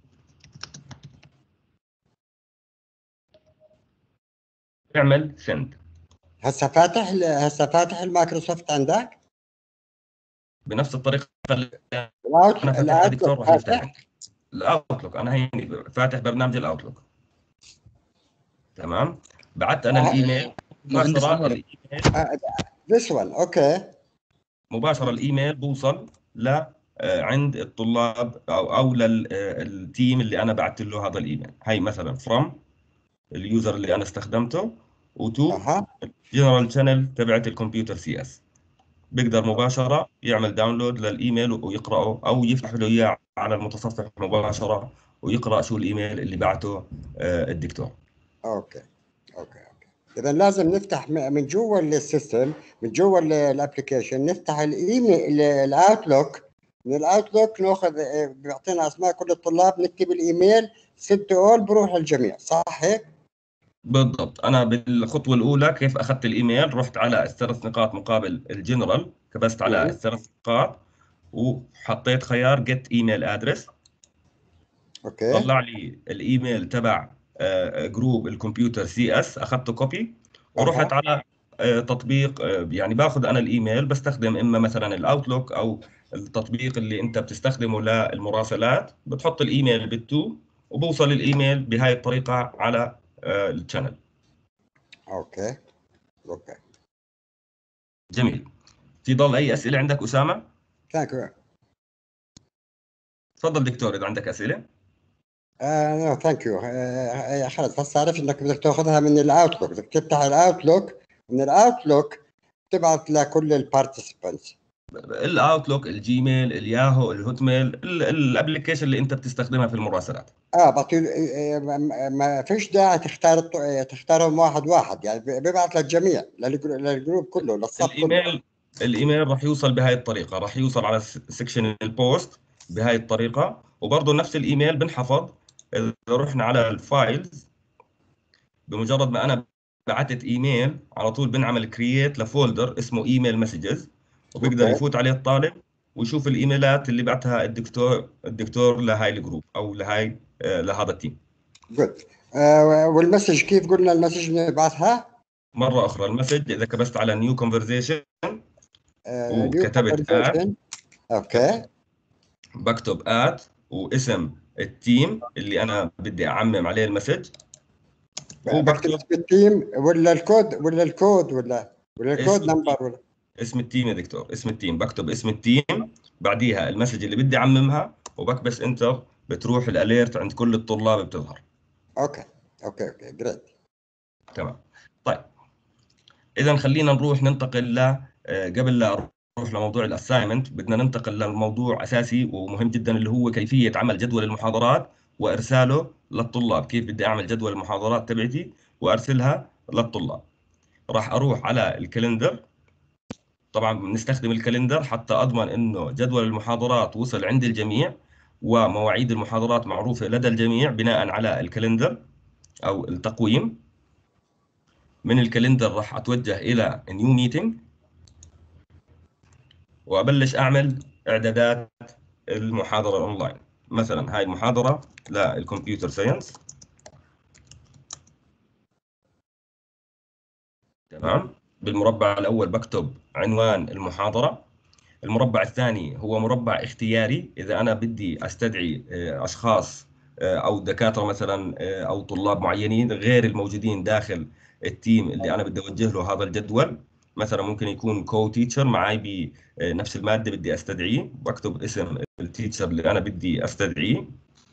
يعمل سند. هسه فاتح المايكروسوفت عندك بنفس الطريقه اللي انا فاتحها دكتور راح يفتح عندك الاوتلوك. انا هيني فاتح برنامج الاوتلوك. تمام. بعت انا الايميل مباشره. this one. اوكي. مباشره الايميل بوصل ل عند الطلاب او للتيم اللي انا بعثت له هذا الايميل. هي مثلا from اليوزر اللي انا استخدمته، وتو جنرال شانل تبعت الكمبيوتر سي اس. بيقدر مباشره يعمل داونلود للايميل ويقراه، او يفتح له اياه على المتصفح مباشره ويقرا شو الايميل اللي بعته الدكتور. اوكي. اذا لازم نفتح من جوا السيستم، من جوا الابلكيشن، نفتح الايميل الاوتلوك. من الاوتلوك ناخذ بيعطينا اسماء كل الطلاب، نكتب الايميل سيت اول بروح الجميع، صح هيك؟ بالضبط. انا بالخطوه الاولى كيف اخذت الايميل، رحت على الثلاث نقاط مقابل الجنرال، كبست على الثلاث نقاط وحطيت خيار جيت ايميل ادرس. اوكي. طلع لي الايميل تبع جروب الكمبيوتر سي اس، اخذته كوبي ورحت على تطبيق. يعني باخذ انا الايميل بستخدم اما مثلا الاوتلوك او التطبيق اللي انت بتستخدمه للمراسلات، بتحط الايميل بالتو وبوصل الايميل بهاي الطريقه على الشانل. اوكي. جميل. في ضل اي اسئله عندك اسامه؟ ثانك يو. تفضل دكتور اذا عندك اسئله. نو ثانك يو. خلص هسه عرفت انك بدك تاخذها من الاوتلوك، بدك تفتح الاوتلوك، من الاوتلوك تبعث لكل البارتيسيبانتس. الاوتلوك، الجيميل، الياهو، الهوت ميل، الابلكيشن اللي انت بتستخدمها في المراسلات. بعطي ما فيش داعي تختارهم واحد واحد، يعني ببعث للجميع، للجروب كله، للصف كله. الايميل راح يوصل بهاي الطريقه، راح يوصل على سكشن البوست بهاي الطريقه، وبرضه نفس الايميل بنحفظ. اذا رحنا على الفايلز، بمجرد ما انا بعثت ايميل على طول بنعمل كرييت لفولدر اسمه ايميل مسجز، وبيقدر يفوت عليه الطالب ويشوف الايميلات اللي بعتها الدكتور لهاي الجروب او لهذا التيم. جود. والمسج كيف قلنا المسج نبعثها؟ مره اخرى المسج اذا كبست على نيو كونفرزيشن وكتبت اوكي، بكتب واسم التيم اللي انا بدي اعمم عليه المسج، بكتب اسم التيم ولا الكود ولا الكود نمبر ولا اسم التيم يا دكتور، اسم التيم. بكتب اسم التيم بعديها المسج اللي بدي اعممها وبكبس انتر، بتروح الاليرت عند كل الطلاب بتظهر. اوكي جريت. تمام. طيب اذا خلينا نروح ننتقل قبل لا نروح لموضوع الاساينمنت بدنا ننتقل لموضوع اساسي ومهم جدا، اللي هو كيفيه عمل جدول المحاضرات وارساله للطلاب. كيف بدي اعمل جدول المحاضرات تبعتي وارسلها للطلاب؟ راح اروح على الكالندر. طبعا بنستخدم الكالندر حتى اضمن انه جدول المحاضرات وصل عند الجميع ومواعيد المحاضرات معروفه لدى الجميع بناء على الكالندر او التقويم. من الكالندر راح اتوجه الى نيو ميتنج وابلش اعمل اعدادات المحاضره اونلاين. مثلا هاي المحاضره للكمبيوتر ساينس. تمام. بالمربع الاول بكتب عنوان المحاضره. المربع الثاني هو مربع اختياري، اذا انا بدي استدعي اشخاص او دكاتره مثلا او طلاب معينين غير الموجودين داخل التيم اللي انا بدي اوجه له هذا الجدول. مثلا ممكن يكون كو تيتشر معي بنفس الماده بدي استدعيه، بكتب اسم التيتشر اللي انا بدي استدعيه،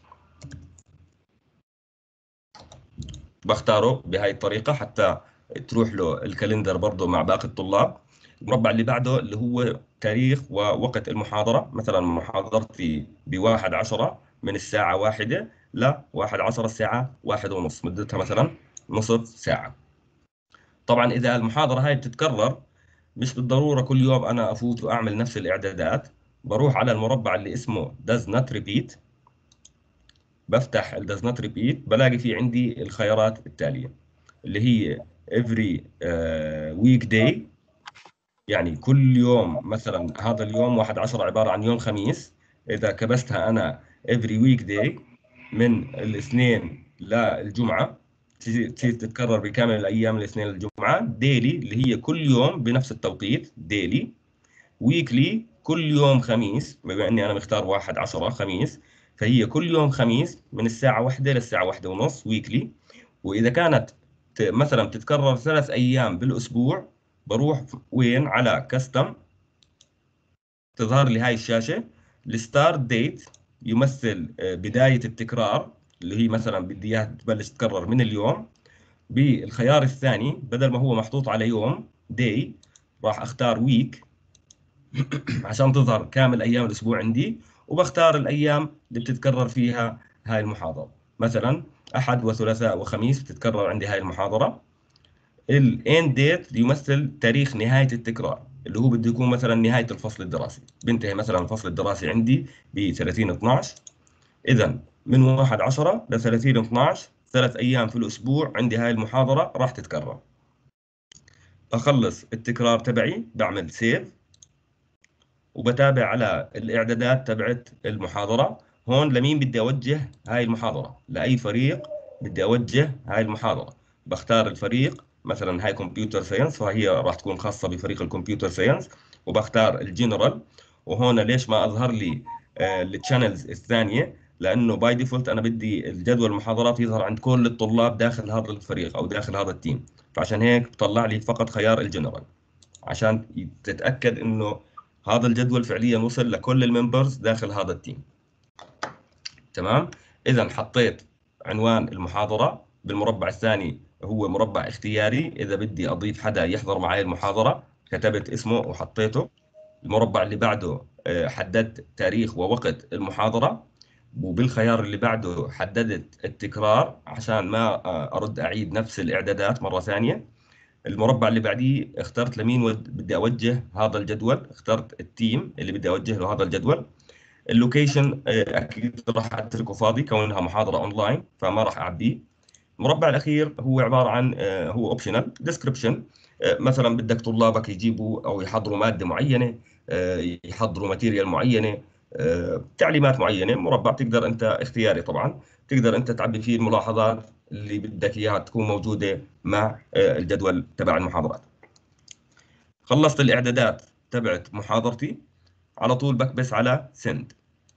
بختاره بهاي الطريقه حتى تروح له الكالندر برضه مع باقي الطلاب. المربع اللي بعده اللي هو تاريخ ووقت المحاضرة. مثلا محاضرتي ب1/10 من الساعة 1 ل1/10 الساعة 1:30، مدتها مثلا نصف ساعة. طبعا إذا المحاضرة هاي بتتكرر مش بالضرورة كل يوم أنا أفوت وأعمل نفس الإعدادات. بروح على المربع اللي اسمه does not repeat، بفتح ال does not repeat، بلاقي في عندي الخيارات التالية اللي هي every weekday، يعني كل يوم. مثلا هذا اليوم 1/10 عبارة عن يوم خميس، إذا كبستها أنا every weekday من الاثنين للجمعة تصير تتكرر بكامل الأيام الاثنين للجمعة. daily اللي هي كل يوم بنفس التوقيت daily. weekly كل يوم خميس، بما إني أنا مختار 1/10 خميس، فهي كل يوم خميس من الساعة 1 للساعة 1:30 weekly. وإذا كانت مثلا بتتكرر 3 أيام بالأسبوع، بروح وين على كاستم، تظهر لي هاي الشاشة. الستارت ديت يمثل بداية التكرار، اللي هي مثلا بدي اياها تبلش تتكرر من اليوم. بالخيار الثاني بدل ما هو محطوط على يوم داي، راح اختار ويك عشان تظهر كامل ايام الاسبوع عندي، وبختار الايام اللي بتتكرر فيها هاي المحاضرة. مثلا احد وثلاثاء وخميس بتتكرر عندي هاي المحاضرة. الاند ديت يمثل تاريخ نهاية التكرار، اللي هو بده يكون مثلا نهاية الفصل الدراسي. بنتهي مثلا الفصل الدراسي عندي ب 30/12، إذا من 1/10 ل 30/12 3 أيام في الأسبوع عندي هاي المحاضرة راح تتكرر. بخلص التكرار تبعي بعمل سيف وبتابع على الإعدادات تبعت المحاضرة. هون لمين بدي أوجه هاي المحاضرة؟ لأي فريق بدي أوجه هاي المحاضرة. بختار الفريق، مثلا هاي كمبيوتر ساينس فهي راح تكون خاصة بفريق الكمبيوتر ساينس، وبختار الجنرال. وهون ليش ما أظهر لي التشانلز الثانية؟ لأنه باي ديفولت أنا بدي الجدول المحاضرات يظهر عند كل الطلاب داخل هذا الفريق أو داخل هذا التيم، فعشان هيك بطلع لي فقط خيار الجنرال عشان تتأكد إنه هذا الجدول فعليا وصل لكل الممبرز داخل هذا التيم. تمام. اذا حطيت عنوان المحاضرة. بالمربع الثاني هو مربع اختياري، اذا بدي اضيف حدا يحضر معي المحاضرة كتبت اسمه وحطيته. المربع اللي بعده حددت تاريخ ووقت المحاضرة، وبالخيار اللي بعده حددت التكرار عشان ما ارد اعيد نفس الاعدادات مرة ثانية. المربع اللي بعديه اخترت لمين بدي اوجه هذا الجدول، اخترت التيم اللي بدي اوجه له هذا الجدول. اللوكيشن اكيد راح اتركه فاضي كونها محاضره اونلاين فما راح اعبيه. المربع الاخير هو عباره عن هو اوبشنال ديسكربشن. مثلا بدك طلابك يجيبوا او يحضروا ماده معينه، يحضروا ماتيريال معينه، تعليمات معينه. مربع تقدر انت اختياري طبعا، تقدر انت تعبي فيه الملاحظات اللي بدك اياها تكون موجوده مع الجدول تبع المحاضرات. خلصت الاعدادات تبعت محاضرتي، على طول بكبس على سند.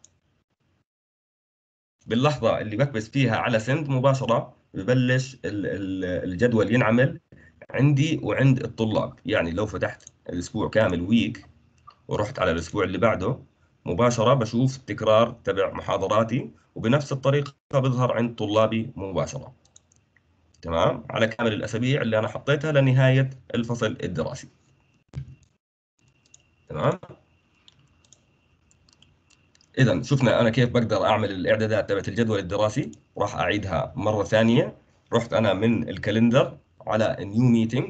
باللحظة اللي بكبس فيها على سند مباشرة ببلش الجدول ينعمل عندي وعند الطلاب. يعني لو فتحت الأسبوع كامل ويك ورحت على الأسبوع اللي بعده، مباشرة بشوف التكرار تبع محاضراتي، وبنفس الطريقة بظهر عند طلابي مباشرة. تمام، على كامل الأسابيع اللي أنا حطيتها لنهاية الفصل الدراسي. تمام. إذا شفنا أنا كيف بقدر أعمل الإعدادات تبعت الجدول الدراسي. راح أعيدها مرة ثانية. رحت أنا من الكالندر على نيو ميتنج،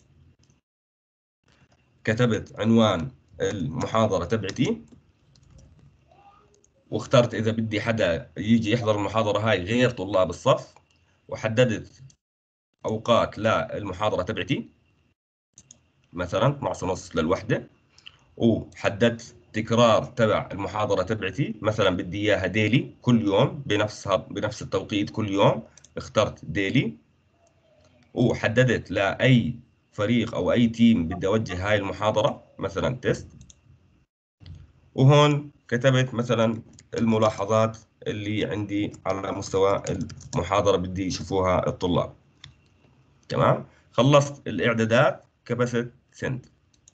كتبت عنوان المحاضرة تبعتي، واخترت إذا بدي حدا يجي يحضر المحاضرة هاي غير طلاب الصف، وحددت أوقات للمحاضرة تبعتي مثلا 12:30 للوحدة، وحددت تكرار تبع المحاضرة تبعتي، مثلا بدي إياها ديلي كل يوم بنفس التوقيت كل يوم، اخترت ديلي. وحددت لأي فريق أو أي تيم بدي أوجه هاي المحاضرة، مثلا تيست. وهون كتبت مثلا الملاحظات اللي عندي على مستوى المحاضرة بدي يشوفوها الطلاب. تمام. خلصت الإعدادات، كبست سند.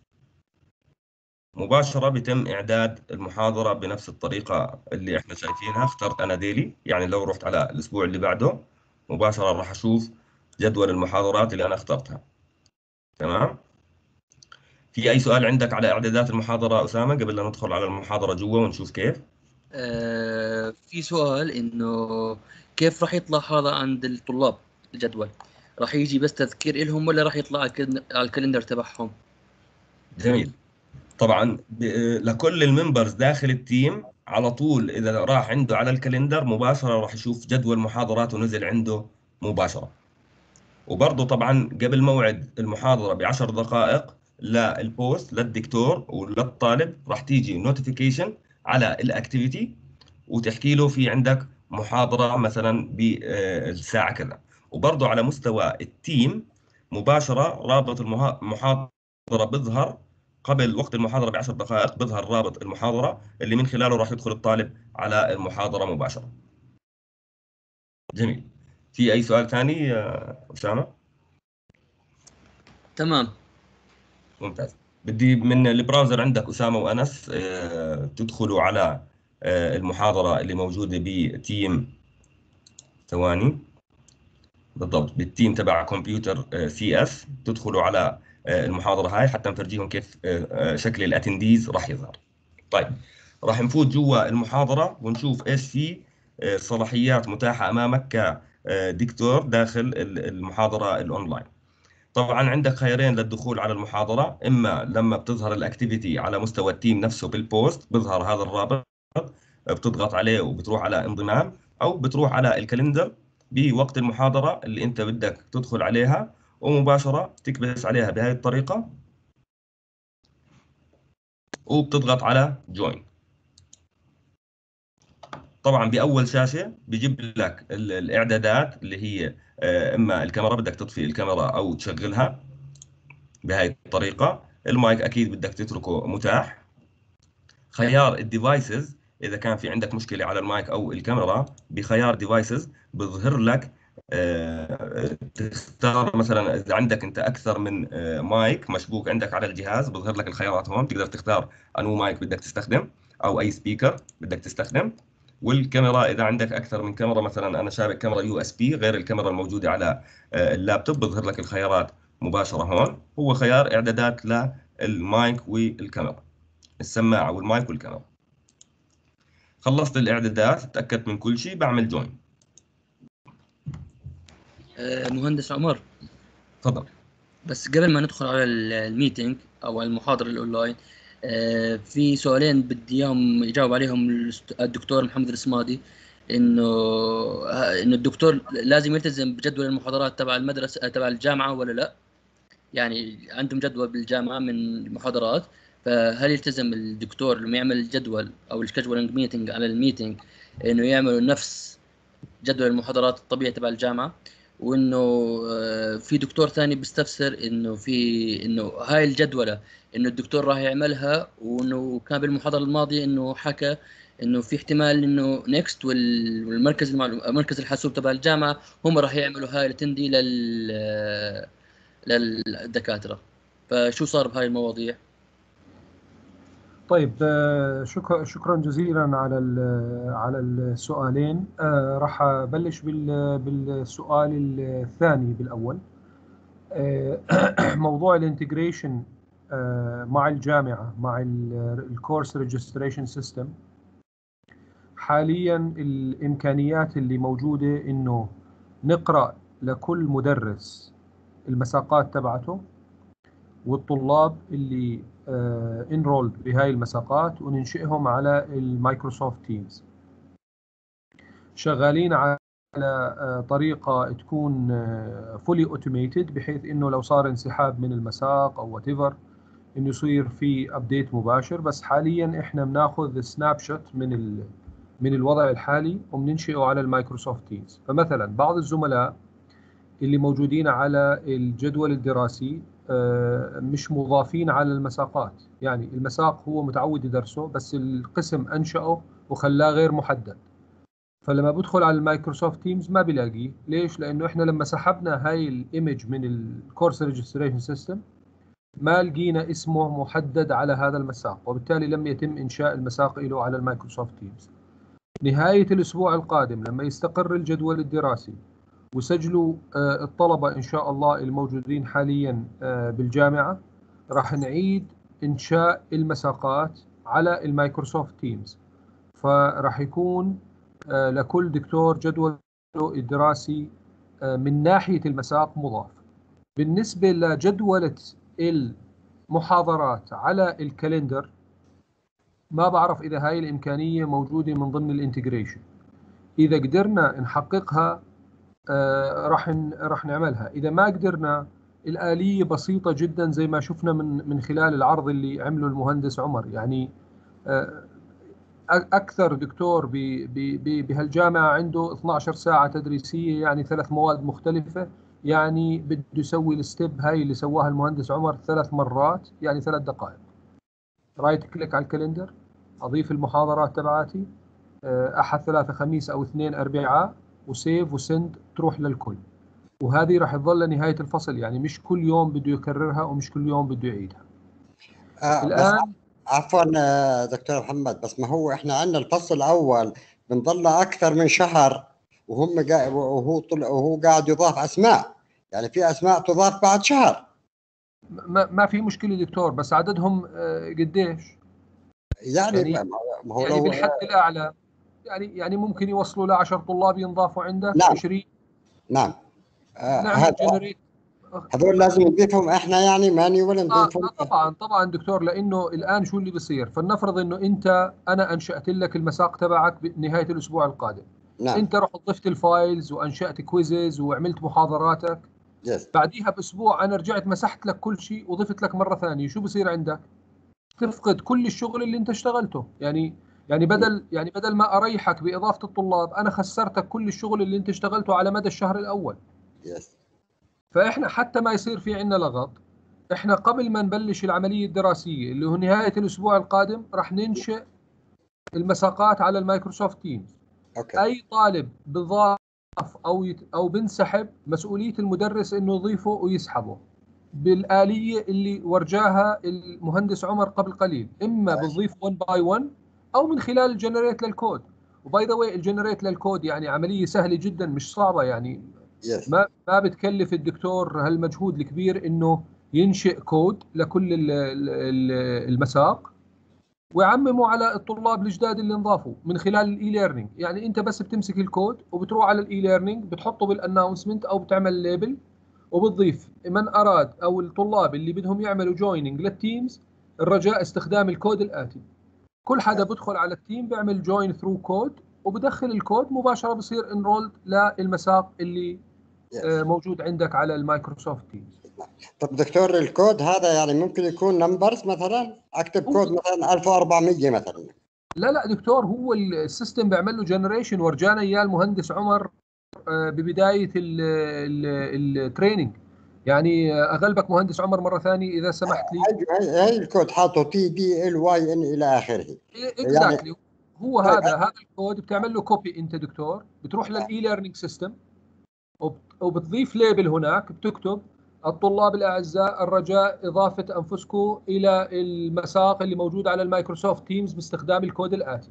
مباشرة بيتم إعداد المحاضرة بنفس الطريقة اللي إحنا شايفينها. اخترت أنا ديلي، يعني لو رحت على الأسبوع اللي بعده مباشرة راح أشوف جدول المحاضرات اللي أنا اخترتها. تمام. في أي سؤال عندك على إعدادات المحاضرة أسامة قبل لا ندخل على المحاضرة جوا ونشوف كيف؟ في سؤال إنه كيف راح يطلع هذا عند الطلاب الجدول؟ راح يجي بس تذكير إلهم ولا راح يطلع على الكالندر تبعهم؟ جميل. طبعا لكل الممبرز داخل التيم على طول اذا راح عنده على الكالندر مباشره راح يشوف جدول محاضراته نزل عنده مباشره. وبرضه طبعا قبل موعد المحاضره ب10 دقائق للبوست للدكتور وللطالب راح تيجي نوتيفيكيشن على الاكتيفيتي، وتحكي له في عندك محاضره مثلا بالساعه كذا. وبرضه على مستوى التيم مباشره رابط المحاضره بيظهر قبل وقت المحاضرة ب10 دقائق، بيظهر رابط المحاضرة اللي من خلاله راح يدخل الطالب على المحاضرة مباشرة. جميل. في أي سؤال ثاني يا أسامة؟ تمام. ممتاز. بدي من البراوزر عندك أسامة وأنس تدخلوا على المحاضرة اللي موجودة بتيم، ثواني، بالضبط بالتيم تبع كمبيوتر سي اس. تدخلوا على المحاضرة هاي حتى نفرجيهم كيف شكل الاتنديز راح يظهر. طيب، راح نفوت جوا المحاضرة ونشوف ايش في صلاحيات متاحة امامك كدكتور داخل المحاضرة الاونلاين. طبعا عندك خيارين للدخول على المحاضرة، اما لما بتظهر الاكتيفيتي على مستوى التيم نفسه بالبوست بيظهر هذا الرابط، بتضغط عليه وبتروح على انضمام، او بتروح على الكالندر بوقت المحاضرة اللي انت بدك تدخل عليها، ومباشرة تكبس عليها بهذه الطريقة وبتضغط على جوين. طبعا باول شاشه بيجيب لك الاعدادات اللي هي اما الكاميرا بدك تطفي الكاميرا او تشغلها بهاي الطريقه. المايك اكيد بدك تتركه متاح. خيار الديفايسز، اذا كان في عندك مشكله على المايك او الكاميرا بخيار ديفايسز بظهر لك تختار مثلا اذا عندك انت اكثر من مايك مشبوك عندك على الجهاز بظهر لك الخيارات هون، تقدر تختار انو مايك بدك تستخدم او اي سبيكر بدك تستخدم. والكاميرا اذا عندك اكثر من كاميرا، مثلا انا شابك كاميرا يو اس بي غير الكاميرا الموجوده على اللابتوب، بظهر لك الخيارات مباشره هون. هو خيار اعدادات للمايك والكاميرا، السماعه والمايك والكاميرا. خلصت الاعدادات، تاكدت من كل شيء، بعمل جوين. مهندس عمر، تفضل. بس قبل ما ندخل على الميتينج او المحاضره الاونلاين، في سؤالين بدي اياهم يجاوب عليهم الدكتور محمد الصمادي. انه الدكتور لازم يلتزم بجدول المحاضرات تبع المدرسه تبع الجامعه ولا لا؟ يعني عندهم جدول بالجامعه من المحاضرات، فهل يلتزم الدكتور لما يعمل الجدول او السكجولينج ميتنج على الميتنج انه يعمل نفس جدول المحاضرات الطبيعي تبع الجامعه؟ وانه في دكتور ثاني بيستفسر انه هاي الجدوله انه الدكتور راح يعملها، وانه كان بالمحاضره الماضيه انه حكى انه في احتمال انه نيكست والمركز مركز الحاسوب تبع الجامعه هم راح يعملوا هاي التندي للدكاتره. فشو صار بهاي المواضيع؟ طيب، شكرا جزيلا على السؤالين. راح أبلش بالسؤال الثاني بالأول. موضوع الانتجريشن مع الجامعة مع الكورس ريجستريشن سيستم. حاليا الإمكانيات اللي موجودة إنه نقرأ لكل مدرس المساقات تبعته والطلاب اللي انرولد بهاي المساقات وننشئهم على المايكروسوفت تيمز. شغالين على طريقة تكون فولي اوتوميتد بحيث انه لو صار انسحاب من المساق او وات ايفر انه يصير في ابديت مباشر. بس حاليا احنا بناخذ سناب شوت من الوضع الحالي وبننشئه على المايكروسوفت تيمز. فمثلا بعض الزملاء اللي موجودين على الجدول الدراسي مش مضافين على المساقات، يعني المساق هو متعود يدرسه بس القسم أنشأه وخلاه غير محدد. فلما بدخل على المايكروسوفت تيمز ما بلاقيه. ليش؟ لأنه إحنا لما سحبنا هاي الإيمج من الكورس ريجستريشن سيستم ما لقينا اسمه محدد على هذا المساق، وبالتالي لم يتم إنشاء المساق له على المايكروسوفت تيمز. نهاية الأسبوع القادم لما يستقر الجدول الدراسي وسجلوا الطلبة إن شاء الله الموجودين حاليا بالجامعة، راح نعيد إنشاء المساقات على المايكروسوفت تيمز. فراح يكون لكل دكتور جدول الدراسي من ناحية المساق مضاف. بالنسبة لجدولة المحاضرات على الكالندر ما بعرف إذا هاي الإمكانية موجودة من ضمن الانتجريشن. إذا قدرنا نحققها راح نعملها. إذا ما قدرنا الآلية بسيطة جدا زي ما شفنا من خلال العرض اللي عمله المهندس عمر. يعني أكثر دكتور بهالجامعة عنده 12 ساعة تدريسية، يعني 3 مواد مختلفة، يعني بده يسوي الستيب هاي اللي سواها المهندس عمر 3 مرات، يعني 3 دقائق. رايت كليك على الكالندر، أضيف المحاضرات تبعاتي أحد ثلاثة خميس أو اثنين أربعاء، وسيف وسند تروح للكل. وهذه راح تظل لنهاية الفصل، يعني مش كل يوم بده يكررها ومش كل يوم بده يعيدها. بس عفوا دكتور محمد، بس ما هو احنا عندنا الفصل الاول بنضل اكثر من شهر وهو قاعد يضاف اسماء، يعني في اسماء تضاف بعد شهر. ما في مشكلة دكتور، بس عددهم قديش؟ يعني ما هو يعني بالحد الأعلى يعني ممكن يوصلوا ل 10 طلاب ينضافوا عندك. نعم 20. نعم. نعمل جنريت. هذول لازم نضيفهم احنا يعني مانيوال نضيفهم. طبعا دكتور، لانه الان شو اللي بيصير؟ فلنفرض انه انا انشات لك المساق تبعك بنهايه الاسبوع القادم. نعم. انت رحت ضفت الفايلز وانشات كويزز وعملت محاضراتك. يس. بعديها باسبوع انا رجعت مسحت لك كل شيء وضفت لك مره ثانيه. شو بصير عندك؟ تفقد كل الشغل اللي انت اشتغلته. يعني بدل ما اريحك باضافه الطلاب، انا خسرتك كل الشغل اللي انت اشتغلته على مدى الشهر الاول. يس. فاحنا حتى ما يصير في عندنا لغط، احنا قبل ما نبلش العمليه الدراسيه اللي هو نهايه الاسبوع القادم راح ننشئ المساقات على المايكروسوفت تيمز. أوكي. اي طالب بضاف او بنسحب، مسؤوليه المدرس انه يضيفه ويسحبه بالآلية اللي ورجاها المهندس عمر قبل قليل. إما بنضيف 1 باي 1 أو من خلال الجنريت للكود. وباي ذا واي الجنريت للكود يعني عملية سهلة جدا مش صعبة. يعني yes. ما بتكلف الدكتور هالمجهود الكبير إنه ينشئ كود لكل المساق ويعممه على الطلاب الجداد اللي انضافوا من خلال الاي ليرنينج. يعني انت بس بتمسك الكود وبتروح على الاي ليرنينج بتحطه بالاناونسمنت او بتعمل ليبل وبتضيف من أراد أو الطلاب اللي بدهم يعملوا جويننج للتيمز. الرجاء استخدام الكود الآتي: كل حدا بدخل على التيم بيعمل جوين ثرو كود وبدخل الكود مباشرة بصير انرولد للمساق اللي موجود عندك على المايكروسوفت تيمز. طب دكتور، الكود هذا يعني ممكن يكون نمبرز مثلا؟ اكتب كود مثلا 1400 مثلا. لا دكتور، هو السيستم بيعمل له جنريشن. ورجانا اياه المهندس عمر ببداية التريننج. يعني أغلبك مهندس عمر مرة ثانية إذا سمحت لي. هاي الكود حاطه TDLYN إلى آخره. يعني هو طيب. هذا الكود بتعمل له كوبي أنت دكتور، بتروح للإي ليرنينج سيستم وبتضيف ليبل هناك، بتكتب: الطلاب الأعزاء، الرجاء إضافة أنفسكم إلى المساق اللي موجود على المايكروسوفت تيمز باستخدام الكود الآتي.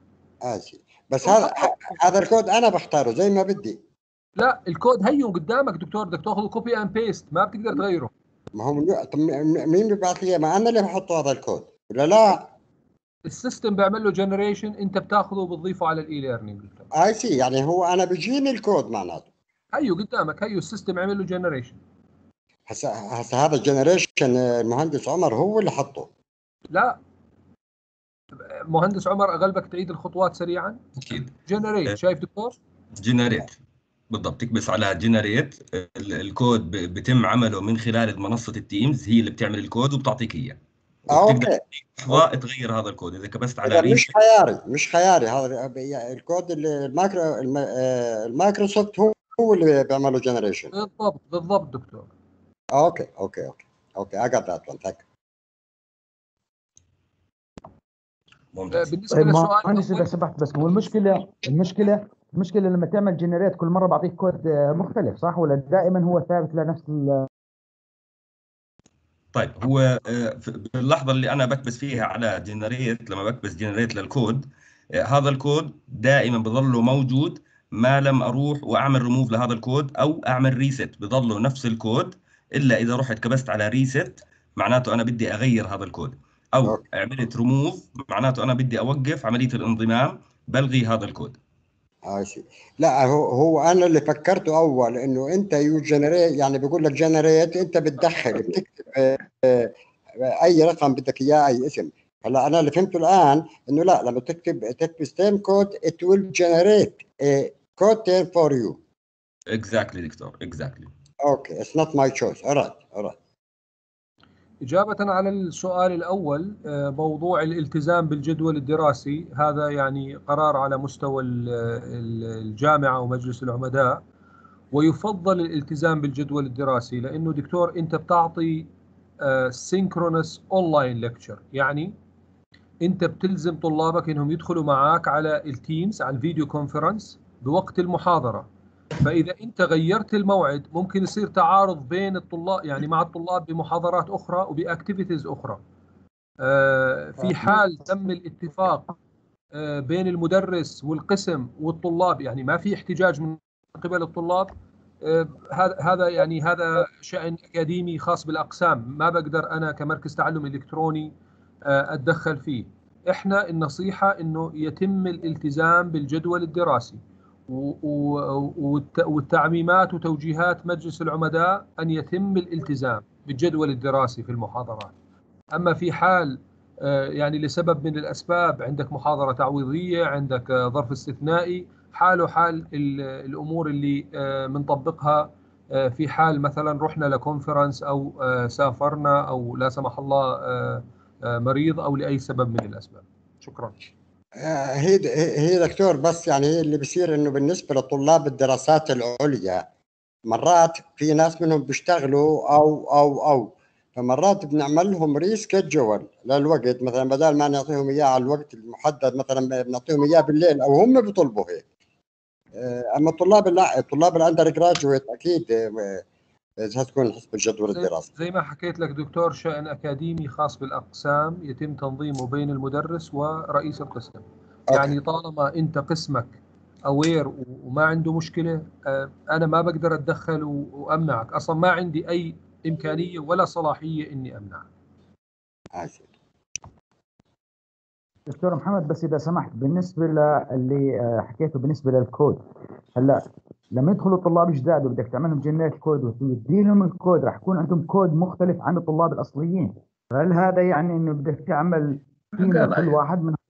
بس هذا الكود أنا بختاره زي ما بدي. لا، الكود هيو قدامك دكتور، بدك تاخذه كوبي اند بيست، ما بتقدر تغيره. ما هو طب مين بيبعث لي؟ ما انا اللي بحط هذا الكود ولا لا؟ السيستم بيعمل له جنريشن، انت بتاخذه وبتضيفه على الاي ليرنينج. اي سي، يعني هو انا بيجيني الكود معناته. هيو قدامك، هيو السيستم عمل له جنريشن. هسه هذا الجنريشن المهندس عمر هو اللي حطه؟ لا، مهندس عمر اغلبك تعيد الخطوات سريعا. اكيد. جنريت، شايف دكتور؟ جنريت بالضبط، تكبس على جنريت، الكود بيتم عمله من خلال منصه التيمز، هي اللي بتعمل الكود وبتعطيك اياه، وبتقدر اوكي. لحظه تغير هذا الكود اذا كبست على اذا مش ريست. خياري، مش خياري هذا الكود المايكروسوفت هو اللي بيعمله جنريشن. بالضبط بالضبط دكتور. اوكي اوكي اوكي اوكي I got that one. Thank you. ممتاز. بالنسبه طيب للسؤال مهندس اذا سمحت، بس هو المشكله لما تعمل جنريت كل مره بعطيك كود مختلف، صح ولا دائما هو ثابت لنفس طيب هو باللحظه اللي انا بكبس فيها على جنريت، لما بكبس جنريت للكود، هذا الكود دائما بظله موجود ما لم اروح واعمل ريموف لهذا الكود او اعمل ريست، بظله نفس الكود. الا اذا رحت كبست على ريست معناته انا بدي اغير هذا الكود، او اوكي عملت ريموف معناته انا بدي اوقف عمليه الانضمام، بلغي هذا الكود. سي. لا هو انا اللي فكرته اول انه انت يو جنريت، يعني بيقول لك جنريت، انت بتدخل بتكتب اي رقم بدك اياه، اي اسم. هلا انا اللي فهمته الان انه لا، لما تكتب same code it will generate a code term for you. Exactly دكتور، exactly. Okay, it's not my choice. all right. إجابة على السؤال الأول، موضوع الالتزام بالجدول الدراسي هذا يعني قرار على مستوى الجامعة ومجلس العمداء، ويفضل الالتزام بالجدول الدراسي لأنه دكتور أنت بتعطي سينكرونس أونلاين ليكتشر، يعني أنت بتلزم طلابك أنهم يدخلوا معك على التيمز، على الفيديو كونفرنس بوقت المحاضرة. فإذا أنت غيرت الموعد ممكن يصير تعارض بين الطلاب، يعني مع الطلاب بمحاضرات أخرى وبأكتيفيتيز أخرى. في حال تم الاتفاق بين المدرس والقسم والطلاب، يعني ما في احتجاج من قبل الطلاب، هذا شأن أكاديمي خاص بالأقسام، ما بقدر أنا كمركز تعلم إلكتروني أتدخل فيه. إحنا النصيحة إنه يتم الالتزام بالجدول الدراسي، والتعميمات وتوجيهات مجلس العمداء أن يتم الالتزام بالجدول الدراسي في المحاضرات. أما في حال يعني لسبب من الأسباب عندك محاضرة تعويضية، عندك ظرف استثنائي، حاله حال الأمور اللي بنطبقها في حال مثلا رحنا لكونفرنس أو سافرنا أو لا سمح الله مريض أو لأي سبب من الأسباب. شكرا. هي دكتور، بس يعني هي اللي بيصير انه بالنسبه لطلاب الدراسات العليا مرات في ناس منهم بيشتغلوا او فمرات بنعمل لهم ريسكجول للوقت، مثلا بدل ما نعطيهم اياه على الوقت المحدد مثلا بنعطيهم اياه بالليل، او هم بيطلبوا هيك. اما الطلاب الاندر جراجويت اكيد هتكون حسب الجدول الدراسي. زي ما حكيت لك دكتور، شأن أكاديمي خاص بالأقسام يتم تنظيمه بين المدرس ورئيس القسم. يعني طالما أنت قسمك أوير وما عنده مشكلة، أنا ما بقدر أتدخل وأمنعك، أصلا ما عندي أي إمكانية ولا صلاحية إني أمنعك. دكتور محمد، بس اذا سمحت بالنسبه للي حكيته بالنسبه للكود، هلا لما يدخلوا طلاب جداد وبدك تعملهم جنريت كود وتدي لهم الكود، راح يكون عندهم كود مختلف عن الطلاب الاصليين، فهل هذا يعني انه بدك تعمل تيم كل واحد من؟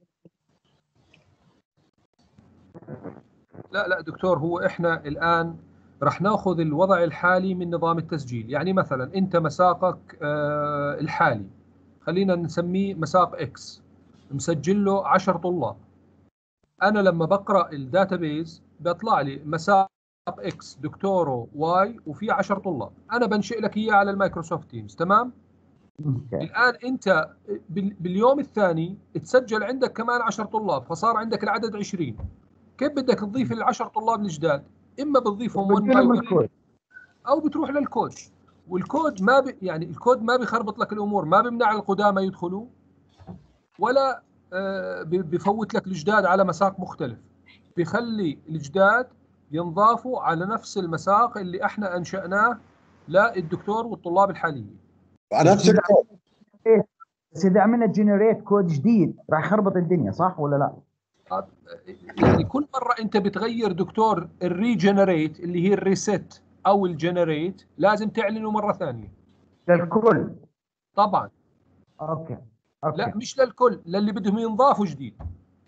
لا دكتور، هو احنا الآن رح ناخذ الوضع الحالي من نظام التسجيل. يعني مثلا انت مساقك الحالي خلينا نسميه مساق اكس، مسجل له 10 طلاب. انا لما بقرا الداتابيز بيطلع لي مساق اكس دكتوره واي وفي 10 طلاب، انا بنشئ لك اياه على المايكروسوفت تيمز، تمام؟ الان انت باليوم الثاني تسجل عندك كمان 10 طلاب، فصار عندك العدد 20. كيف بدك تضيف ال10 طلاب الجداد؟ اما بتضيفهم 1 باي 1 او بتروح للكود، والكود ما يعني الكود ما بيخربط لك الامور، ما بيمنع القدامى يدخلوا ولا بفوت لك الجداد على مساق مختلف، بيخلي الجداد ينضافوا على نفس المساق اللي احنا انشأناه للدكتور والطلاب الحاليين. نفس الكود. بس اذا عملنا جنريت كود جديد راح يخربط الدنيا، صح ولا لا؟ يعني كل مره انت بتغير دكتور الريجنريت اللي هي الريست او الجنريت لازم تعلنه مره ثانيه للكل طبعا. اوكي لا مش للكل، للي بدهم ينضافوا جديد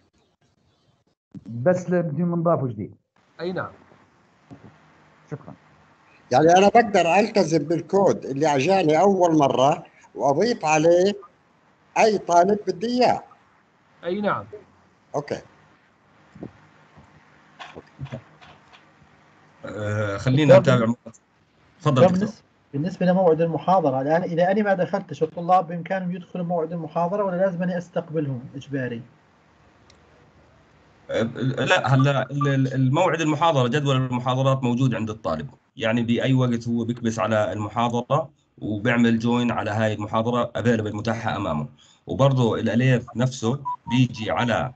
بس اللي بدهم ينضافوا جديد. اي نعم. شكرا. يعني انا بقدر التزم بالكود اللي اجاني اول مره واضيف عليه اي طالب بدي اياه. اي نعم. اوكي. خلينا نتابع. تفضل دكتور. بالنسبه لموعد المحاضره الان، اذا انا ما دخلتش الطلاب بامكانهم يدخلوا موعد المحاضره ولا لازم اني استقبلهم اجباري؟ لا، هلا الموعد المحاضره، جدول المحاضرات موجود عند الطالب، يعني باي وقت هو بيكبس على المحاضره وبيعمل جوين على هاي المحاضره افيلبل متاحه امامه. وبرضه الاليف نفسه بيجي على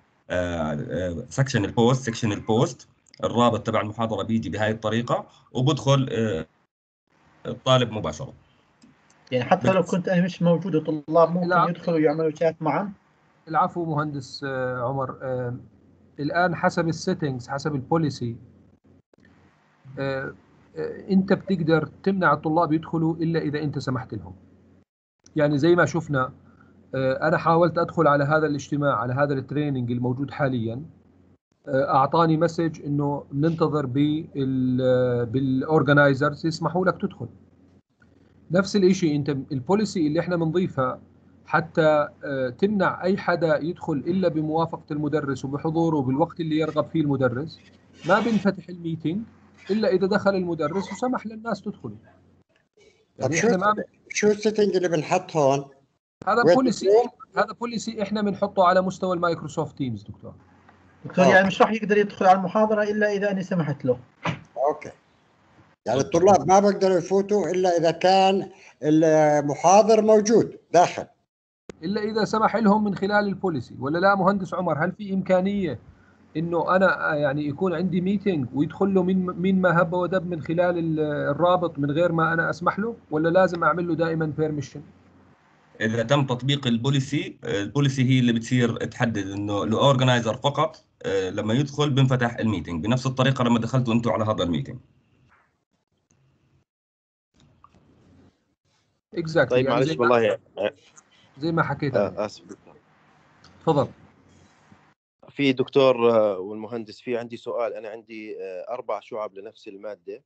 سكشن البوست الرابط تبع المحاضره بيجي بهاي الطريقه وبدخل الطالب مباشره. يعني حتى لو كنت انا مش موجود الطلاب ممكن يدخلوا يعملوا شات معا؟ العفو مهندس عمر. الان حسب السيتنجز، حسب البوليسي، انت بتقدر تمنع الطلاب يدخلوا الا اذا انت سمحت لهم. يعني زي ما شفنا، انا حاولت ادخل على هذا الاجتماع، على هذا التريننج الموجود حاليا، اعطاني مسج انه ننتظر بالاورجنايزرز يسمحوا لك تدخل. نفس الشيء انت البوليسي اللي احنا بنضيفها حتى تمنع اي حدا يدخل الا بموافقه المدرس وبحضوره بالوقت اللي يرغب فيه المدرس. ما بنفتح الميتنج الا اذا دخل المدرس وسمح للناس تدخل. يعني طب شو السيتنج اللي بنحط هون؟ هذا بوليسي احنا بنحطه على مستوى المايكروسوفت تيمز دكتور. يعني مش راح يقدر يدخل على المحاضره الا اذا انا سمحت له. اوكي. يعني الطلاب ما بيقدروا يفوتوا الا اذا كان المحاضر موجود داخل، الا اذا سمح لهم من خلال البوليسي. ولا لا مهندس عمر، هل في امكانيه انه انا يعني يكون عندي ميتنج ويدخل له من ما هب ودب من خلال الرابط من غير ما انا اسمح له، ولا لازم اعمل له دائما بيرميشن؟ اذا تم تطبيق البوليسي هي اللي بتصير تحدد انه الاورجنايزر فقط لما يدخل بنفتح الميتنج بنفس الطريقه لما دخلتوا انتم على هذا الميتنج. اكزاكتلي. طيب معلش والله زي ما حكيت. اسف دكتور. تفضل. في دكتور والمهندس، في عندي سؤال. انا عندي 4 شعب لنفس الماده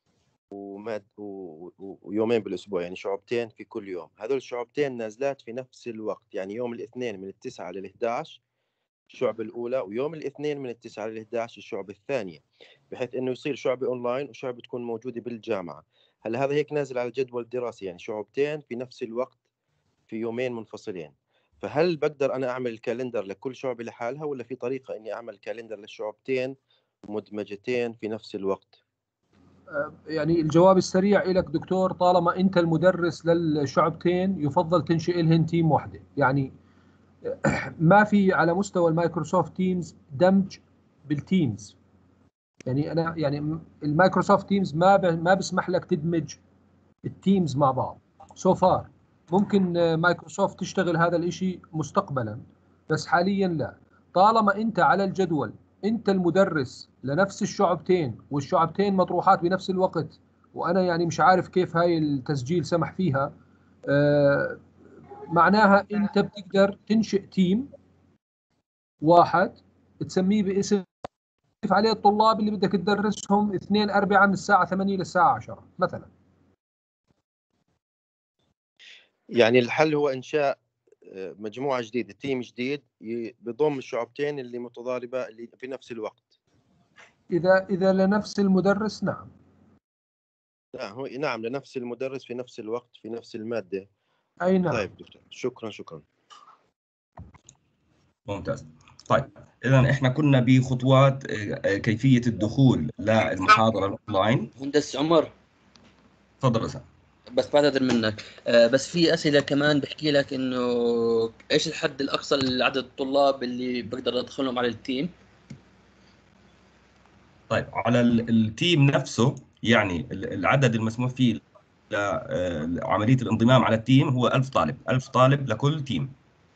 ويومين بالاسبوع، يعني شعبتين في كل يوم. هذول الشعبتين نازلات في نفس الوقت، يعني يوم الاثنين من 9 ل 11 الشعبة الأولى، ويوم الاثنين من 9 ل 11 الشعبة الثانية، بحيث إنه يصير شعبة أونلاين وشعبة تكون موجودة بالجامعة. هل هذا هيك نازل على الجدول الدراسي، يعني شعبتين في نفس الوقت في يومين منفصلين؟ فهل بقدر أنا أعمل الكالندر لكل شعبة لحالها، ولا في طريقة إني أعمل كالندر للشعبتين مدمجتين في نفس الوقت؟ يعني الجواب السريع لك دكتور، طالما أنت المدرس للشعبتين يفضل تنشئ لهن تيم واحدة. يعني ما في على مستوى المايكروسوفت تيمز دمج بالتيمز. يعني أنا يعني المايكروسوفت تيمز ما بيسمح لك تدمج التيمز مع بعض سو فار. ممكن مايكروسوفت تشتغل هذا الاشي مستقبلا، بس حاليا لا. طالما انت على الجدول انت المدرس لنفس الشعبتين والشعبتين مطروحات بنفس الوقت، وانا يعني مش عارف كيف هاي التسجيل سمح فيها، معناها انت بتقدر تنشئ تيم واحد تسميه باسم عليه الطلاب اللي بدك تدرسهم 2/4 من الساعة 8 للساعة 10 مثلا. يعني الحل هو إنشاء مجموعة جديدة، تيم جديد بضم الشعبتين اللي متضاربة اللي في نفس الوقت. إذا لنفس المدرس نعم. نعم لنفس المدرس في نفس الوقت في نفس المادة. أي نعم. طيب دكتور شكرا. ممتاز. طيب إذا إحنا كنا بخطوات كيفية الدخول للمحاضرة الأونلاين. مهندس عمر تفضل أسامة. بس بعتذر منك، بس في أسئلة كمان بحكي لك إنه إيش الحد الأقصى لعدد الطلاب اللي بقدر أدخلهم على التيم؟ طيب على التيم نفسه، يعني العدد المسموح فيه عمليه الانضمام على التيم هو 1000 طالب، 1000 طالب لكل تيم.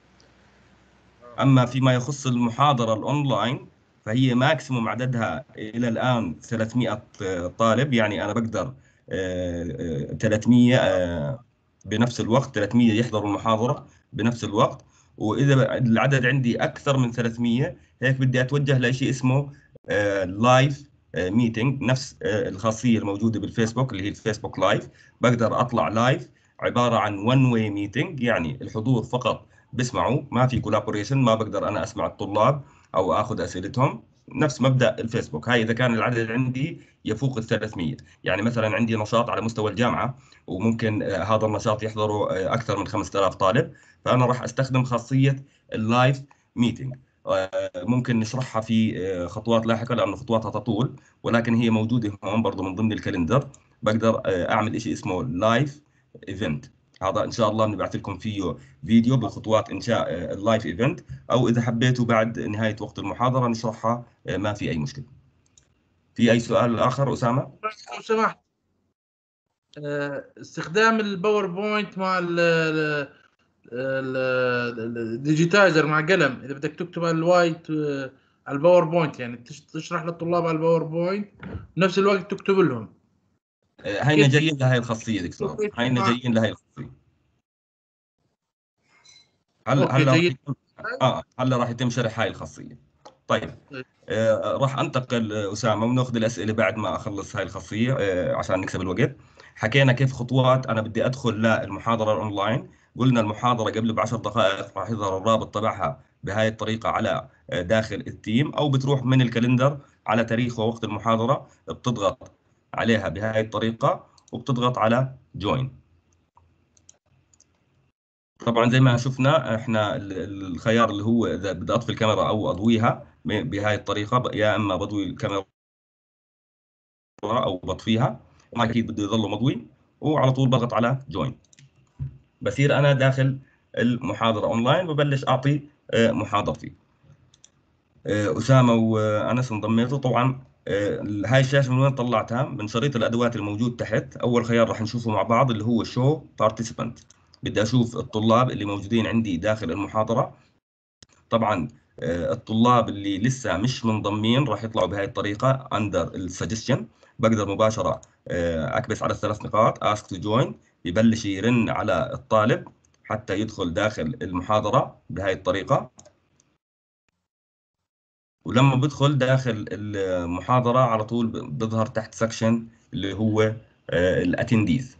اما فيما يخص المحاضره الاونلاين فهي ماكسيموم عددها الى الان 300 طالب، يعني انا بقدر 300 بنفس الوقت، 300 يحضروا المحاضره بنفس الوقت. واذا العدد عندي اكثر من 300 هيك بدي اتوجه لشيء اسمه لايف ميتنج، نفس الخاصيه الموجوده بالفيسبوك اللي هي الفيسبوك لايف. بقدر اطلع لايف، عباره عن وان واي ميتنج، يعني الحضور فقط بسمعوا، ما في كولابوريشن، ما بقدر انا اسمع الطلاب او اخذ اسئلتهم. نفس مبدا الفيسبوك. هاي اذا كان العدد عندي يفوق ال 300. يعني مثلا عندي نشاط على مستوى الجامعه وممكن هذا النشاط يحضره اكثر من 5000 طالب، فانا راح استخدم خاصيه اللايف ميتنج. ممكن نشرحها في خطوات لاحقه لانه خطواتها تطول، ولكن هي موجوده هون برضه من ضمن الكالندر. بقدر اعمل شيء اسمه لايف ايفنت. هذا ان شاء الله بنبعث لكم فيه فيديو بخطوات انشاء اللايف ايفنت، او اذا حبيتوا بعد نهايه وقت المحاضره نشرحها، ما في اي مشكله. في اي سؤال اخر اسامه؟ لو سمحت، استخدام الباوربوينت مع الديجيتايزر مع قلم، اذا بدك تكتب على الوايت على الباوربوينت، يعني تشرح للطلاب على الباوربوينت بنفس الوقت تكتب لهم. هينا جايين لهي الخاصيه دكتور، هينا جايين لهي الخاصيه. هلا راح يتم شرح هاي الخاصيه. طيب راح انتقل اسامه وناخذ الاسئله بعد ما اخلص هاي الخاصيه عشان نكسب الوقت. حكينا كيف خطوات انا بدي ادخل للمحاضره الاونلاين. قلنا المحاضره قبل ب10 دقائق راح يظهر الرابط تبعها بهاي الطريقه على داخل التيم، او بتروح من الكالندر على تاريخ ووقت المحاضره، بتضغط عليها بهاي الطريقه وبتضغط على جوين. طبعا زي ما شفنا احنا الخيار اللي هو اذا بدي اطفي الكاميرا او اضويها بهاي الطريقه، يا اما بضوي الكاميرا او بطفيها، اكيد بده يضل مضوي، وعلى طول بضغط على جوين. بصير انا داخل المحاضره اونلاين وببلش اعطي محاضرتي. اسامه وانس انضميتوا طبعا. هاي الشاشه من وين طلعتها؟ من شريط الادوات الموجود تحت. اول خيار راح نشوفه مع بعض اللي هو شو بارتيسيبنت. بدي اشوف الطلاب اللي موجودين عندي داخل المحاضره. طبعا الطلاب اللي لسه مش منضمين راح يطلعوا بهاي الطريقه اندر السجستشن. بقدر مباشره اكبس على الثلاث نقاط اسك تو جوين، يبلش يرن على الطالب حتى يدخل داخل المحاضره بهاي الطريقه. ولما بدخل داخل المحاضره على طول بظهر تحت سكشن اللي هو الاتنديز.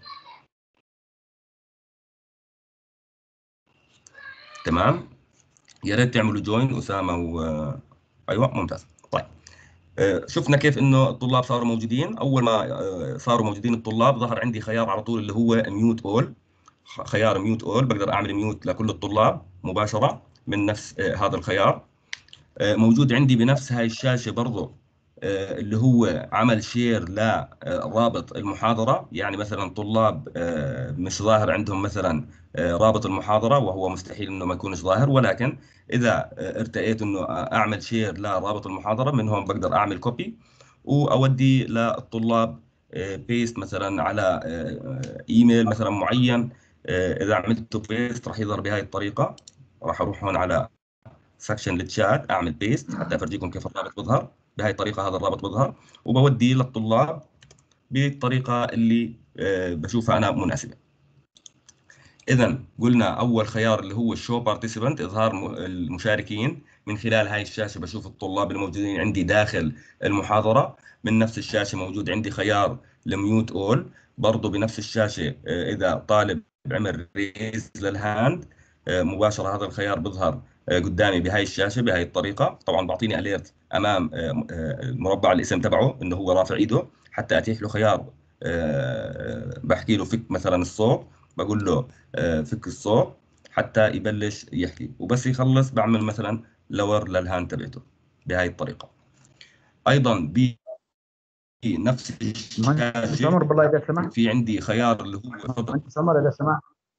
تمام، يا ريت تعملوا جوين اسامه ايوه ممتاز. طيب شفنا كيف انه الطلاب صاروا موجودين. اول ما صاروا موجودين الطلاب ظهر عندي خيار على طول اللي هو ميوت اول. خيار ميوت اول بقدر اعمل ميوت لكل الطلاب مباشره من نفس هذا الخيار. موجود عندي بنفس هاي الشاشه برضه اللي هو عمل شير لرابط المحاضره. يعني مثلا طلاب مش ظاهر عندهم مثلا رابط المحاضره، وهو مستحيل انه ما يكونش ظاهر، ولكن اذا ارتئيت انه اعمل شير لرابط المحاضره من هون بقدر اعمل كوبي واودي للطلاب بيست مثلا على ايميل مثلا معين. اذا عملته بيست راح يظهر بهاي الطريقه. راح اروح هون على سكشن الشات اعمل بيست حتى افرجيكم كيف الرابط بيظهر. بهاي الطريقه هذا الرابط بيظهر وبودي للطلاب بالطريقه اللي بشوفها انا مناسبه. اذا قلنا اول خيار اللي هو الشو بارتيسيبنت، اظهار المشاركين. من خلال هاي الشاشه بشوف الطلاب الموجودين عندي داخل المحاضره. من نفس الشاشه موجود عندي خيار الميوت اول. برضه بنفس الشاشه اذا طالب عمل ريز للهاند مباشره هذا الخيار بظهر قدامي بهاي الشاشه بهاي الطريقه. طبعا بعطيني اليرت امام مربع الاسم تبعه انه هو رافع ايده، حتى اتيح له خيار بحكي له فك مثلا الصوت، بقول له فك الصوت حتى يبلش يحكي، وبس يخلص بعمل مثلا لور للهاند تبعته بهاي الطريقه. ايضا بنفس مهندس الشاشه عمر بالله اذا سمحت، في عندي خيار اللي هو مهندس عمر اذا سمحت.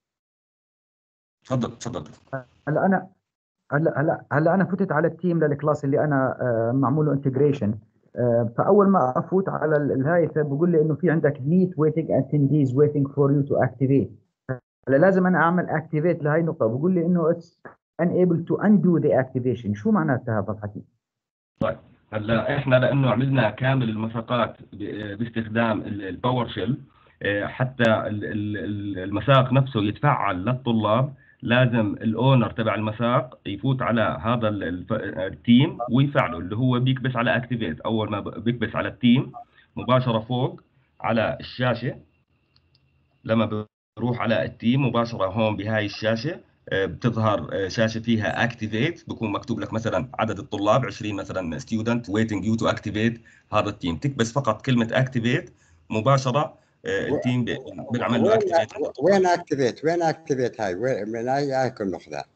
تفضل. هلا انا فتت على التيم للكلاس اللي انا معمول له انتجريشن. فاول ما افوت على الهاي فبقول لي انه في عندك meet waiting attendees waiting for you to activate. هلا لازم انا اعمل activate لهي النقطه، بقول لي انه it's unable to undo the activation. شو معناتها هذا الحكي؟ طيب هلا احنا لانه عملنا كامل المساقات باستخدام الباور شيل، حتى المساق نفسه يتفعل للطلاب، لازم الاونر تبع المساق يفوت على هذا التيم ويفعله، اللي هو بيكبس على اكتيفيت. اول ما بيكبس على التيم مباشره فوق على الشاشه، لما بروح على التيم مباشره هون بهاي الشاشه بتظهر شاشه فيها اكتيفيت، بكون مكتوب لك مثلا عدد الطلاب 20 مثلا ستودنت ويتنج يو تو اكتيفيت هذا التيم. تكبس فقط كلمه اكتيفيت مباشره، التيم بيعمل له اكتيفيت. وين اكتيفيت هاي؟ من اي ايكون ناخذها؟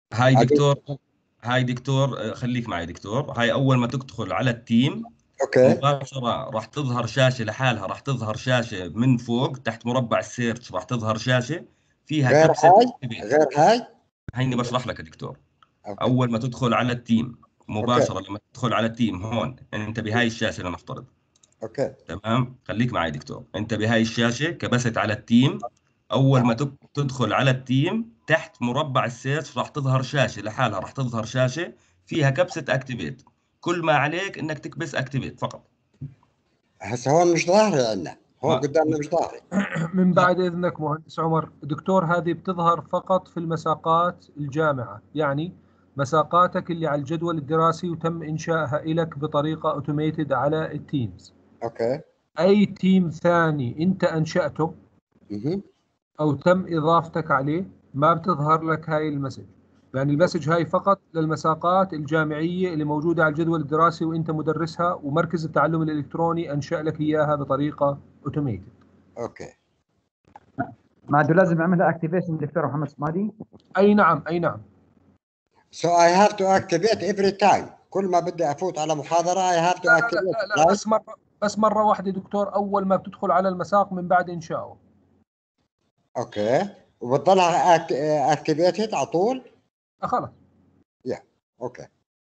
هاي دكتور خليك معي دكتور. هاي اول ما تدخل على التيم اوكي مباشره راح تظهر شاشه لحالها، راح تظهر شاشه من فوق تحت مربع السيرش، راح تظهر شاشه فيها غير كبسه هاي؟ activate. غير هاي؟ هيني بشرح لك يا دكتور. أوكي. اول ما تدخل على التيم مباشره، أوكي. لما تدخل على التيم هون انت بهاي الشاشه لنفترض، اوكي تمام، خليك معي دكتور. انت بهاي الشاشه كبست على التيم، اول ما تدخل على التيم تحت مربع السيرش راح تظهر شاشه لحالها، راح تظهر شاشه فيها كبسه اكتيفيت. كل ما عليك انك تكبس اكتيفيت فقط. هسه هون مش ظاهرة عندنا، هون قدامنا مش ظاهرة. من بعد إذنك مهندس عمر دكتور، هذه بتظهر فقط في المساقات الجامعة، يعني مساقاتك اللي على الجدول الدراسي وتم إنشائها لك بطريقة أوتوميتد على التيمز. اوكي. أي تيم ثاني أنت أنشأته أو تم إضافتك عليه ما بتظهر لك هاي المسج. يعني المسج هاي فقط للمساقات الجامعية اللي موجودة على الجدول الدراسي وأنت مدرسها، ومركز التعلم الإلكتروني أنشأ لك إياها بطريقة أوتوميتد. اوكي. ما عاد لازم اعملها اكتيفيشن دكتور محمد صمادي؟ اي نعم اي نعم. So I have to activate every time. كل ما بدي افوت على محاضرة I have to activate. لا بس مرة واحدة دكتور، اول ما بتدخل على المساق من بعد انشائه. اوكي. وبتضلها activated على طول؟ خلاص. اوكي.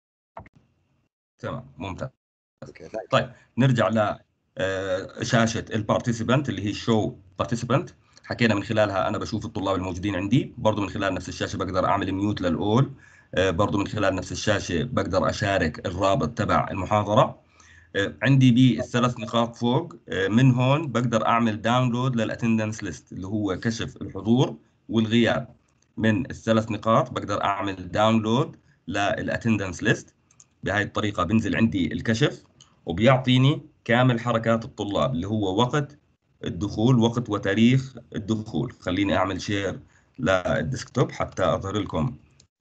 تمام ممتاز. طيب نرجع ل شاشة البارتيسيبنت اللي هي شو بارتيسيبنت. حكينا من خلالها أنا بشوف الطلاب الموجودين عندي، برضو من خلال نفس الشاشة بقدر أعمل ميوت للأول، برضو من خلال نفس الشاشة بقدر أشارك الرابط تبع المحاضرة. عندي بالثلاث نقاط فوق، من هون بقدر أعمل داونلود للأتندنس ليست اللي هو كشف الحضور والغياب. من الثلاث نقاط بقدر أعمل داونلود للأتندنس ليست. بهاي الطريقة بنزل عندي الكشف وبيعطيني كامل حركات الطلاب اللي هو وقت الدخول، وقت وتاريخ الدخول. خليني أعمل شير للديسكتوب حتى أظهر لكم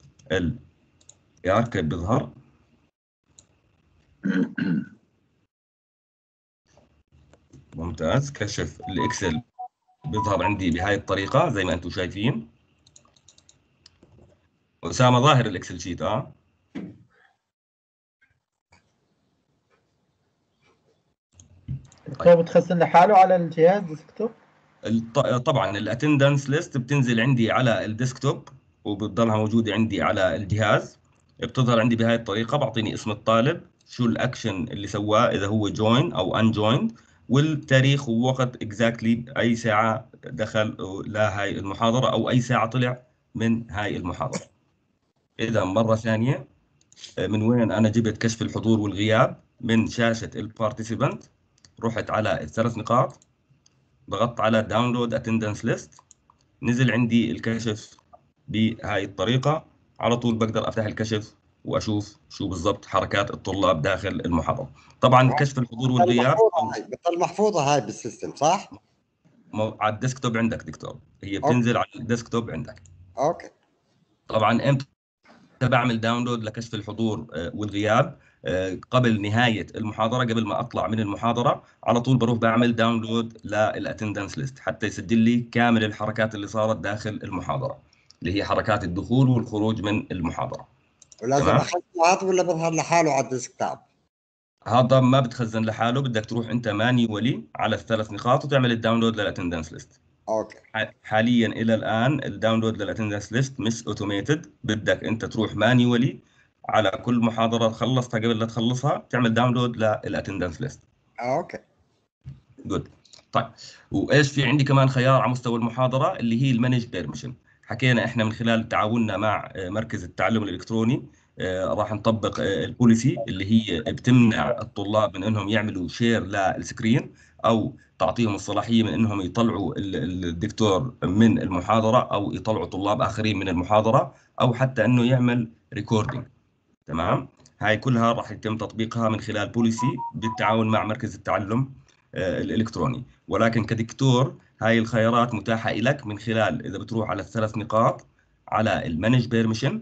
كيف بيظهر. ممتاز. كشف الإكسل بيظهر عندي بهاي الطريقة زي ما أنتم شايفين. أسامة ظاهر الإكسل شيت دكتور بتخزن لحاله على الجهاز ديسكتوب؟ طبعا الاتندنس ليست بتنزل عندي على الديسكتوب وبتضلها موجوده عندي على الجهاز. بتظهر عندي بهاي الطريقه، بعطيني اسم الطالب، شو الاكشن اللي سواه اذا هو جوين او ان جوين، والتاريخ ووقت اكزاكتلي اي ساعه دخل لهاي المحاضره او اي ساعه طلع من هاي المحاضره. اذا مره ثانيه، من وين انا جبت كشف الحضور والغياب؟ من شاشه البارتيسيبنت، رحت على الثلاث نقاط، ضغطت على داونلود اتندنس ليست، نزل عندي الكشف بهاي الطريقة. على طول بقدر افتح الكشف واشوف شو بالضبط حركات الطلاب داخل المحاضرة. طبعا كشف الحضور والغياب بتضل محفوظة هاي بالسيستم صح؟ على الديسكتوب عندك دكتور، هي بتنزل على الديسكتوب عندك. اوكي. طبعا امتى بعمل داونلود لكشف الحضور والغياب؟ قبل نهاية المحاضرة، قبل ما أطلع من المحاضرة على طول بروح بعمل داونلود للأتندنس ليست حتى يسجل لي كامل الحركات اللي صارت داخل المحاضرة، اللي هي حركات الدخول والخروج من المحاضرة. ولازم أخذ هذا ولا بظهر لحاله على الديسكتوب؟ هذا ما بتخزن لحاله، بدك تروح أنت مانيولي على الثلاث نقاط وتعمل الداونلود للأتندنس ليست. اوكي. حاليا الى الان الداونلود للاتندنس ليست مش اوتوميتد، بدك انت تروح مانيولي على كل محاضره خلصتها قبل لا تخلصها تعمل داونلود للاتندنس ليست. اوكي جود. طيب وايش في عندي كمان خيار على مستوى المحاضره اللي هي المانج بيرميشن. حكينا احنا من خلال تعاوننا مع مركز التعلم الالكتروني راح نطبق البوليسي اللي هي بتمنع الطلاب من انهم يعملوا شير للسكرين او تعطيهم الصلاحيه من انهم يطلعوا الدكتور من المحاضره او يطلعوا طلاب اخرين من المحاضره او حتى انه يعمل ريكوردينج. تمام. هاي كلها راح يتم تطبيقها من خلال بوليسي بالتعاون مع مركز التعلم الإلكتروني. ولكن كدكتور هاي الخيارات متاحة لك من خلال إذا بتروح على الثلاث نقاط على المانج بيرميشن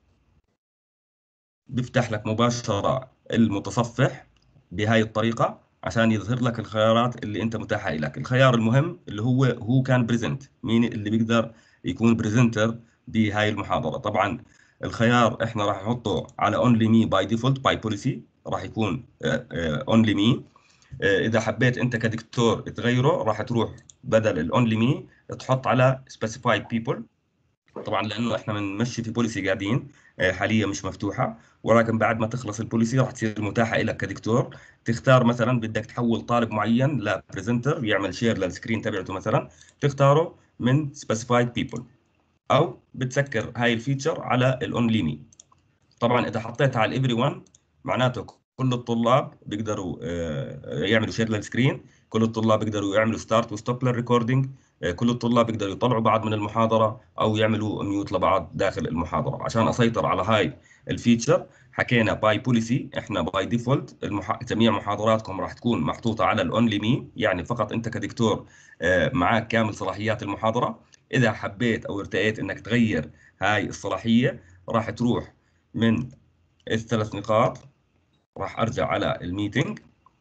بيفتح لك مباشرة المتصفح بهاي الطريقة عشان يظهر لك الخيارات اللي انت متاحة لك. الخيار المهم اللي هو كان بريزنت، مين اللي بيقدر يكون بريزنتر بهاي المحاضرة. طبعا الخيار احنا راح نحطه على only me by default by policy، راح يكون only me. اذا حبيت انت كدكتور تغيره راح تروح بدل الاونلي مي تحط على سبيسيفايد بيبل. طبعا لانه احنا بنمشي في بوليسي قاعدين حاليا مش مفتوحه، ولكن بعد ما تخلص البوليسي راح تصير متاحه لك كدكتور تختار مثلا بدك تحول طالب معين لبريزنتر يعمل شير للسكرين تبعته، مثلا تختاره من سبيسيفايد بيبل او بتسكر هاي الفيتشر على الاونلي مي. طبعا اذا حطيتها على الايفري ون معناته كل الطلاب بيقدروا يعملوا شير للسكرين، كل الطلاب بيقدروا يعملوا ستارت وستوب للريكوردينج، كل الطلاب بيقدروا يطلعوا بعض من المحاضره او يعملوا ميوت لبعض داخل المحاضره. عشان اسيطر على هاي الفيتشر حكينا باي بوليسي، احنا باي ديفولت جميع محاضراتكم راح تكون محطوطه على الاونلي مي، يعني فقط انت كدكتور معك كامل صلاحيات المحاضره. اذا حبيت او ارتئيت انك تغير هاي الصلاحيه راح تروح من الثلاث نقاط، راح ارجع على الميتنج،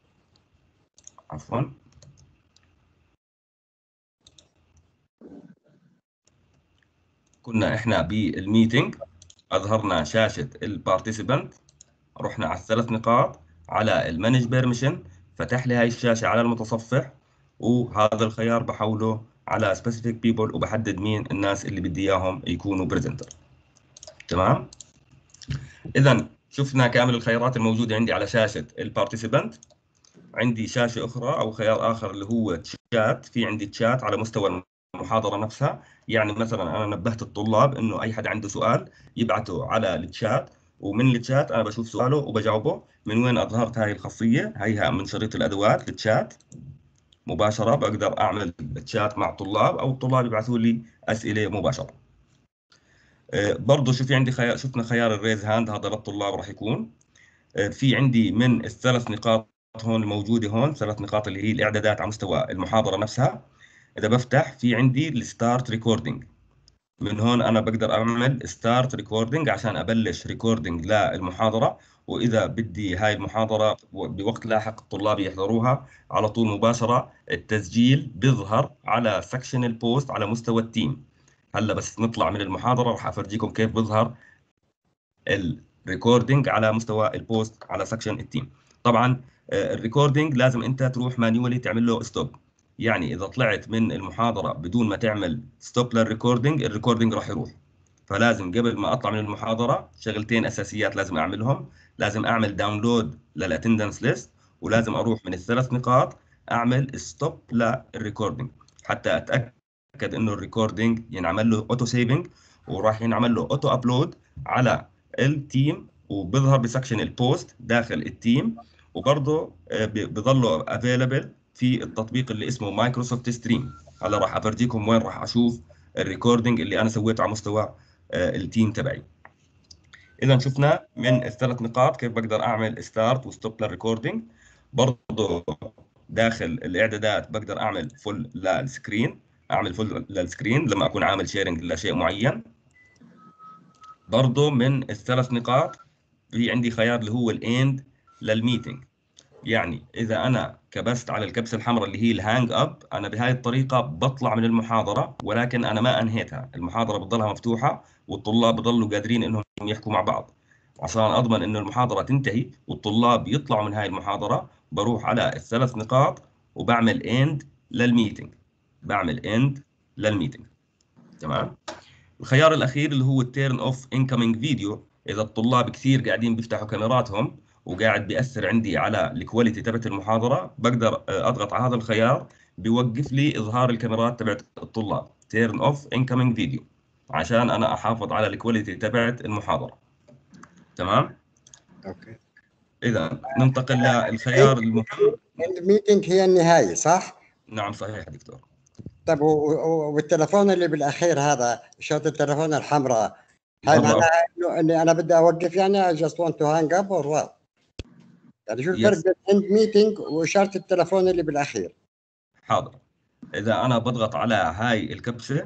عفوا كنا احنا بالميتنج اظهرنا شاشة البارتيسيبنت، رحنا على الثلاث نقاط على المانج بيرميشن فتح لي هاي الشاشة على المتصفح، وهذا الخيار بحوله على سبيسيفيك بيبل وبحدد مين الناس اللي بدي اياهم يكونوا بريزنتر. تمام. اذا شفنا كامل الخيارات الموجودة عندي على شاشة البارتيسيبنت. عندي شاشة أخرى أو خيار آخر اللي هو تشات. في عندي تشات على مستوى المحاضرة نفسها، يعني مثلا أنا نبهت الطلاب إنه أي حد عنده سؤال يبعته على التشات، ومن التشات أنا بشوف سؤاله وبجاوبه. من وين أظهرت هاي الخاصية؟ هيها من شريط الأدوات التشات مباشرة، بقدر أعمل تشات مع الطلاب أو الطلاب يبعثوا لي أسئلة مباشرة. برضه شو في عندي خيار، شفنا خيار الريز هاند، هذا للطلاب راح يكون. في عندي من الثلاث نقاط هون الموجودة هون، ثلاث نقاط اللي هي الإعدادات على مستوى المحاضرة نفسها. إذا بفتح في عندي الستارت ريكوردينج، من هون أنا بقدر أعمل ستارت ريكوردينج عشان أبلش ريكوردينج للمحاضرة. وإذا بدي هاي المحاضرة بوقت لاحق الطلاب يحضروها على طول مباشرة التسجيل بيظهر على سكشن البوست على مستوى التيم. هلا بس نطلع من المحاضرة راح أفرجيكم كيف بيظهر الريكوردينج على مستوى البوست على سكشن التيم. طبعا الريكوردينج لازم انت تروح مانيولي تعمل له ستوب، يعني اذا طلعت من المحاضره بدون ما تعمل ستوب للريكوردينج الريكوردينج راح يروح. فلازم قبل ما اطلع من المحاضره شغلتين اساسيات لازم اعملهم، لازم اعمل داونلود للاتندنس ليست، ولازم اروح من الثلاث نقاط اعمل ستوب للريكوردينج حتى اتاكد انه الريكوردينج ينعمل له اوتو سيفنج وراح ينعمل له اوتو ابلود على التيم وبيظهر بسكشن البوست داخل التيم، وبرضه بضله افيلبل في التطبيق اللي اسمه مايكروسوفت ستريم. هلا راح افرجيكم وين راح اشوف الريكوردينج اللي انا سويته على مستوى التيم تبعي. اذا شفنا من الثلاث نقاط كيف بقدر اعمل ستارت وستوب للريكوردينج. برضه داخل الاعدادات بقدر اعمل فول للسكرين، اعمل فول للسكرين لما اكون عامل شيرنج لشيء معين. برضه من الثلاث نقاط في عندي خيار اللي هو الاند للميتنج، يعني اذا انا كبست على الكبسه الحمراء اللي هي الهانج اب انا بهاي الطريقه بطلع من المحاضره، ولكن انا ما انهيتها، المحاضره بتضلها مفتوحه والطلاب بضلوا قادرين انهم يحكوا مع بعض. عشان اضمن انه المحاضره تنتهي والطلاب يطلعوا من هاي المحاضره بروح على الثلاث نقاط وبعمل اند للميتنج، بعمل اند للميتنج. تمام. الخيار الاخير اللي هو التيرن اوف انكمينج فيديو، اذا الطلاب كثير قاعدين بيفتحوا كاميراتهم وقاعد بيأثر عندي على الكواليتي تبعت المحاضره، بقدر اضغط على هذا الخيار بيوقف لي اظهار الكاميرات تبعت الطلاب، تيرن اوف انكمينج فيديو، عشان انا احافظ على الكواليتي تبعت المحاضره. تمام. اوكي. اذا ننتقل للخيار المهم. الميتنج هي النهايه صح؟ نعم صحيح دكتور. طب والتلفون اللي بالاخير هذا شرط التلفون الحمراء، هاي معناها انه اني انا بدي اوقف يعني I just want to hang up or what؟ يعني شو الفرق بين اند ميتنج واشاره التلفون اللي بالاخير؟ حاضر. اذا انا بضغط على هاي الكبسه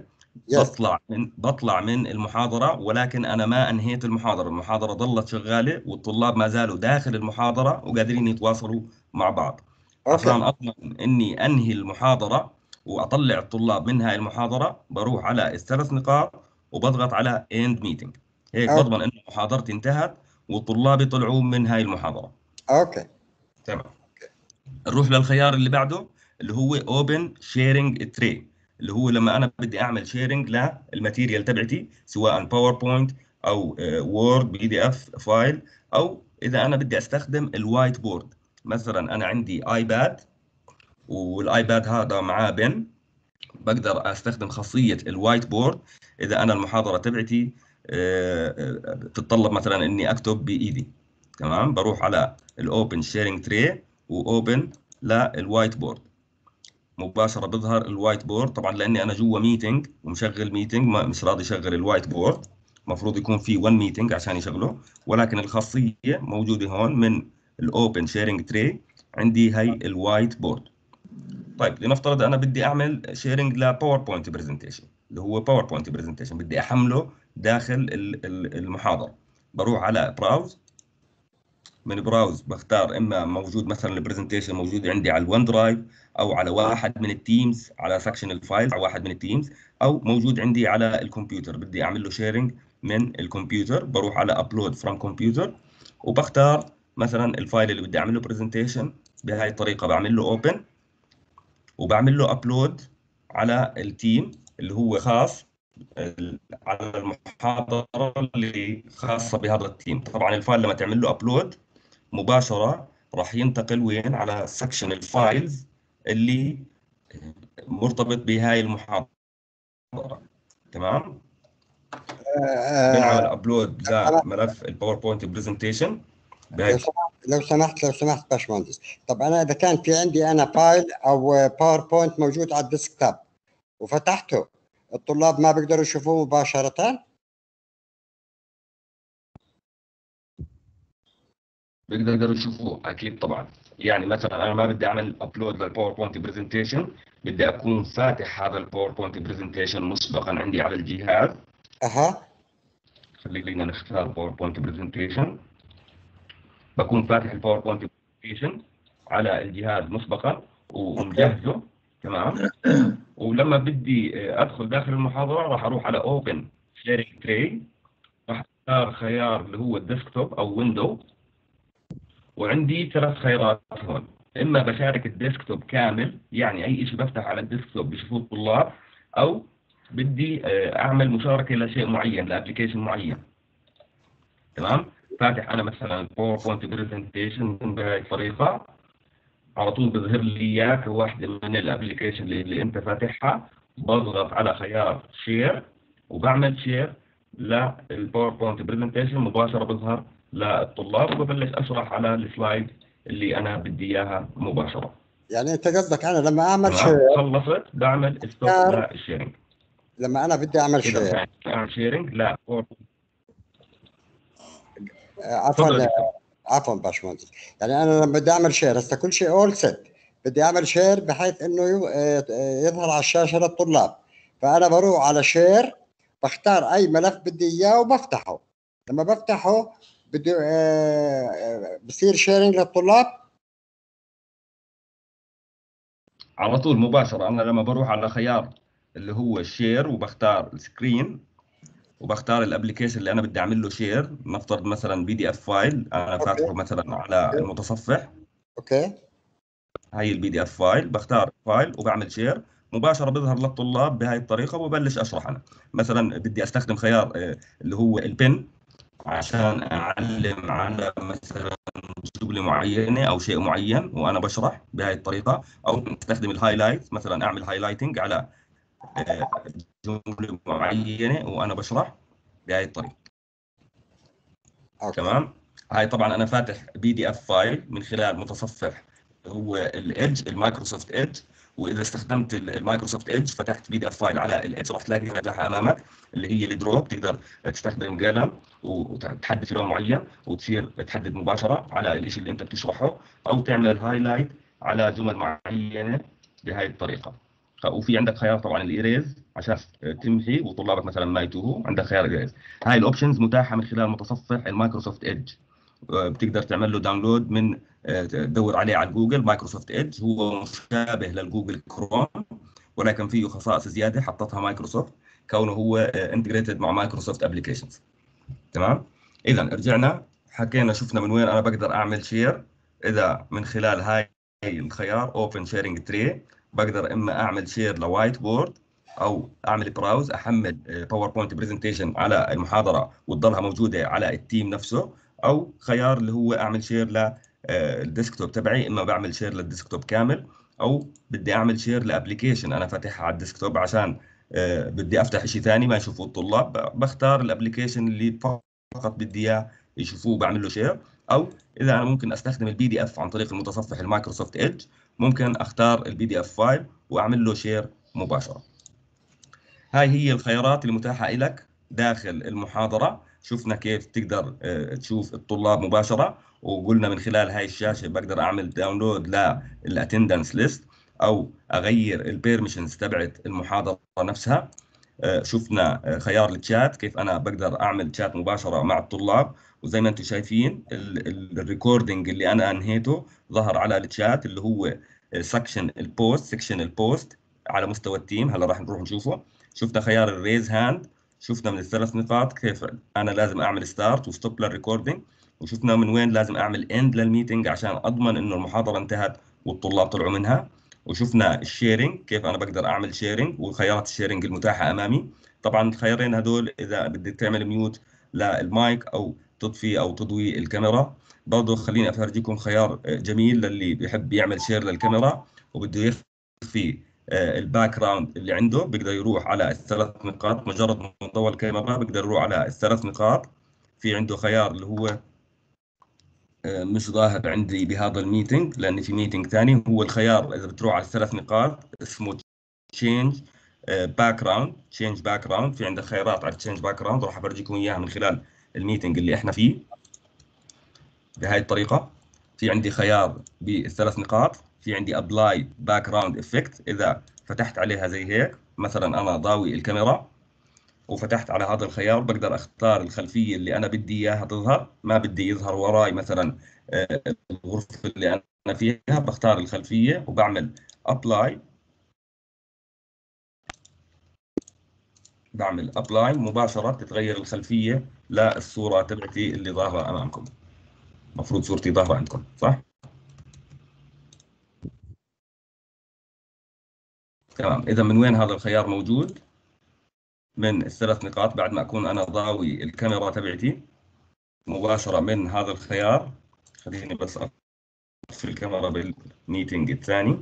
بطلع من المحاضره، ولكن انا ما انهيت المحاضره ضلت شغاله والطلاب ما زالوا داخل المحاضره وقادرين يتواصلوا مع بعض. عشان اضمن اني انهي المحاضره واطلع الطلاب من هاي المحاضره، بروح على الثلاث نقاط وبضغط على اند ميتنج، هيك بضمن ان محاضرتي انتهت وطلابي طلعوا من هاي المحاضره. اوكي تمام. نروح للخيار اللي بعده اللي هو اوبن شيرنج تري، اللي هو لما انا بدي اعمل شيرنج للماتيريال تبعتي، سواء باوربوينت او وورد بي دي اف فايل، او اذا انا بدي استخدم الوايت بورد. مثلا انا عندي ايباد والايباد هذا معاه بن، بقدر استخدم خاصيه الوايت بورد اذا انا المحاضره تبعتي تتطلب مثلا اني اكتب بايدي. تمام. بروح على الاوبن شيرنج تري واوبن للوايت بورد، مباشره بظهر الوايت بورد. طبعا لاني انا جوا ميتنج ومشغل ميتنج مش راضي يشغل الوايت بورد، المفروض يكون في 1 ميتنج عشان يشغله، ولكن الخاصيه موجوده هون من الاوبن شيرنج تري، عندي هي الوايت بورد. طيب لنفترض انا بدي اعمل شيرنج لباوربوينت برزنتيشن، اللي هو باوربوينت برزنتيشن بدي احمله داخل المحاضره. بروح على براوز، من براوز بختار اما موجود مثلا البرزنتيشن موجود عندي على الون درايف، او على واحد من التيمز على سكشن الفايلز على واحد من التيمز، او موجود عندي على الكمبيوتر بدي اعمل له شيرنج من الكمبيوتر. بروح على ابلود فروم كمبيوتر وبختار مثلا الفايل اللي بدي اعمل له برزنتيشن. بهاي الطريقه بعمل له اوبن وبعمل له ابلود على التيم اللي هو خاص على المحاضره اللي خاصه بهذا التيم. طبعا الفايل لما تعمل له ابلود مباشره راح ينتقل وين؟ على سكشن الفايلز اللي مرتبط بهاي المحاضره. تمام. بنعمل ابلود لملف الباوربوينت برزنتيشن. لو سمحت باشمهندس، طب انا اذا كان في عندي انا فايل او باوربوينت موجود على الديسكتوب وفتحته، الطلاب ما بيقدروا يشوفوه مباشره؟ بيقدروا يشوفوه اكيد طبعا. يعني مثلا انا ما بدي اعمل ابلود للباوربوينت برزنتيشن، بدي اكون فاتح هذا الباوربوينت برزنتيشن مسبقا عندي على الجهاز. خلينا نختار باوربوينت برزنتيشن. بكون فاتح الباوربوينت برزنتيشن على الجهاز مسبقا ومجهزه. تمام. ولما بدي ادخل داخل المحاضره راح اروح على اوبن شيرنج تري، راح اختار خيار اللي هو الديسكتوب او ويندو، وعندي 3 خيارات هون. اما بشارك الديسكتوب كامل، يعني اي شيء بفتح على الديسكتوب بيشوفوه الطلاب، او بدي اعمل مشاركه لشيء معين لابلكيشن معين. تمام. فاتح انا مثلا باوربوينت برزنتيشن بهي الطريقه، على طول بظهر لي اياه كواحده من الابلكيشن اللي انت فاتحها. بضغط على خيار شير وبعمل شير للباوربوينت برزنتيشن، مباشره بظهر للطلاب وببلش اشرح على السلايد اللي انا بدي اياها مباشره. يعني انت قصدك انا لما اعمل شير خلصت بعمل ستوب للشيرنج. لما انا بدي اعمل شير اعمل شيرنج لا عفوا باشمهندس، يعني انا لما بدي اعمل شير هسه كل شيء اول سيت، بدي اعمل شير بحيث انه يظهر على الشاشه للطلاب، فانا بروح على شير بختار اي ملف بدي اياه وبفتحه. لما بفتحه بدي بصير شيرنج للطلاب على طول مباشره. انا لما بروح على خيار اللي هو الشير وبختار السكرين وبختار الابلكيشن اللي انا بدي اعمل له شير، نفترض مثلا بي دي اف فايل انا فاتحه مثلا على المتصفح. هاي البي دي اف فايل، بختار فايل وبعمل شير مباشره بيظهر للطلاب بهاي الطريقه وببلش اشرح. انا مثلا بدي استخدم خيار اللي هو البن، عشان اعلم على مثلا جمله معينه او شيء معين وانا بشرح بهاي الطريقه، او استخدم الهايلايت، مثلا اعمل هايلايتنج على جمله معينه وانا بشرح بهاي الطريقه. تمام. هاي طبعا انا فاتح PDF فايل من خلال متصفح هو الإدج، المايكروسوفت إدج. واذا استخدمت المايكروسوفت إدج فتحت PDF فايل على الإدج راح تلاقي متاحه امامك اللي هي الدروب، تقدر تستخدم قلم وتحدد في لون معين وتصير تحدد مباشره على الشيء اللي انت بتشرحه، او تعمل الهايلايت على جمل معينه بهاي الطريقه. وفي عندك خيار طبعا الايريز عشان تمحي وطلابك مثلا ما يتوهوا، عندك خيار ايريز. هاي الاوبشنز متاحه من خلال متصفح المايكروسوفت ايدج، بتقدر تعمل له داونلود من تدور عليه على جوجل. مايكروسوفت ايدج هو مشابه للجوجل كروم، ولكن فيه خصائص زياده حطتها مايكروسوفت كونه هو انتجريتد مع مايكروسوفت ابلكيشنز. تمام. اذا رجعنا حكينا شفنا من وين انا بقدر اعمل شير. اذا من خلال هاي الخيار اوبن شيرنج تري بقدر اما اعمل شير لوايت بورد، او اعمل براوز احمل باوربوينت برزنتيشن على المحاضره وتضلها موجوده على التيم نفسه، او خيار اللي هو اعمل شير للديسكتوب تبعي، اما بعمل شير للديسكتوب كامل، او بدي اعمل شير لابلكيشن انا فاتحها على الديسكتوب عشان بدي افتح شيء ثاني ما يشوفه الطلاب، بختار الابلكيشن اللي فقط بدي اياه يشوفوه بعمل له شير. او اذا انا ممكن استخدم PDF عن طريق المتصفح المايكروسوفت ايدج، ممكن اختار PDF فايل واعمل له شير مباشره. هاي هي الخيارات المتاحه لك داخل المحاضره. شفنا كيف تقدر تشوف الطلاب مباشره، وقلنا من خلال هاي الشاشه بقدر اعمل داونلود للاتندنس ليست، او اغير البيرميشنز تبعت المحاضره نفسها. شفنا خيار الشات كيف انا بقدر اعمل شات مباشره مع الطلاب، وزي ما انتم شايفين الريكوردينج اللي انا انهيته ظهر على الشات اللي هو سكشن البوست على مستوى التيم. هلا راح نروح نشوفه. شفنا خيار الريز هاند، شفنا من الثلاث نقاط كيف انا لازم اعمل ستارت وستوب للريكوردينج، وشفنا من وين لازم اعمل اند للميتنج عشان اضمن انه المحاضره انتهت والطلاب طلعوا منها. وشفنا الشيرنج كيف انا بقدر اعمل شيرنج وخيارات الشيرنج المتاحه امامي. طبعا الخيارين هدول اذا بدك تعمل ميوت للمايك او تطفي او تضوي الكاميرا. برضه خليني افرجيكم خيار جميل للي بيحب يعمل شير للكاميرا وبده يخفي الباك جراوند اللي عنده، بيقدر يروح على الثلاث نقاط، مجرد ما يضوي الكاميرا بيقدر يروح على الثلاث نقاط. في عنده خيار اللي هو مش ظاهر عندي بهذا الميتنج لان في ميتنج ثاني، هو الخيار اذا بتروح على الثلاث نقاط اسمه تشينج باك جراوند. في عندك خيارات على تشينج باك جراوند راح افرجيكم اياها من خلال الميتنج اللي احنا فيه بهاي الطريقه. في عندي خيار بالثلاث نقاط، في عندي ابلاي باك جراوند افكت، اذا فتحت عليها زي هيك مثلا انا ضاوي الكاميرا وفتحت على هذا الخيار بقدر اختار الخلفيه اللي انا بدي اياها تظهر، ما بدي يظهر وراي مثلا الغرفه اللي انا فيها، بختار الخلفيه وبعمل ابلاي، مباشره تتغير الخلفيه للصوره تبعتي اللي ظاهره امامكم. المفروض صورتي ظاهره عندكم صح؟ تمام. اذا من وين هذا الخيار موجود؟ من الثلاث نقاط بعد ما اكون انا ضاوي الكاميرا تبعتي مباشره من هذا الخيار. خليني بس اطفي الكاميرا بالميتنج الثاني.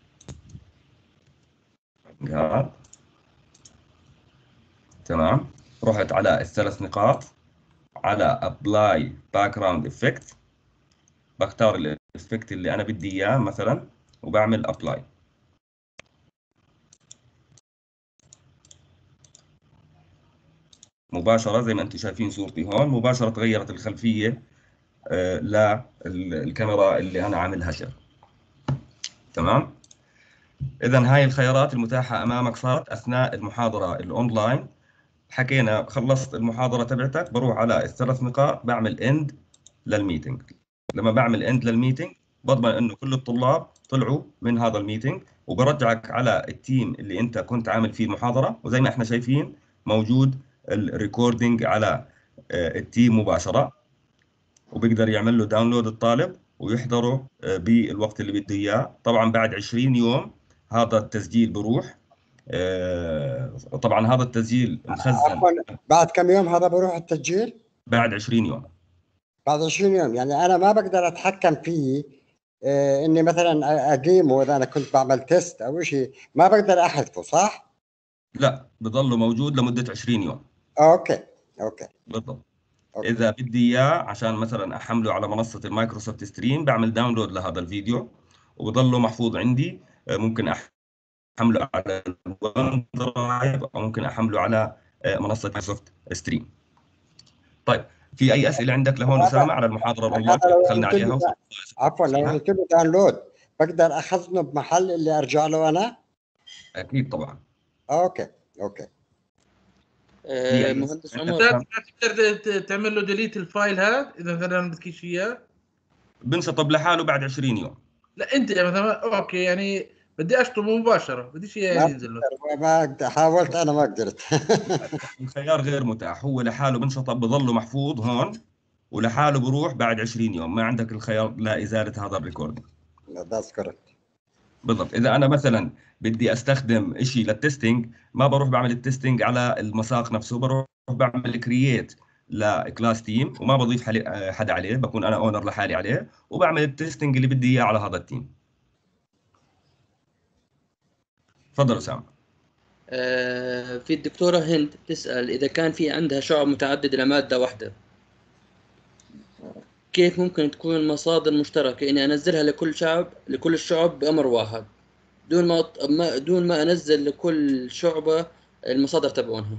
تمام. رحت على الثلاث نقاط على ابلاي باك جراوند افكت، بختار الافكت اللي انا بدي اياه مثلا وبعمل ابلاي. مباشره زي ما انتم شايفين صورتي هون مباشره تغيرت الخلفيه للكاميرا اللي انا عاملها شير. تمام. اذا هاي الخيارات المتاحه امامك صارت اثناء المحاضره الاونلاين. حكينا خلصت المحاضره تبعتك بروح على الثلاث نقاط بعمل اند للميتنج. لما بعمل اند للميتنج بضمن انه كل الطلاب طلعوا من هذا الميتنج، وبرجعك على التيم اللي انت كنت عامل فيه المحاضره، وزي ما احنا شايفين موجود الريكوردينج على التيم مباشره، وبيقدر يعمل له داونلود الطالب ويحضره بالوقت اللي بده اياه. طبعا بعد 20 يوم هذا التسجيل بروح. طبعا هذا التسجيل مخزن. بعد كم يوم هذا بروح التسجيل؟ بعد 20 يوم. بعد 20 يوم، يعني انا ما بقدر اتحكم فيه اني مثلا اقيمه اذا انا كنت بعمل تيست او شيء، ما بقدر احذفه صح؟ لا، بضله موجود لمده 20 يوم. اوكي اوكي بالضبط. أوكي. اذا بدي اياه عشان مثلا احمله على منصه المايكروسوفت ستريم، بعمل داونلود لهذا الفيديو وبضله محفوظ عندي. ممكن احمله على الون درايف او ممكن احمله على منصه مايكروسوفت ستريم. طيب، في اي اسئله عندك لهون اسامه على المحاضره الاونلاين هذا لو دخلنا عملت له عليها؟ عفوا لو عملت له داونلود بقدر اخزنه بمحل اللي ارجع له انا؟ اكيد طبعا. اوكي اوكي. في أي مهندس أسئلة؟ عمر، ما تقدر تعمل له ديليت الفايل هذا اذا مثلا بدكش اياه؟ بنشطب لحاله بعد 20 يوم. لا انت مثلا اوكي، يعني بدي اشطبه مباشره، بديش اياه ما ينزل له. حاولت انا ما قدرت. الخيار غير متاح، هو لحاله بنشطب بضله محفوظ هون ولحاله بروح بعد 20 يوم، ما عندك الخيار لازاله هذا الريكورد. That's correct. بالضبط. اذا انا مثلا بدي استخدم شيء للتستنج، ما بروح بعمل التستنج على المساق نفسه، بروح بعمل كرييت لكلاس تيم وما بضيف حدا عليه، بكون انا اونر لحالي عليه وبعمل التستنج اللي بدي اياه على هذا التيم. تفضل اسامه. في الدكتورة هند تسأل إذا كان في عندها شعب متعددة لمادة واحدة، كيف ممكن تكون المصادر مشتركة إني أنزلها لكل الشعب بأمر واحد دون ما أنزل لكل شعبة المصادر تبعونها؟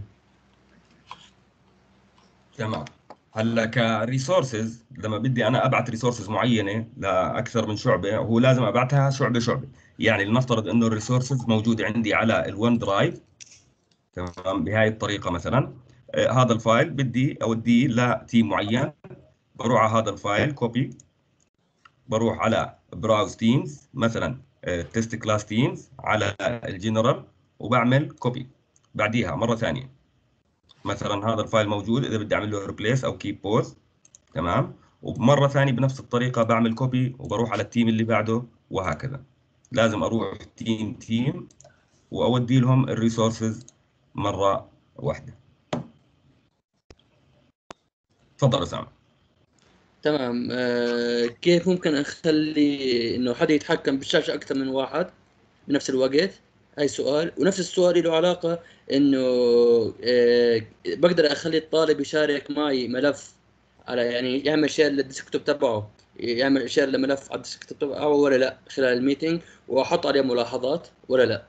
تمام. هلا كريسورسز، لما بدي انا ابعت ريسورسز معينه لاكثر من شعبه، هو لازم ابعتها شعبه شعبه. يعني لنفترض انه الريسورسز موجوده عندي على الون درايف، تمام، بهاي الطريقه مثلا. هذا الفايل بدي اوديه لتيم معين، بروح على هذا الفايل كوبي، بروح على براوز تيمز مثلا، تيست كلاس تيمز على الجنرال، وبعمل كوبي. بعديها مره ثانيه مثلا هذا الفايل موجود، اذا بدي اعمل له ريبليس او كيب بوز، تمام، ومره ثانيه بنفس الطريقه بعمل كوبي وبروح على التيم اللي بعده، وهكذا. لازم اروح تيم واودي لهم الريسورسز مره واحده. تفضل اسامه. تمام. كيف ممكن أخلي إنه حدا يتحكم بالشاشة أكثر من واحد بنفس الوقت؟ هاي سؤال. ونفس السؤال له علاقة إنه بقدر أخلي الطالب يشارك معي ملف على، يعني يعمل شير للديسكتوب تبعه، يعمل شير لملف على الديسكتوب تبعه ولا لا خلال الميتنج، وأحط عليه ملاحظات ولا لا؟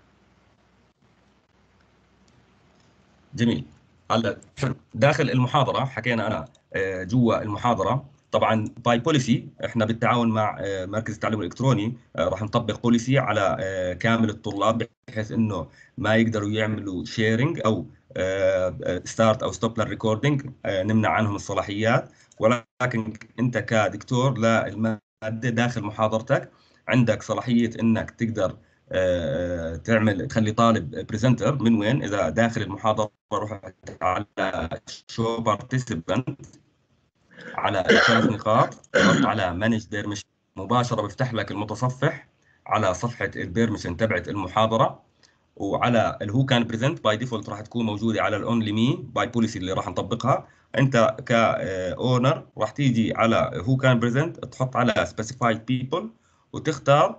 جميل. هلا داخل المحاضره حكينا انا جوا المحاضره طبعا باي بوليسي، احنا بالتعاون مع مركز التعليم الالكتروني راح نطبق بوليسي على كامل الطلاب، بحيث انه ما يقدروا يعملوا شيرنج او ستارت او ستوب للريكوردينج، نمنع عنهم الصلاحيات. ولكن انت كدكتور للماده داخل محاضرتك عندك صلاحيه انك تقدر تخلي طالب بريزنتر من وين؟ اذا داخل المحاضره رحت على شو بارتيسيبنت على الثلاث نقاط، ضغطت على مانج بيرميشن، مباشره بيفتح لك المتصفح على صفحه البيرميشن تبعت المحاضره، وعلى الهو كان بريزنت باي ديفولت راح تكون موجوده على الاونلي مي باي بوليسي اللي راح نطبقها. انت كاونر راح تيجي على هو كان بريزنت، تحط على سبيسيفايد بيبل وتختار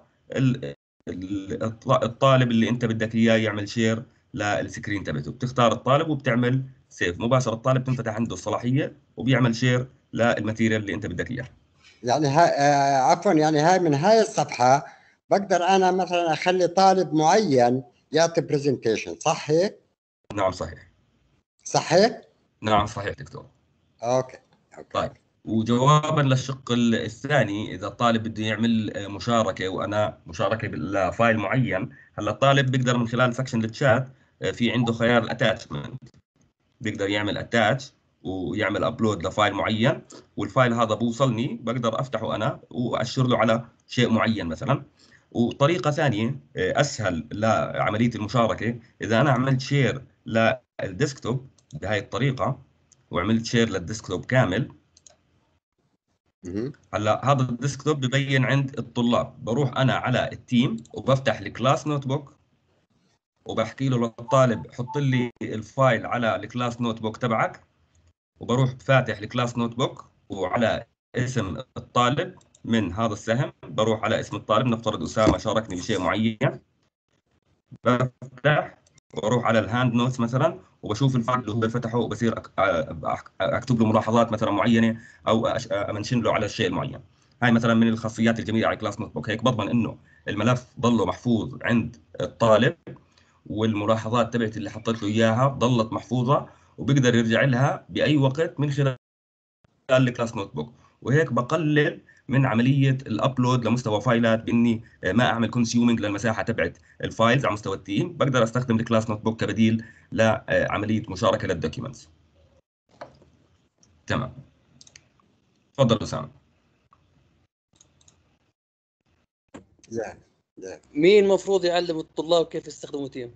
الطالب اللي انت بدك اياه يعمل شير للسكرين تبعته، بتختار الطالب وبتعمل سيف، مباشره الطالب تنفتح عنده الصلاحيه وبيعمل شير للماتيريال اللي انت بدك اياه. يعني عفوا، يعني هاي من هاي الصفحة بقدر أنا مثلا أخلي طالب معين يعطي برزنتيشن، صح هيك؟ نعم صحيح. صح هيك؟ نعم صحيح دكتور. أوكي أوكي. طيب، وجوابا للشق الثاني، اذا الطالب بده يعمل مشاركه وانا مشاركه لفايل معين، هلا الطالب بيقدر من خلال سكشن الشات في عنده خيار الاتاتشمنت، بيقدر يعمل اتاتش ويعمل ابلود لفايل معين، والفايل هذا بوصلني بقدر افتحه انا واشر له على شيء معين مثلا. وطريقه ثانيه اسهل لعمليه المشاركه، اذا انا عملت شير للديسكتوب بهاي الطريقه وعملت شير للديسكتوب كامل، هلا هذا الديسكتوب ببين عند الطلاب، بروح انا على التيم وبفتح الكلاس نوت بوك وبحكي له للطالب حط لي الفايل على الكلاس نوت بوك تبعك، وبروح فاتح الكلاس نوت بوك، وعلى اسم الطالب من هذا السهم بروح على اسم الطالب، نفترض أسامة شاركني بشيء معين، بفتح واروح على الهاند نوتس مثلا وبشوف الفايل اللي هو فتحه، وبصير اكتب له ملاحظات مثلا معينه، او امنشن له على الشيء المعين. هاي مثلا من الخاصيات الجميله على كلاس نوت بوك. هيك بضمن انه الملف ضله محفوظ عند الطالب، والملاحظات تبعت اللي حطيت له اياها ضلت محفوظه، وبيقدر يرجع لها باي وقت من خلال الكلاس نوت بوك. وهيك بقلل من عمليه الابلود لمستوى فايلات، باني ما اعمل كونسيومينج للمساحه تبعت الفايلز على مستوى التيم. بقدر استخدم الكلاس نوت بوك كبديل لعمليه مشاركه للدوكيومنتس. تمام، تفضل اسامه. زين. مين المفروض يعلم الطلاب كيف يستخدموا تيم؟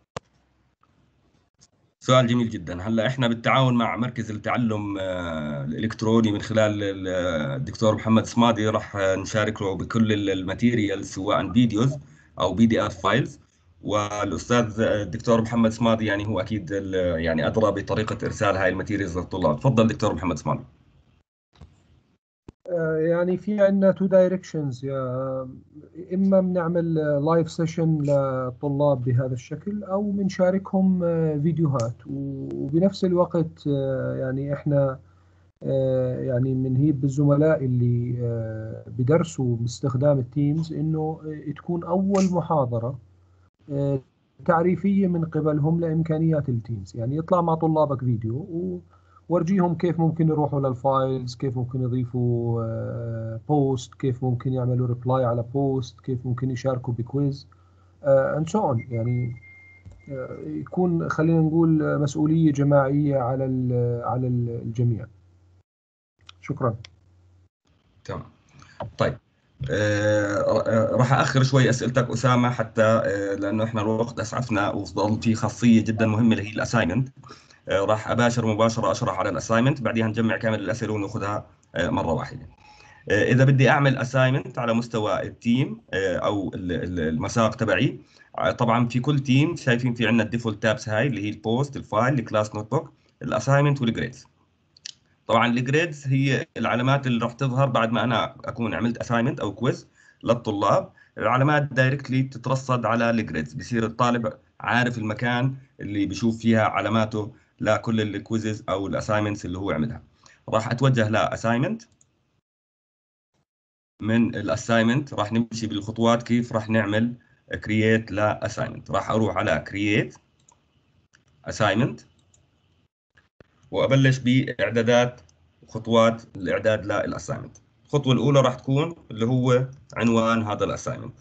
سؤال جميل جدا. هلا احنا بالتعاون مع مركز التعلم الالكتروني من خلال الدكتور محمد صمادي راح نشاركه بكل الماتيريال، سواء فيديوز او PDF فايلز. والاستاذ الدكتور محمد صمادي يعني هو اكيد يعني ادرى بطريقه ارسال هاي الماتيريالز للطلاب. تفضل دكتور محمد صمادي. يعني في عندنا تو دايركشنز، اما بنعمل لايف سيشن للطلاب بهذا الشكل، او بنشاركهم فيديوهات. وبنفس الوقت يعني احنا يعني بنهيب بالزملاء اللي بدرسوا باستخدام التيمز انه تكون اول محاضرة تعريفية من قبلهم لإمكانيات التيمز. يعني يطلع مع طلابك فيديو وورجيهم كيف ممكن يروحوا للفايلز، كيف ممكن يضيفوا بوست، كيف ممكن يعملوا ريبلاي على بوست، كيف ممكن يشاركوا بكويز and so on. يعني يكون خلينا نقول مسؤولية جماعية على الجميع. شكرا. تمام. طيب راح أأخر شوي أسئلتك أسامة، حتى لأنه إحنا الوقت أسعفنا، وظل في خاصية جدا مهمة اللي هي الأسايمنت. راح أباشر مباشرة أشرح على الأسايمنت، بعدين نجمع كامل الأسئلة ونأخذها مرة واحدة. إذا بدي أعمل أسايمنت على مستوى التيم أو المساق تبعي، طبعا في كل تيم شايفين في عندنا الديفولت تابس هاي اللي هي البوست، الفايل، الكلاس نوت بوك، الأسايمنت والجريدز. طبعا الجريدز هي العلامات اللي راح تظهر بعد ما انا اكون عملت اساينمنت او كويز للطلاب. العلامات دايركتلي بتترصد على الجريدز، بصير الطالب عارف المكان اللي بيشوف فيها علاماته لكل الكويزز او الاساينمنتس اللي هو عملها. راح اتوجه لاساينمنت. من الاساينمنت راح نمشي بالخطوات كيف راح نعمل كرييت لاساينمنت. راح اروح على كرييت اساينمنت وابلش باعدادات خطوات الاعداد للاساينمنت. الخطوه الاولى راح تكون اللي هو عنوان هذا الاساينمنت.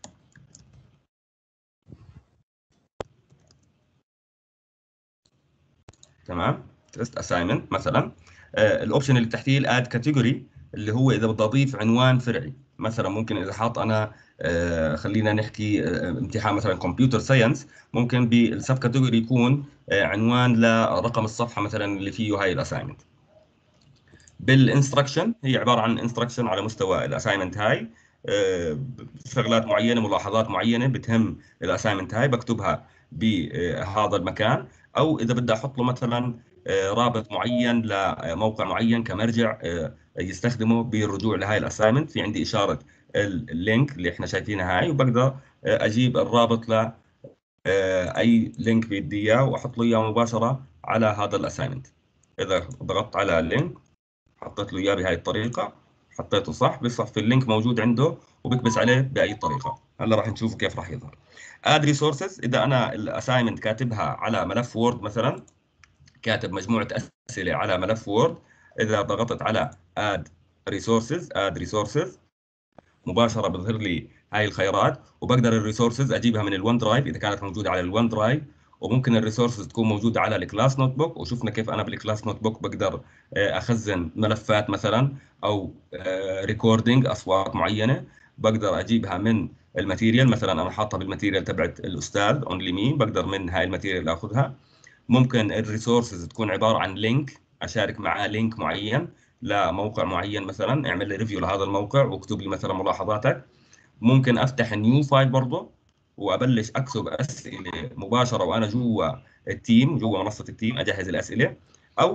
تمام، تست اساينمنت مثلا. الاوبشن اللي تحتيه الاد كاتيجوري، اللي هو اذا بدي اضيف عنوان فرعي. مثلا ممكن اذا حاط انا خلينا نحكي امتحان مثلا كمبيوتر ساينس، ممكن بالسب كاتيجوري يكون عنوان لرقم الصفحه مثلا اللي فيه هاي الاساينمنت. بالانستركشن هي عباره عن انستركشن على مستوى الاساينمنت هاي، شغلات معينه، ملاحظات معينه بتهم الاساينمنت هاي بكتبها بهذا المكان. او اذا بدي احط له مثلا رابط معين لموقع معين كمرجع يستخدمه بالرجوع لهاي الاساينمنت، في عندي اشاره اللينك اللي احنا شايفينها هاي، وبقدر اجيب الرابط ل اي لينك بدي اياه واحط له اياه مباشره على هذا الاساينمنت. اذا ضغطت على لينك حطيت له اياه بهاي الطريقه، حطيته صح، بيصفي اللينك موجود عنده وبكبس عليه باي طريقه. هلا راح نشوف كيف راح يظهر. اد ريسورسز، اذا انا الاساينمنت كاتبها على ملف وورد مثلا، كاتب مجموعه اسئله على ملف وورد، اذا ضغطت على اد ريسورسز مباشره بظهر لي هاي الخيارات، وبقدر الريسورسز اجيبها من الون درايف اذا كانت موجوده على الون درايف، وممكن الريسورسز تكون موجوده على الكلاس نوت بوك. وشفنا كيف انا بالكلاس نوت بوك بقدر اخزن ملفات مثلا، او ريكوردينج اصوات معينه بقدر اجيبها من الماتيريال. مثلا انا حاطها بالماتيريال تبعت الاستاذ اونلي مين، بقدر من هاي الماتيريال اخذها. ممكن الريسورسز تكون عباره عن لينك، اشارك معاه لينك معين لموقع معين، مثلا اعمل لي ريفيو لهذا الموقع واكتب لي مثلا ملاحظاتك. ممكن افتح نيو فايل برضه وابلش اكتب اسئله مباشره وانا جوا التيم، جوا منصه التيم اجهز الاسئله. او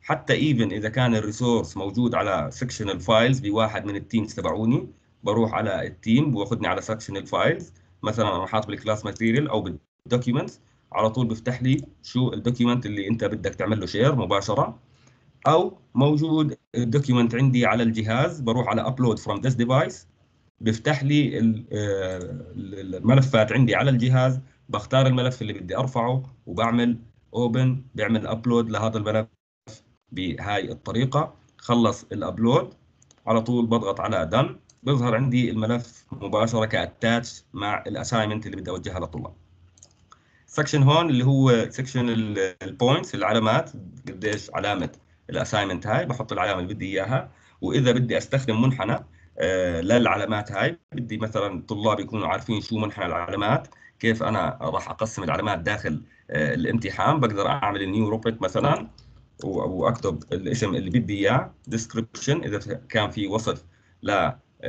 حتى ايفن اذا كان الريسورس موجود على سكشن الفايلز بواحد من التيمز تبعوني، بروح على التيم بواخذني على سكشن الفايلز، مثلا انا حاط بالكلاس ماتيريال او بالدوكيومنتس، على طول بيفتح لي شو الدوكيومنت اللي انت بدك تعمل له شير مباشره، او موجود الدوكيومنت عندي على الجهاز، بروح على ابلود فروم ذس ديفايس، بيفتح لي الملفات عندي على الجهاز، بختار الملف اللي بدي ارفعه وبعمل اوبن، بيعمل ابلود لهذا الملف بهاي الطريقه. خلص الابلود على طول بضغط على دن، بيظهر عندي الملف مباشره كاتاتش مع الاساينمنت اللي بدي اوجهها للطلاب. سكشن هون اللي هو سكشن البوينتس، العلامات، قديش علامه الاساينمنت هاي، بحط العلامه اللي بدي اياها. واذا بدي استخدم منحنى للعلامات هاي، بدي مثلا الطلاب يكونوا عارفين شو منحنى العلامات، كيف انا راح اقسم العلامات داخل الامتحان، بقدر اعمل نيو روبريك مثلا واكتب الاسم اللي بدي اياه، ديسكربشن اذا كان في وصف ل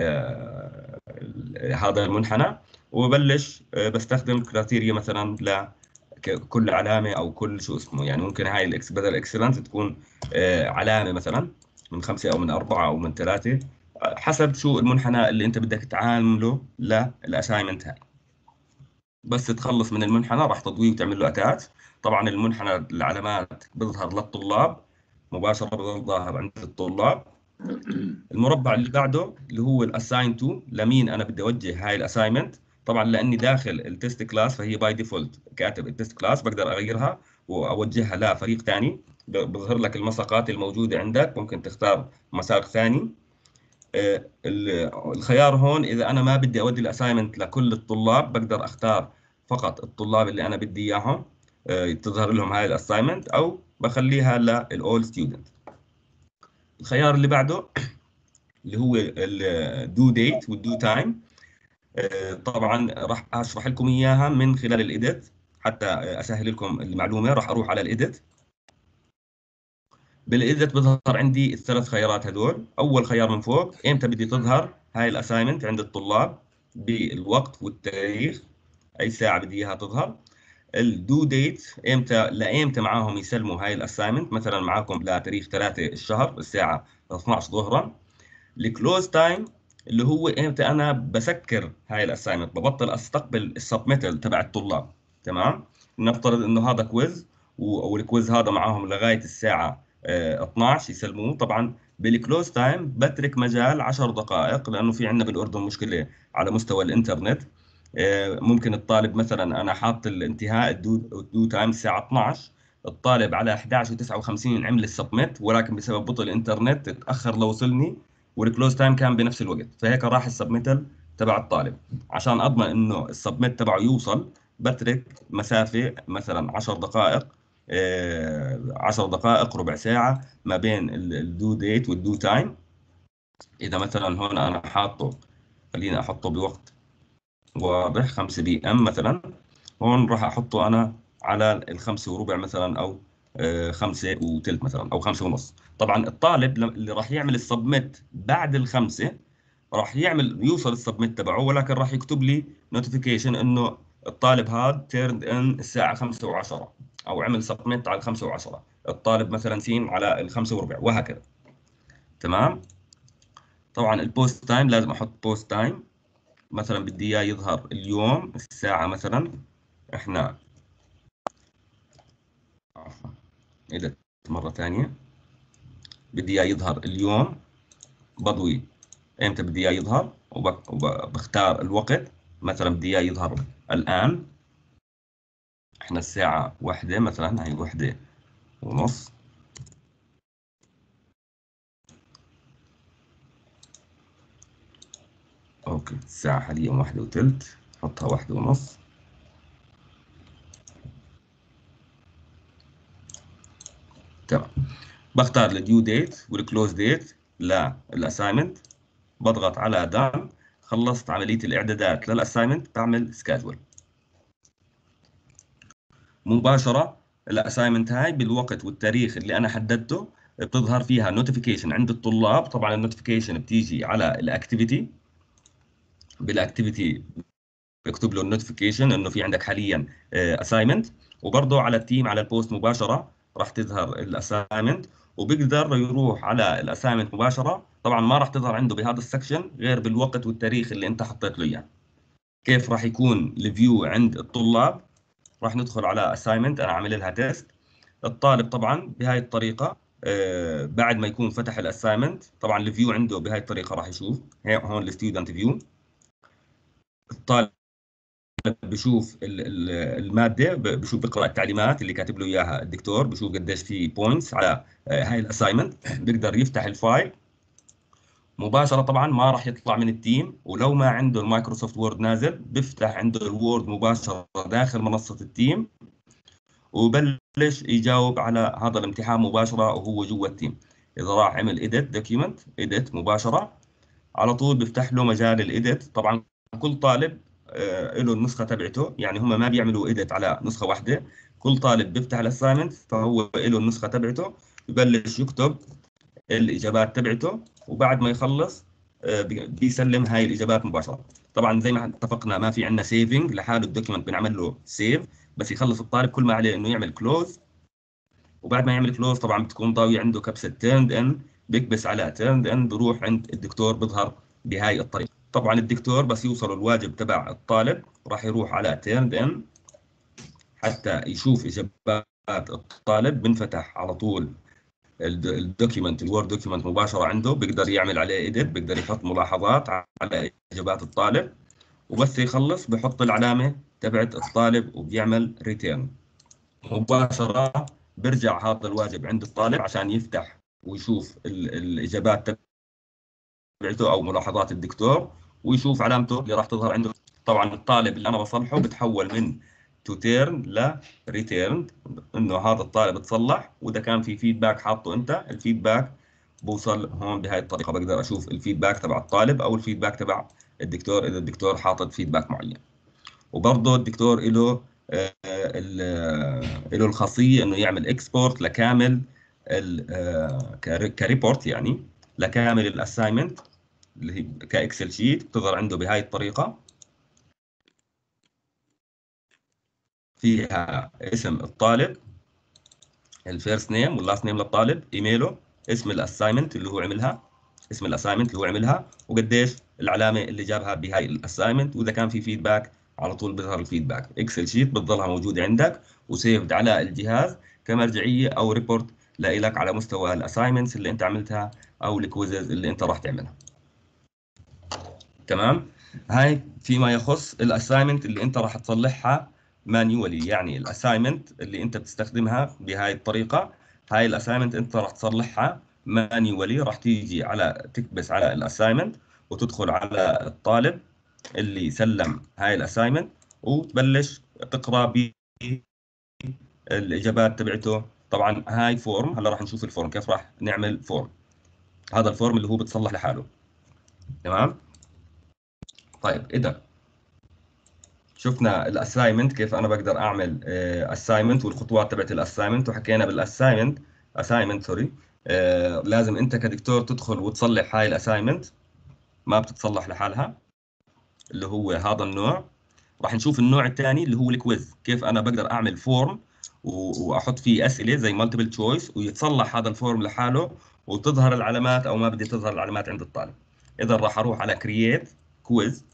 هذا المنحنى، وببلش بستخدم كرايتيريا مثلا لكل علامه او كل شو اسمه، يعني ممكن هاي بدل اكسلنت تكون علامه مثلا من 5 او من 4 او من 3، حسب شو المنحنى اللي انت بدك تعامله للاساينمنت هاي. بس تخلص من المنحنى راح تضويه وتعمل له اتاتش. طبعا المنحنى العلامات بيظهر للطلاب مباشره، بظل ظاهر عند الطلاب. المربع اللي بعده اللي هو الاساين تو، لمين انا بدي اوجه هاي الاساينمنت. طبعا لاني داخل التست كلاس فهي باي ديفولت كاتب التست كلاس، بقدر اغيرها واوجهها لفريق ثاني، بظهر لك المساقات الموجوده عندك، ممكن تختار مساق ثاني. الخيار هون اذا انا ما بدي اودي الاساينمنت لكل الطلاب، بقدر اختار فقط الطلاب اللي انا بدي اياهم تظهر لهم هاي الاساينمنت، او بخليها للاول ستودنت. الخيار اللي بعده اللي هو الدو ديت والدو تايم، طبعا راح اشرح لكم اياها من خلال الايديت، حتى اسهل لكم المعلومه. راح اروح على الايديت، بالايديت بظهر عندي الثلاث خيارات هذول. اول خيار من فوق، امتى بدي تظهر هاي الاساينمنت عند الطلاب، بالوقت والتاريخ، اي ساعه بدي اياها تظهر. الدو ديت، امتى لايمتى معاهم يسلموا هاي الاساينمنت، مثلا معاكم لتاريخ 3 الشهر الساعه 12 ظهرا. الكلوز تايم اللي هو امتى انا بسكر هاي الاساينمنت، ببطل استقبل السبميتال تبع الطلاب. تمام، نفترض انه هذا كويز والكويز هذا معاهم لغايه الساعه 12 يسلموه. طبعا بالكلوز تايم بترك مجال 10 دقائق، لانه في عندنا بالاردن مشكله على مستوى الانترنت. ممكن الطالب مثلا انا حاط الانتهاء الدو تايم الساعه 12، الطالب على 11:59 عمل السبميت، ولكن بسبب بطء الانترنت تاخر لوصلني، والكلوز تايم كان بنفس الوقت، فهيك راح السبميتال تبع الطالب. عشان اضمن انه السبميت تبعه يوصل، بترك مسافه مثلا 10 دقائق، 10 دقائق ربع ساعه ما بين الدو ديت والدو تايم. اذا مثلا هون انا حاطه، خليني احطه بوقت واضح 5 بي ام مثلا، هون راح احطه انا على الخمسة وربع مثلا، او 5 وثلث مثلا، او 5 ونص. طبعا الطالب اللي راح يعمل السبميت بعد الخمسة راح يوصل السبميت تبعه، ولكن راح يكتب لي نوتيفيكيشن انه الطالب هذا تيرند ان الساعة 5 و10، او عمل سبميت على 5 و10، الطالب مثلا سين على الخمسة وربع، وهكذا. تمام. طبعا البوست تايم لازم احط بوست تايم، مثلا بدي اياه يظهر اليوم الساعة مثلا، احنا إذا مرة ثانية بدي اياه يظهر اليوم، بضوي امتى بدي اياه يظهر، وبختار الوقت، مثلا بدي اياه يظهر الآن، احنا الساعة 1 مثلا، هي 1:30. اوكي، الساعة حاليا 1:30، حطها 1:30. تمام. بختار الديو ديت والكلوز ديت للاساينمنت، بضغط على دان. خلصت عملية الإعدادات للأسايمنت، بعمل سكادجول مباشرة. الأسايمنت هاي بالوقت والتاريخ اللي أنا حددته بتظهر فيها نوتيفيكيشن عند الطلاب. طبعا النوتيفيكيشن بتيجي على الأكتيفيتي، بالأكتيفيتي بكتب له النوتيفيكيشن إنه في عندك حاليا أسايمنت، وبرضه على التيم على البوست مباشرة راح تظهر الاساينمنت، وبيقدر يروح على الاساينمنت مباشره. طبعا ما راح تظهر عنده بهذا السكشن غير بالوقت والتاريخ اللي انت حطيت له اياه. كيف راح يكون الفيو عند الطلاب؟ راح ندخل على assignment، انا عامل لها تيست. الطالب طبعا بهاي الطريقه بعد ما يكون فتح الاساينمنت، طبعا الفيو عنده بهاي الطريقه راح يشوف هون الستودنت فيو. الطالب بشوف الماده، بشوف بقرا التعليمات اللي كاتب له اياها الدكتور، بشوف قديش في بوينتس على هاي الاساينمنت، بيقدر يفتح الفايل مباشرة. طبعا ما راح يطلع من التيم، ولو ما عنده المايكروسوفت وورد نازل بيفتح عنده الوورد مباشرة داخل منصة التيم، وبلش يجاوب على هذا الامتحان مباشرة وهو جوا التيم. إذا راح عمل edit document edit مباشرة، على طول بيفتح له مجال الإيديت. طبعا كل طالب له النسخة تبعته، يعني هم ما بيعملوا إيديت على نسخة واحدة، كل طالب بيفتح الأسايمنت فهو له النسخة تبعته، ببلش يكتب الإجابات تبعته، وبعد ما يخلص بيسلم هاي الإجابات مباشرة. طبعا زي ما اتفقنا ما في عندنا سيفنج لحاله، الدوكيمنت بنعمل له سيف، بس يخلص الطالب كل ما عليه انه يعمل كلوز، وبعد ما يعمل كلوز طبعا بتكون ضاوية عنده كبسة تيرند ان، بيكبس على تيرند ان، بروح عند الدكتور بظهر بهاي الطريقة. طبعا الدكتور بس يوصل الواجب تبع الطالب راح يروح على تيرند ان حتى يشوف إجابات الطالب، بنفتح على طول الدوكيمنت الوورد دوكيمنت مباشرة عنده، بيقدر يعمل عليه ايديت، بيقدر يحط ملاحظات على إجابات الطالب، وبس يخلص بحط العلامة تبعت الطالب وبيعمل ريتيرن مباشرة. برجع هذا الواجب عند الطالب عشان يفتح ويشوف الإجابات تبعته أو ملاحظات الدكتور، ويشوف علامته اللي راح تظهر عنده. طبعا الطالب اللي أنا بصلحه بتحول من تو تيرن ل ريتيرن، إنه هذا الطالب تصلح، وإذا كان في فيدباك حاطه أنت، الفيدباك بوصل هون بهاي الطريقة. بقدر أشوف الفيدباك تبع الطالب أو الفيدباك تبع الدكتور إذا الدكتور حاطط فيدباك معين. وبرضه الدكتور له الخاصيه انه يعمل اكسبورت لكامل كريبورت، يعني لكامل الاساينمنت اللي هي كاكسل شيت، بتظهر عنده بهاي الطريقه، فيها اسم الطالب، الفيرست نيم واللاست نيم للطالب، ايميله، اسم الاساينمنت اللي هو عملها، اسم الاساينمنت اللي هو عملها، وقديش العلامه اللي جابها بهاي الاساينمنت، واذا كان في فيدباك على طول بيظهر الفيدباك. اكسل شيت بتضلها موجوده عندك وسيفد على الجهاز كمرجعيه او ريبورت لك على مستوى الاساينمنتس اللي انت عملتها او الكويزز اللي انت راح تعملها. تمام. هاي فيما يخص الاساينمنت اللي انت راح تصلحها مانيولي، يعني الاساينمنت اللي انت بتستخدمها بهاي الطريقه، هاي الاساينمنت انت راح تصلحها مانيولي. راح تيجي على تكبس على الاساينمنت وتدخل على الطالب اللي سلم هاي الاساينمنت، وتبلش تقرا بالاجابات تبعته. طبعا هاي فورم، هلا راح نشوف الفورم كيف راح نعمل فورم. هذا الفورم اللي هو بتصلح لحاله. تمام. طيب اذا شفنا الاساينمنت كيف انا بقدر اعمل اساينمنت والخطوات تبعت الاساينمنت، وحكينا بالاساينمنت سوري، لازم انت كدكتور تدخل وتصلح هاي الاساينمنت، ما بتتصلح لحالها، اللي هو هذا النوع. راح نشوف النوع الثاني اللي هو الكويز، كيف انا بقدر اعمل فورم واحط فيه اسئله زي مالتيبل تشويس، ويتصلح هذا الفورم لحاله وتظهر العلامات او ما بدي تظهر العلامات عند الطالب. اذا راح اروح على كرييت كويز،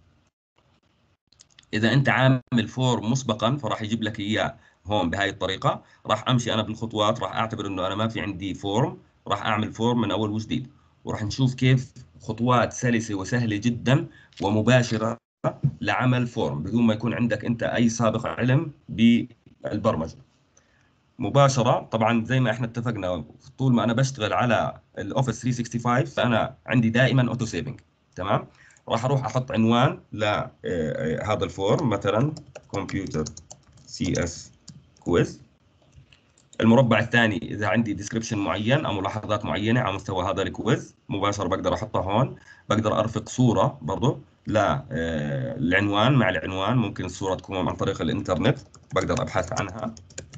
اذا انت عامل فورم مسبقا فراح يجيب لك اياه هون بهاي الطريقه. راح امشي انا بالخطوات، راح اعتبر انه انا ما في عندي فورم، راح اعمل فورم من اول وجديد، وراح نشوف كيف خطوات سلسه وسهله جدا ومباشره لعمل فورم بدون ما يكون عندك انت اي سابق علم بالبرمجه. مباشره طبعا زي ما احنا اتفقنا، طول ما انا بشتغل على الاوفيس 365 فانا عندي دائما اوتو سيفنج. تمام. راح اروح احط عنوان لهذا الفورم، مثلا كمبيوتر سي اس كويز. المربع الثاني اذا عندي ديسكربشن معين او ملاحظات معينه على مستوى هذا الكويز مباشره بقدر احطها هون. بقدر ارفق صوره برضه للعنوان، مع العنوان ممكن الصوره تكون عن طريق الانترنت، بقدر ابحث عنها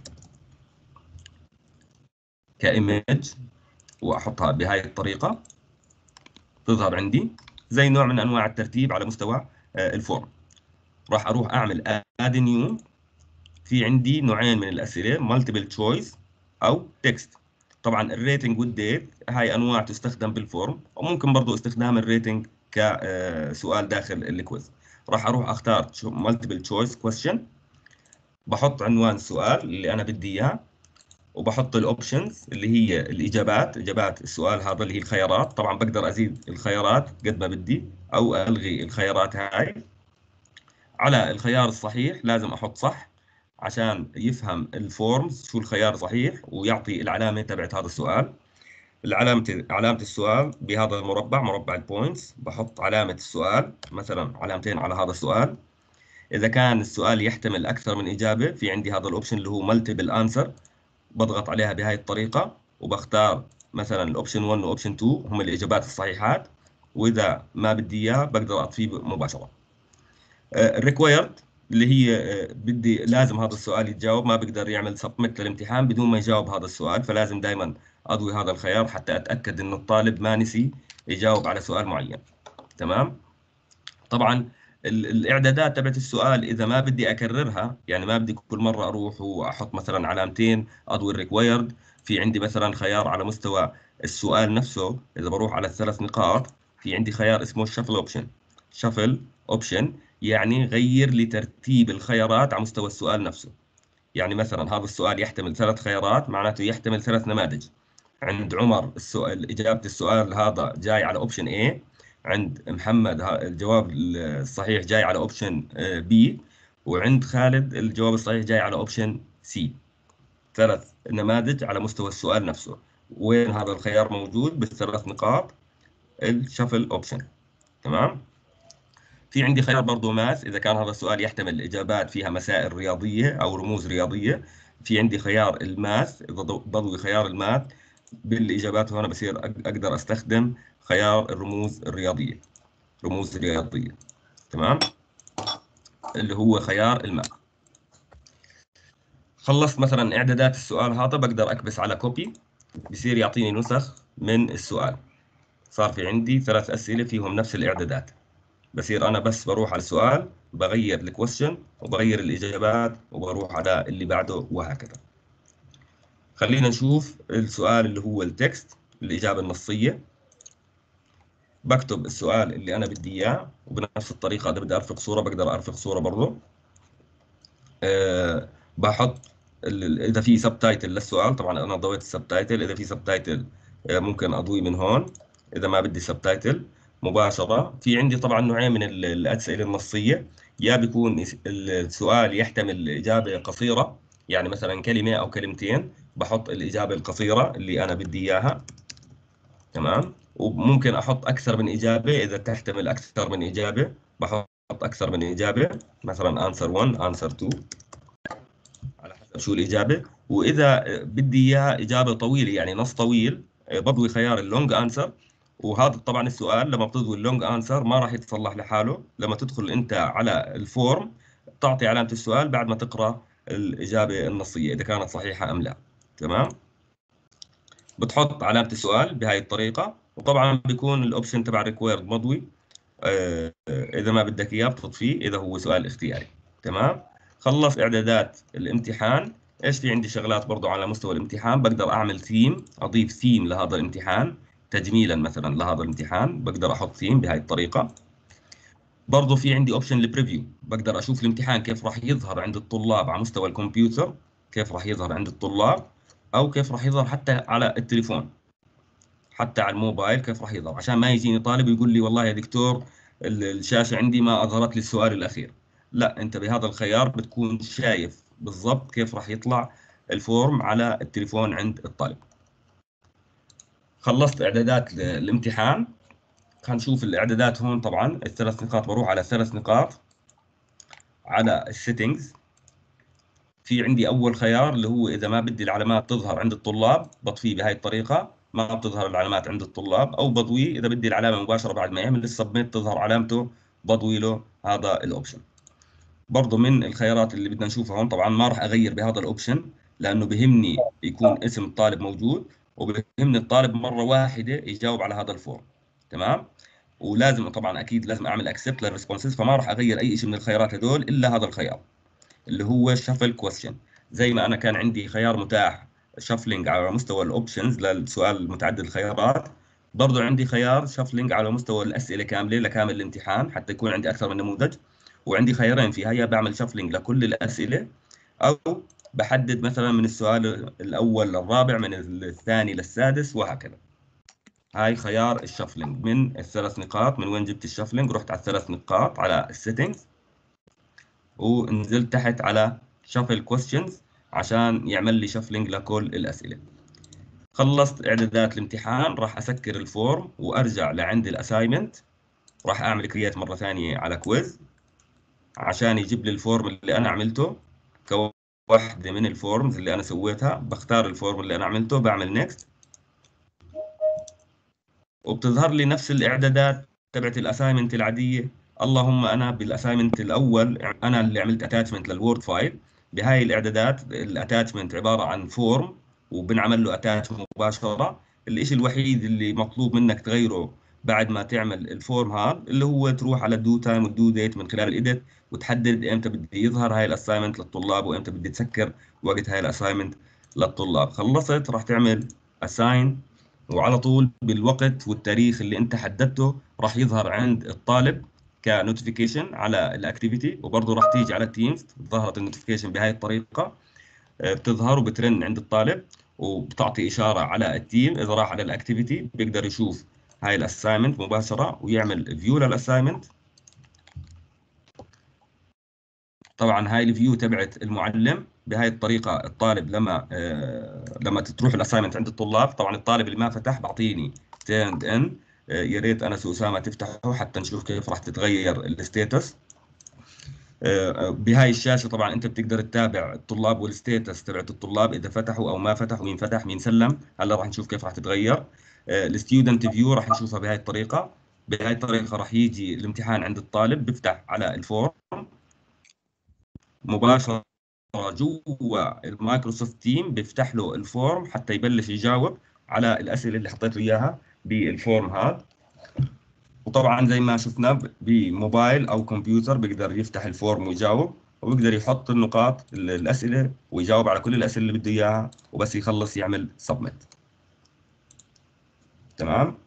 كايمج واحطها بهاي الطريقه، تظهر عندي زي نوع من انواع الترتيب على مستوى الفورم. راح اروح اعمل اد نيو، في عندي نوعين من الاسئله، مالتيبل تشويس او تكست. طبعا الريتنج والديت هاي انواع تستخدم بالفورم، وممكن برضو استخدام الريتنج كسؤال داخل الكويز. راح اروح اختار مالتيبل تشويس كويستشن، بحط عنوان السؤال اللي انا بدي اياه، وبحط الاوبشنز اللي هي اجابات السؤال هذا اللي هي الخيارات. طبعا بقدر ازيد الخيارات قد ما بدي او الغي الخيارات هاي. على الخيار الصحيح لازم احط صح عشان يفهم الفورمز شو الخيار صحيح ويعطي العلامه تبعت هذا السؤال. علامه السؤال بهذا المربع، مربع البوينتس، بحط علامه السؤال مثلا علامتين على هذا السؤال. اذا كان السؤال يحتمل اكثر من اجابه، في عندي هذا الاوبشن اللي هو مالتيبل انسر، بضغط عليها بهاي الطريقه وبختار مثلا الاوبشن 1 واوبشن 2 هم الاجابات الصحيحات، واذا ما بدي اياه بقدر اطفيه مباشره. الريكويرد اللي هي بدي لازم هذا السؤال يتجاوب، ما بقدر يعمل سبميت للامتحان بدون ما يجاوب هذا السؤال، فلازم دائما اضوي هذا الخيار حتى اتاكد انه الطالب ما نسي يجاوب على سؤال معين. تمام. طبعا الاعدادات تبعت السؤال اذا ما بدي اكررها، يعني ما بدي كل مره اروح واحط مثلا علامتين اضوي الريكويرد، في عندي مثلا خيار على مستوى السؤال نفسه. اذا بروح على الثلاث نقاط في عندي خيار اسمه شفل اوبشن. شفل اوبشن يعني غير لي ترتيب الخيارات على مستوى السؤال نفسه. يعني مثلا هذا السؤال يحتمل 3 خيارات، معناته يحتمل 3 نماذج. عند عمر السؤال إجابة السؤال هذا جاي على اوبشن A، عند محمد الجواب الصحيح جاي على اوبشن B، وعند خالد الجواب الصحيح جاي على اوبشن C. 3 نماذج على مستوى السؤال نفسه. وين هذا الخيار موجود؟ بالثلاث نقاط الشفل اوبشن. تمام. في عندي خيار برضو ماث، إذا كان هذا السؤال يحتمل الإجابات فيها مسائل رياضية أو رموز رياضية، في عندي خيار الماث. إذا بضوي خيار الماث بالإجابات هنا بصير أقدر أستخدم خيار الرموز الرياضية، رموز رياضية. تمام، اللي هو خيار الماث. خلصت مثلا إعدادات السؤال هذا، بقدر أكبس على كوبي، بصير يعطيني نسخ من السؤال. صار في عندي 3 أسئلة فيهم نفس الإعدادات. بصير انا بس بروح على السؤال، بغير الكويستشن وبغير الاجابات وبروح على اللي بعده وهكذا. خلينا نشوف السؤال اللي هو التكست، الاجابه النصيه. بكتب السؤال اللي انا بدي اياه، وبنفس الطريقه اذا بدي ارفق صوره بقدر ارفق صوره برضه. بحط اذا في سب تايتل للسؤال، طبعا انا ضويت السب تايتل، اذا في سب تايتل ممكن اضويه من هون. اذا ما بدي سب تايتل مباشره، في عندي طبعا نوعين من الاسئله النصيه. يا بيكون السؤال يحتمل اجابه قصيره، يعني مثلا كلمه او كلمتين، بحط الاجابه القصيره اللي انا بدي اياها. تمام. وممكن احط اكثر من اجابه، اذا تحتمل اكثر من اجابه بحط اكثر من اجابه، مثلا انسر 1 انسر 2 على حسب شو الإجابة. وإذا بدي إياها إجابة طويلة يعني نص طويل، بضوي خيار اللونج أنسر. وهذا طبعا السؤال لما بتضوي اللونج أنسر ما راح يتصلح لحاله، لما تدخل أنت على الفورم تعطي علامة السؤال بعد ما تقرأ الإجابة النصية إذا كانت صحيحة أم لا. تمام. بتحط علامة السؤال بهاي الطريقة، وطبعا بيكون الأوبشن تبع ريكويرد مضوي. إذا ما بدك إياه بتطفيه إذا هو سؤال اختياري. تمام. خلص إعدادات الامتحان. إيش في عندي شغلات برضو على مستوى الامتحان؟ بقدر أعمل ثيم، أضيف ثيم لهذا الامتحان تجميلا مثلا لهذا الامتحان، بقدر أحط ثيم بهاي الطريقة. برضو في عندي اوبشن البريفيو، بقدر أشوف الامتحان كيف راح يظهر عند الطلاب على مستوى الكمبيوتر، كيف راح يظهر عند الطلاب، أو كيف راح يظهر حتى على التليفون، حتى على الموبايل كيف راح يظهر، عشان ما يجيني طالب يقول لي والله يا دكتور الشاشة عندي ما أظهرت لي السؤال الأخير. لا، أنت بهذا الخيار بتكون شايف بالضبط كيف راح يطلع الفورم على التليفون عند الطالب. خلصت إعدادات الامتحان. خلينا نشوف الإعدادات هون. طبعا الثلاث نقاط، بروح على 3 نقاط على السيتنجز. في عندي أول خيار اللي هو إذا ما بدي العلامات تظهر عند الطلاب بطفيه بهاي الطريقة، ما بتظهر العلامات عند الطلاب، أو بضويه إذا بدي العلامة مباشرة بعد ما يعمل السبميت تظهر علامته، بضوي له هذا الأوبشن. برضه من الخيارات اللي بدنا نشوفها هون، طبعا ما راح أغير بهذا الأوبشن لأنه بهمني يكون اسم الطالب موجود، وبهمني الطالب مرة واحدة يجاوب على هذا الفورم. تمام. ولازم طبعا أكيد لازم أعمل أكسبت للريسبونسز، فما راح أغير أي شيء من الخيارات هدول إلا هذا الخيار اللي هو شفل كويستشن. زي ما انا كان عندي خيار متاح شفلينج على مستوى الاوبشنز للسؤال متعدد الخيارات، برضو عندي خيار شفلينج على مستوى الاسئله كامله لكامل الامتحان حتى يكون عندي اكثر من نموذج، وعندي خيارين فيها، يا بعمل شفلينج لكل الاسئله او بحدد مثلا من السؤال الاول للرابع، من الثاني للسادس، وهكذا. هاي خيار الشفلينج من الثلاث نقاط. من وين جبت الشفلينج؟ رحت على الثلاث نقاط على السيتنجز ونزلت تحت على شفل كويستشنز عشان يعمل لي شفلينج لكل الاسئله. خلصت اعدادات الامتحان، راح اسكر الفورم وارجع لعند الاساينمنت، راح اعمل كرييت مره ثانيه على كويز عشان يجيب لي الفورم اللي انا عملته كواحده من الفورمز اللي انا سويتها. بختار الفورم اللي انا عملته، بعمل نيكست، وبتظهر لي نفس الاعدادات تبعت الاساينمنت العاديه. اللهم انا بالاساينمنت الاول انا اللي عملت اتاتشمنت للوورد فايل. بهاي الاعدادات الاتاتشمنت عباره عن فورم وبنعمل له اتاتش مباشره. الشيء الوحيد اللي مطلوب منك تغيره بعد ما تعمل الفورم هذا اللي هو تروح على الدو تايم والدو ديت من خلال الايديت، وتحدد امتى بدي يظهر هاي الاساينمنت للطلاب وامتى بدي تسكر وقت هاي الاساينمنت للطلاب. خلصت راح تعمل اساين، وعلى طول بالوقت والتاريخ اللي انت حددته راح يظهر عند الطالب كنوتيفيكيشن على الاكتيفيتي، وبرضه راح تيجي على التيمز ظهرت النوتيفيكيشن بهاي الطريقه، بتظهر وبترن عند الطالب وبتعطي اشاره على التيم. اذا راح على الاكتيفيتي بيقدر يشوف هاي الاساينمنت مباشره ويعمل فيو للاساينمنت. طبعا هاي الفيو تبعت المعلم. بهاي الطريقه الطالب لما تروح الاساينمنت عند الطلاب، طبعا الطالب اللي ما فتح بعطيني تيرند ان، يا ريت انس واسامه تفتحوا حتى نشوف كيف راح تتغير الستيتس. بهاي الشاشه طبعا انت بتقدر تتابع الطلاب والستيتس تبعت الطلاب اذا فتحوا او ما فتحوا، مين فتح مين سلم. هلا راح نشوف كيف راح تتغير. الستودنت فيو راح نشوفها بهاي الطريقه. بهاي الطريقه راح يجي الامتحان عند الطالب، بيفتح على الفورم مباشره جوا المايكروسوفت تيم، بيفتح له الفورم حتى يبلش يجاوب على الاسئله اللي حطيت له اياها بالفورم هذا. وطبعا زي ما شفنا بموبايل او كمبيوتر بيقدر يفتح الفورم ويجاوب، ويقدر يحط النقاط الاسئله ويجاوب على كل الاسئله اللي بده اياها، وبس يخلص يعمل سبميت. تمام.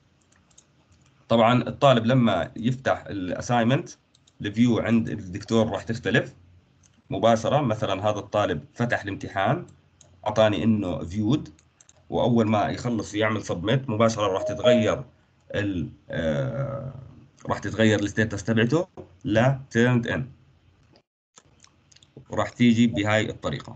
طبعا الطالب لما يفتح الاساينمنت الفيو عند الدكتور راح تختلف مباشره. مثلا هذا الطالب فتح الامتحان اعطاني انه فيود، واول ما يخلص يعمل سبميت مباشره راح تتغير راح تتغير الستيتس تبعته ل turned in، وراح تيجي بهاي الطريقه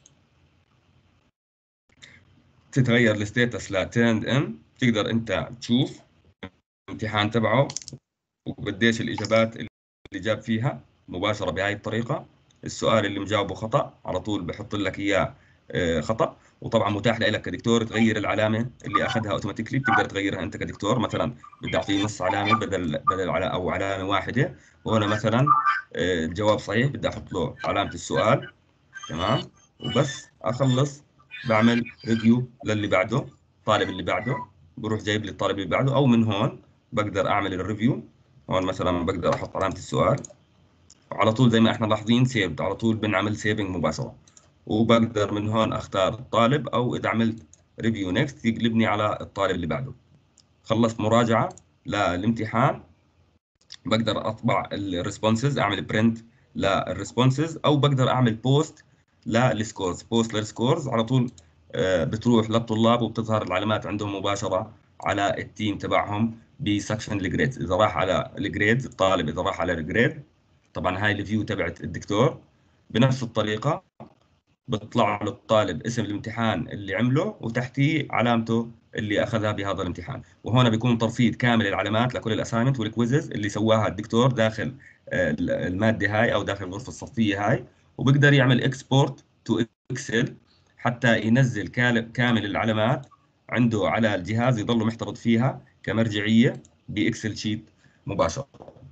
تتغير الستيتس ل turned in. تقدر انت تشوف الامتحان تبعه وقديش الاجابات اللي جاب فيها مباشره بهاي الطريقه. السؤال اللي مجاوبه خطا على طول بحط لك اياه خطا. وطبعا متاح لك كدكتور تغير العلامه اللي اخذها اوتوماتيكلي، بتقدر تغيرها انت كدكتور. مثلا بدي اعطيه نص علامه بدل او علامه واحده، وهنا مثلا الجواب صحيح بدي احط له علامه السؤال. تمام. وبس اخلص بعمل ريفيو للي بعده، الطالب اللي بعده بروح جايب لي الطالب اللي بعده، او من هون بقدر اعمل الريفيو. هون مثلا بقدر احط علامه السؤال على طول زي ما احنا لاحظين سيفد، على طول بنعمل سيفنج مباشره. وبقدر من هون اختار الطالب، او اذا عملت ريفيو نيكست يقلبني على الطالب اللي بعده. خلصت مراجعه للامتحان بقدر اطبع الريسبونسز، اعمل برنت للريسبونسز، او بقدر اعمل بوست للسكورز. بوست للسكورز على طول بتروح للطلاب وبتظهر العلامات عندهم مباشره على التيم تبعهم بسكشن الجريدز. اذا راح على الجريدز الطالب، اذا راح على الجريد طبعا هاي الفيو تبعت الدكتور بنفس الطريقه بيطلع له الطالب اسم الامتحان اللي عمله وتحتيه علامته اللي اخذها بهذا الامتحان. وهنا بيكون ترصيد كامل العلامات لكل الاساينمنت والكويزز اللي سواها الدكتور داخل الماده هاي او داخل الغرفه الصفيه هاي. وبيقدر يعمل اكسبورت تو اكسل حتى ينزل كامل العلامات عنده على الجهاز، يضل محتفظ فيها كمرجعيه باكسل شيت مباشره.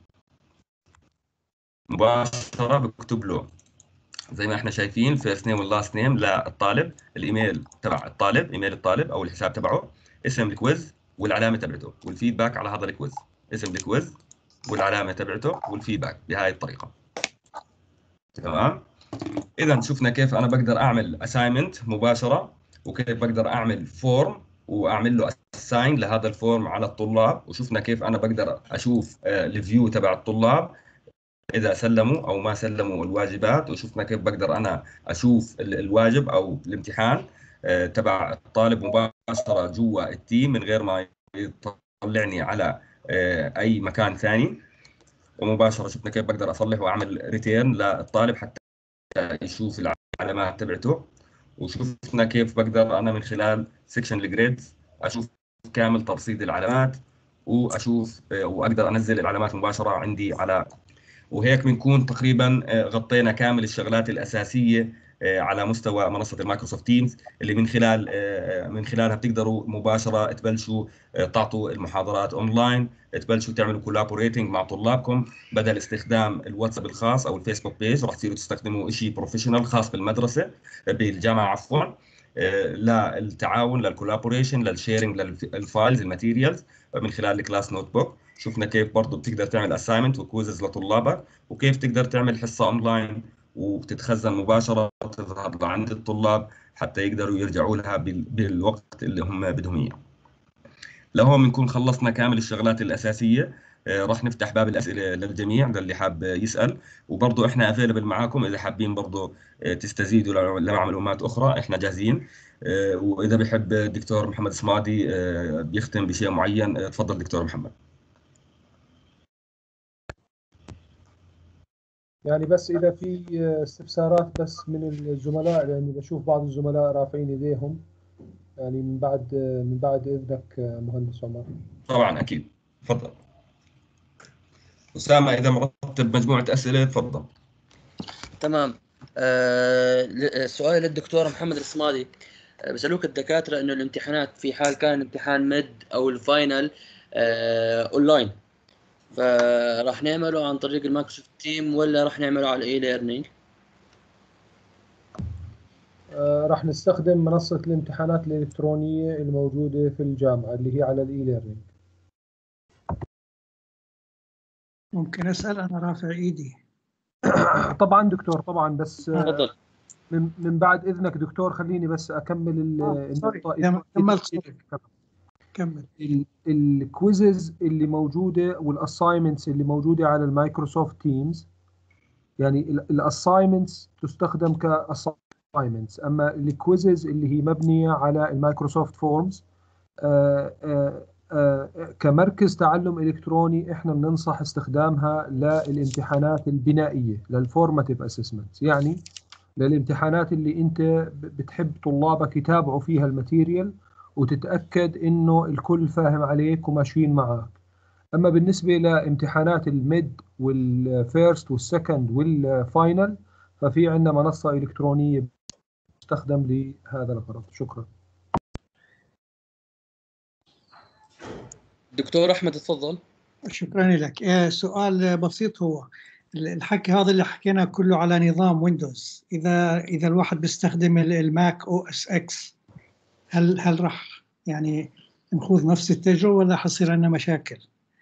بكتب له زي ما احنا شايفين فيرست نيم واللاست نيم للطالب، الايميل تبع الطالب، ايميل الطالب او الحساب تبعه، اسم الكويز والعلامه تبعته والفيدباك على هذا الكويز، اسم الكويز والعلامه تبعته والفيدباك بهاي الطريقه. تمام. اذا شفنا كيف انا بقدر اعمل اساينمنت مباشره وكيف بقدر اعمل فورم واعمل له اساين لهذا الفورم على الطلاب، وشفنا كيف انا بقدر اشوف الفيو تبع الطلاب اذا سلموا او ما سلموا الواجبات، وشفنا كيف بقدر انا اشوف الواجب او الامتحان تبع الطالب مباشره جوا التيم من غير ما يطلعني على اي مكان ثاني، ومباشره شفنا كيف بقدر اصلح واعمل ريتيرن للطالب حتى يشوف العلامات تبعته، وشفنا كيف بقدر انا من خلال سيكشن الجريدز اشوف كامل ترصيد العلامات، واشوف واقدر انزل العلامات مباشره عندي على. وهيك بنكون تقريبا غطينا كامل الشغلات الاساسيه على مستوى منصه المايكروسوفت تيمز، اللي من خلالها بتقدروا مباشره تبلشوا تعطوا المحاضرات اونلاين، تبلشوا تعملوا كولابوريتنج مع طلابكم بدل استخدام الواتساب الخاص او الفيسبوك بيج، راح تصيروا تستخدموا شيء بروفيشنال خاص بالمدرسه بالجامعه عفوا، للتعاون للكولابوريشن للشيرنج للفايلز الماتيريالز من خلال الكلاس نوت بوك. شفنا كيف برضه بتقدر تعمل اساينمنت وكويزز لطلابك، وكيف تقدر تعمل حصه اونلاين وبتتخزن مباشره تظهر عند الطلاب حتى يقدروا يرجعوا لها بالوقت اللي هم بدهم اياه. لهون بنكون خلصنا كامل الشغلات الاساسيه، راح نفتح باب الاسئله للجميع للي حاب يسال، وبرضه احنا افيلبل معاكم اذا حابين برضه تستزيدوا لمعلومات اخرى، احنا جاهزين. واذا بحب الدكتور محمد صمادي بيختم بشيء معين، تفضل دكتور محمد. يعني بس إذا في استفسارات بس من الزملاء، لأني بشوف بعض الزملاء رافعين إيديهم، يعني من بعد إذنك مهندس عمر. طبعا أكيد، تفضل. أسامة إذا مرتب مجموعة أسئلة تفضل. تمام. سؤال للدكتور محمد الصمادي. بيسألوك الدكاترة إنه الامتحانات في حال كان الامتحان ميد أو الفاينل أونلاين، فراح نعمله عن طريق المايكروسوفت تيم ولا راح نعمله على الاي ليرنينج؟ راح نستخدم منصة الامتحانات الإلكترونية الموجودة في الجامعة اللي هي على الإي ليرنينج. ممكن أسأل؟ أنا رافع إيدي. طبعا دكتور، طبعا، بس تفضل. من بعد إذنك دكتور خليني بس أكمل النقطة. كمل. الكويزز اللي موجودة والأسايمنتس اللي موجودة على المايكروسوفت تيمز، يعني الأسايمنتس تستخدم كأسايمنتس، أما الكويزز اللي هي مبنية على المايكروسوفت فورمز كمركز تعلم إلكتروني إحنا بننصح استخدامها للامتحانات البنائية للفورماتيف أسسمنت، يعني للامتحانات اللي أنت بتحب طلابك يتابعوا فيها الماتيريال وتتأكد إنه الكل فاهم عليك وماشيين معك. أما بالنسبة لامتحانات الميد والفيرست والسكند والفاينل ففي عندنا منصة إلكترونية تستخدم لهذا الغرض. شكرا. دكتور أحمد تفضل. شكرا لك. سؤال بسيط، هو الحكي هذا اللي حكينا كله على نظام ويندوز، إذا الواحد بيستخدم الماك OS X، هل راح يعني نخوض نفس التجربة ولا حصير عندنا مشاكل؟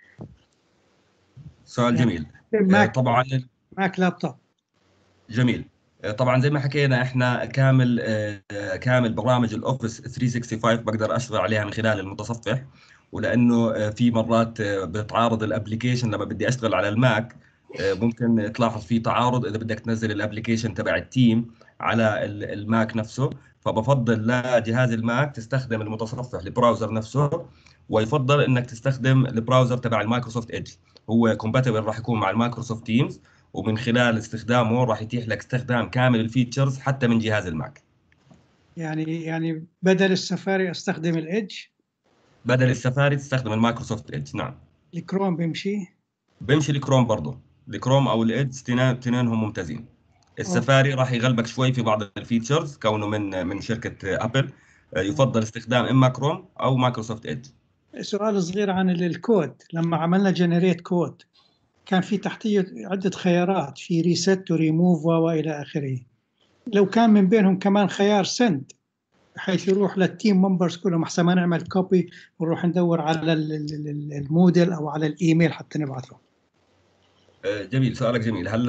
سؤال جميل. طبعا ماك لابتوب. جميل. طبعا زي ما حكينا احنا كامل برامج الاوفيس 365 بقدر اشتغل عليها من خلال المتصفح، ولانه في مرات بتعارض الابلكيشن لما بدي اشتغل على الماك، ممكن تلاحظ في تعارض اذا بدك تنزل الابلكيشن تبع التيم على الماك نفسه، فبفضل لجهاز الماك تستخدم المتصفح البراوزر نفسه، ويفضل انك تستخدم البراوزر تبع المايكروسوفت ايدج، هو كومباتبل راح يكون مع المايكروسوفت تيمز، ومن خلال استخدامه راح يتيح لك استخدام كامل الفيتشرز حتى من جهاز الماك. يعني بدل السفاري استخدم الايدج؟ بدل السفاري تستخدم المايكروسوفت ايدج. نعم. الكروم بيمشي الكروم برضه، الكروم او الايدج تنينهم ممتازين. السفاري راح يغلبك شوي في بعض الفيتشرز كونه من شركه ابل، يفضل استخدام اما كروم او مايكروسوفت ايدج. سؤال صغير عن الكود، لما عملنا جنريت كود كان في تحتيه عده خيارات، في ريست وريموف والى اخره، لو كان من بينهم كمان خيار سند بحيث يروح للتيم ممبرز كلهم احسن ما نعمل كوبي ونروح ندور على الموديل او على الايميل حتى نبعثه. جميل، سؤالك جميل. هلا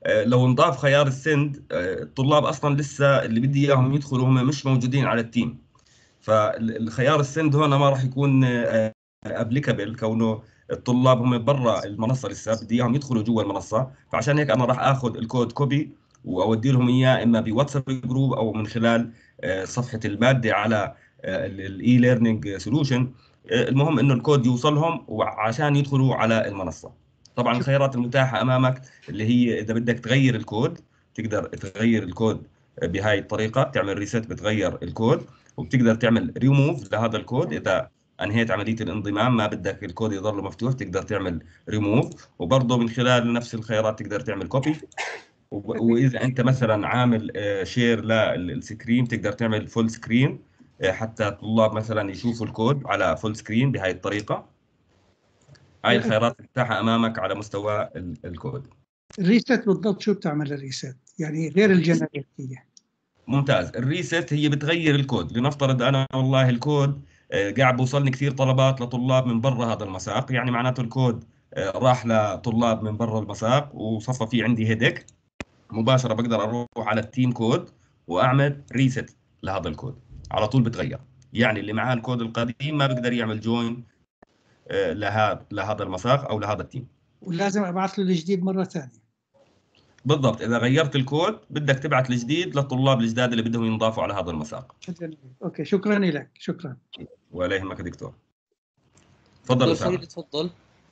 لو نضاف خيار السند، الطلاب اصلا لسه اللي بدي اياهم يدخلوا هم مش موجودين على التيم، فالخيار السند هنا ما راح يكون ابليكابل، كونه الطلاب هم برا المنصه لسه بدي اياهم يدخلوا جوا المنصه. فعشان هيك انا راح اخذ الكود كوبي واودي لهم اياه اما بواتساب جروب او من خلال صفحه الماده على الاي ليرنينج سولوشن. المهم انه الكود يوصلهم وعشان يدخلوا على المنصه. طبعا الخيارات المتاحه امامك اللي هي اذا بدك تغير الكود، تقدر تغير الكود بهاي الطريقه، بتعمل ريست بتغير الكود، وبتقدر تعمل ريموف لهذا الكود. اذا انهيت عمليه الانضمام ما بدك الكود يضل مفتوح تقدر تعمل ريموف، وبرضه من خلال نفس الخيارات تقدر تعمل كوبي. واذا انت مثلا عامل شير للسكرين تقدر تعمل فول سكرين، حتى الطلاب مثلا يشوفوا الكود على فول سكرين بهاي الطريقه. هاي الخيارات متاحه امامك على مستوى الكود. الريست بالضبط شو بتعمل الريست؟ يعني غير الجنريتية. ممتاز. الريست هي بتغير الكود. لنفترض انا والله الكود قاعد بوصلني كثير طلبات لطلاب من برا هذا المساق، يعني معناته الكود راح لطلاب من برا المساق وصفى في عندي هيدك، مباشره بقدر اروح على التيم كود واعمل ريست لهذا الكود، على طول بتغير. يعني اللي معاه الكود القديم ما بقدر يعمل جوين لهذا المساق او لهذا التيم. ولازم ابعث له الجديد مرة ثانية. بالضبط، اذا غيرت الكود بدك تبعت الجديد للطلاب الجداد اللي بدهم ينضافوا على هذا المساق. اوكي، شكرا لك. شكرا. ولا يهمك دكتور. تفضل دكتور أسامة. خليل تفضل.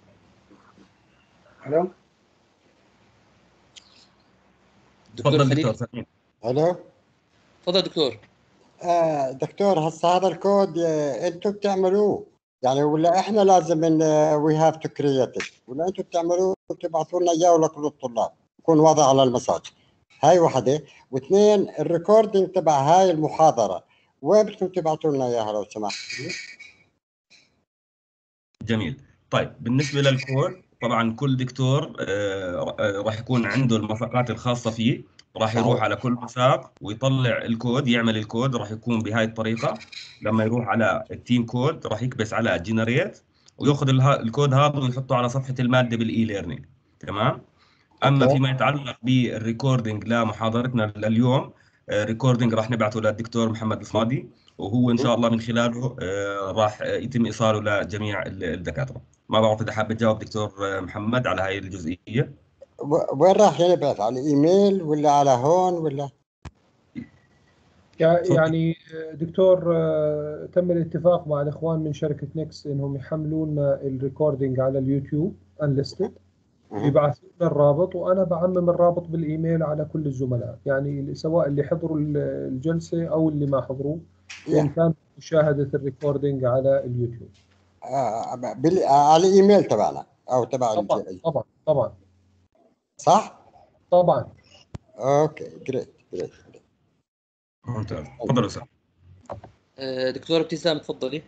الو تفضل دكتور سليم. الو تفضل دكتور. دكتور، هسه هذا الكود انتم بتعملوه يعني، ولا احنا لازم ان وي هاف تو كرييت، ولا انتم بتعملوه وتبعثوا لنا اياه لكل الطلاب يكون واضح على المساج؟ هاي وحده. واثنين، الريكوردينج تبع هاي المحاضره وين بدكم تبعثوا لنا اياها لو سمحت؟ جميل. طيب بالنسبة للكود، طبعا كل دكتور راح يكون عنده المساقات الخاصة فيه، راح يروح على كل مساق ويطلع الكود، يعمل الكود راح يكون بهاي الطريقة. لما يروح على التيم كود راح يكبس على جنريت وياخذ الكود هذا ويحطه على صفحة المادة بالاي ليرنينج. تمام. اما فيما يتعلق بالريكوردينج لمحاضرتنا لليوم، ريكوردينج راح نبعثه للدكتور محمد الصمادي، وهو ان شاء الله من خلاله راح يتم ايصاله لجميع الدكاتره. ما بعرف اذا حابب تجاوب دكتور محمد على هاي الجزئيه. وين راح ينبعث؟ على الايميل ولا على هون ولا؟ يعني دكتور، تم الاتفاق مع الاخوان من شركه نكست انهم يحملوا لنا الريكوردينج على اليوتيوب انليستد، يبعثوا لنا الرابط، وانا بعمم الرابط بالايميل على كل الزملاء، يعني سواء اللي حضروا الجلسه او اللي ما حضروا بامكانهم مشاهده الريكوردينج على اليوتيوب. على الايميل تبعنا او تبع طبعا طبعا صح؟ طبعا. اوكي، جريت. ممتاز. تفضل استاذ. دكتورة ابتسام تفضلي.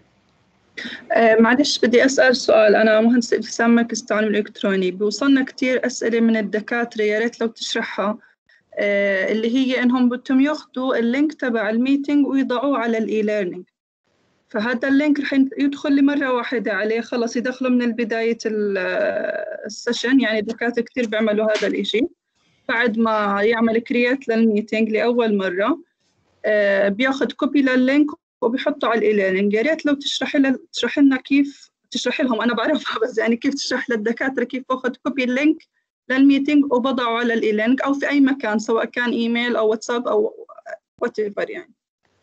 معلش بدي أسأل سؤال. أنا مهندسة ابتسام مركز التعليم الإلكتروني. بيوصلنا كتير أسئلة من الدكاترة، يا ريت لو تشرحها، اللي هي إنهم بدهم ياخذوا اللينك تبع الميتينج ويضعوه على الإي ليرنينج. فهذا اللينك رح يدخل لي مرة واحدة عليه، خلص يدخلوا من بداية السيشن. يعني الدكاترة كتير بيعملوا هذا الإشي، بعد ما يعمل كريات للميتينج لأول مرة بياخذ كوبي لللينك وبيحطوا على الايليرنينج. يا ريت لو تشرح لنا كيف تشرح لهم، انا بعرفها بس يعني كيف تشرح للدكاتره كيف باخذ كوبي اللينك للميتينج وبضعه على الايليرنينج او في اي مكان، سواء كان ايميل او واتساب او وات ايفر يعني.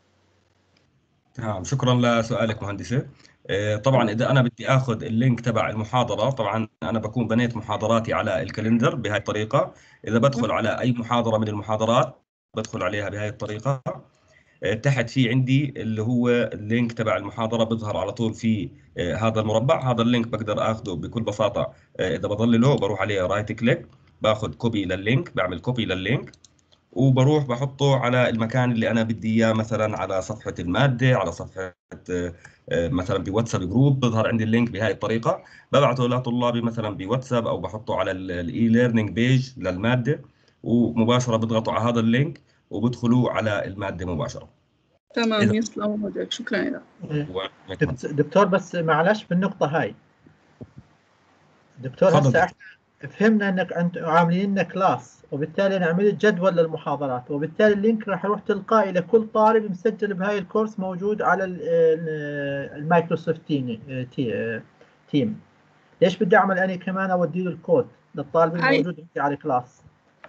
تمام، شكرا لسؤالك مهندسه. طبعا اذا انا بدي اخذ اللينك تبع المحاضره، طبعا انا بكون بنيت محاضراتي على الكالندر بهاي الطريقه. اذا بدخل على اي محاضره من المحاضرات بدخل عليها بهاي الطريقه. تحت في عندي اللي هو اللينك تبع المحاضرة بيظهر على طول في هذا المربع. هذا اللينك بقدر اخذه بكل بساطة. اذا بضلله بروح عليه رايت كليك، باخذ كوبي لللينك، بعمل كوبي لللينك وبروح بحطه على المكان اللي انا بدي اياه، مثلا على صفحة المادة، على صفحة مثلا بواتساب جروب بظهر عندي اللينك بهاي الطريقة. ببعته لطلابي مثلا بواتساب او بحطه على الاي ليرنينج بيج للمادة، ومباشرة بضغطوا على هذا اللينك وبدخلوا على المادة مباشرة. تمام، يسلم وجهك، شكرا لك. دكتور بس معلش بالنقطة هاي دكتور، فضل. هسه فهمنا انك انت عاملين لنا كلاس، وبالتالي انا عملت جدول للمحاضرات، وبالتالي اللينك راح يروح تلقائي لكل طالب مسجل بهاي الكورس موجود على المايكروسوفت تيم. ليش بدي اعمل انا كمان اودي له الكود للطالب الموجود على الكلاس؟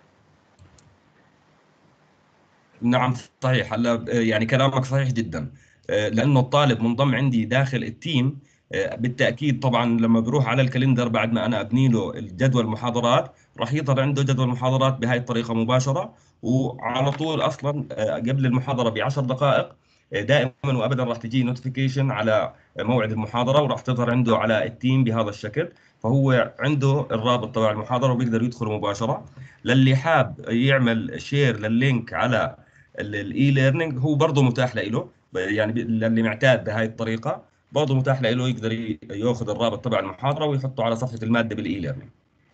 نعم صحيح. هلا يعني كلامك صحيح جدا، لانه الطالب منضم عندي داخل التيم. بالتاكيد طبعا لما بروح على الكالندر بعد ما انا ابني له الجدول المحاضرات راح يظهر عنده جدول محاضرات بهاي الطريقه مباشره، وعلى طول اصلا قبل المحاضره ب10 دقائق دائما وابدا راح تجي نوتيفيكيشن على موعد المحاضره، وراح تظهر عنده على التيم بهذا الشكل. فهو عنده الرابط تبع المحاضره وبيقدر يدخل مباشره. للي حاب يعمل شير لللينك على الاي ليرنينج هو برضه متاح له، يعني للي معتاد بهاي الطريقه برضه متاح له يقدر ياخذ الرابط تبع المحاضره ويحطه على صفحه الماده بالاي ليرنينج.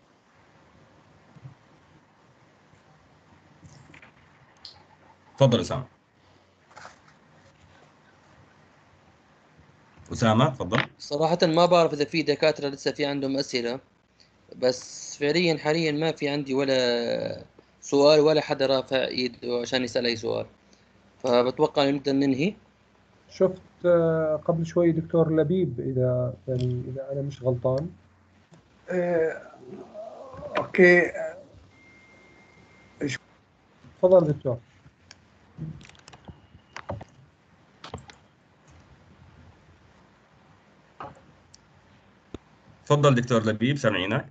تفضل اسامه. اسامه تفضل. صراحة ما بعرف إذا في دكاترة لسه في عندهم أسئلة، بس فعليا حاليا ما في عندي ولا سؤال ولا حدا رافع إيده عشان يسأل أي سؤال، فبتوقع نقدر ننهي. شفت قبل شوي دكتور لبيب، إذا أنا مش غلطان. أوكي، تفضل دكتور. تفضل دكتور لبيب سامعينك.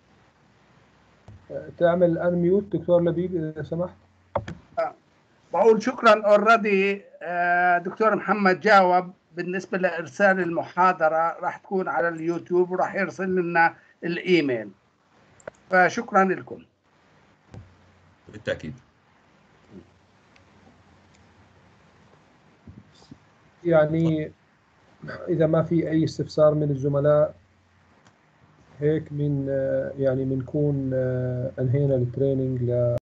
تعمل انميوت دكتور لبيب إذا سمحت. بقول شكرا اوريدي. دكتور محمد جاوب بالنسبة لإرسال المحاضرة، راح تكون على اليوتيوب وراح يرسل لنا الإيميل، فشكرا لكم. بالتأكيد. يعني إذا ما في أي استفسار من الزملاء هيك من يعني بنكون أنهينا التريننج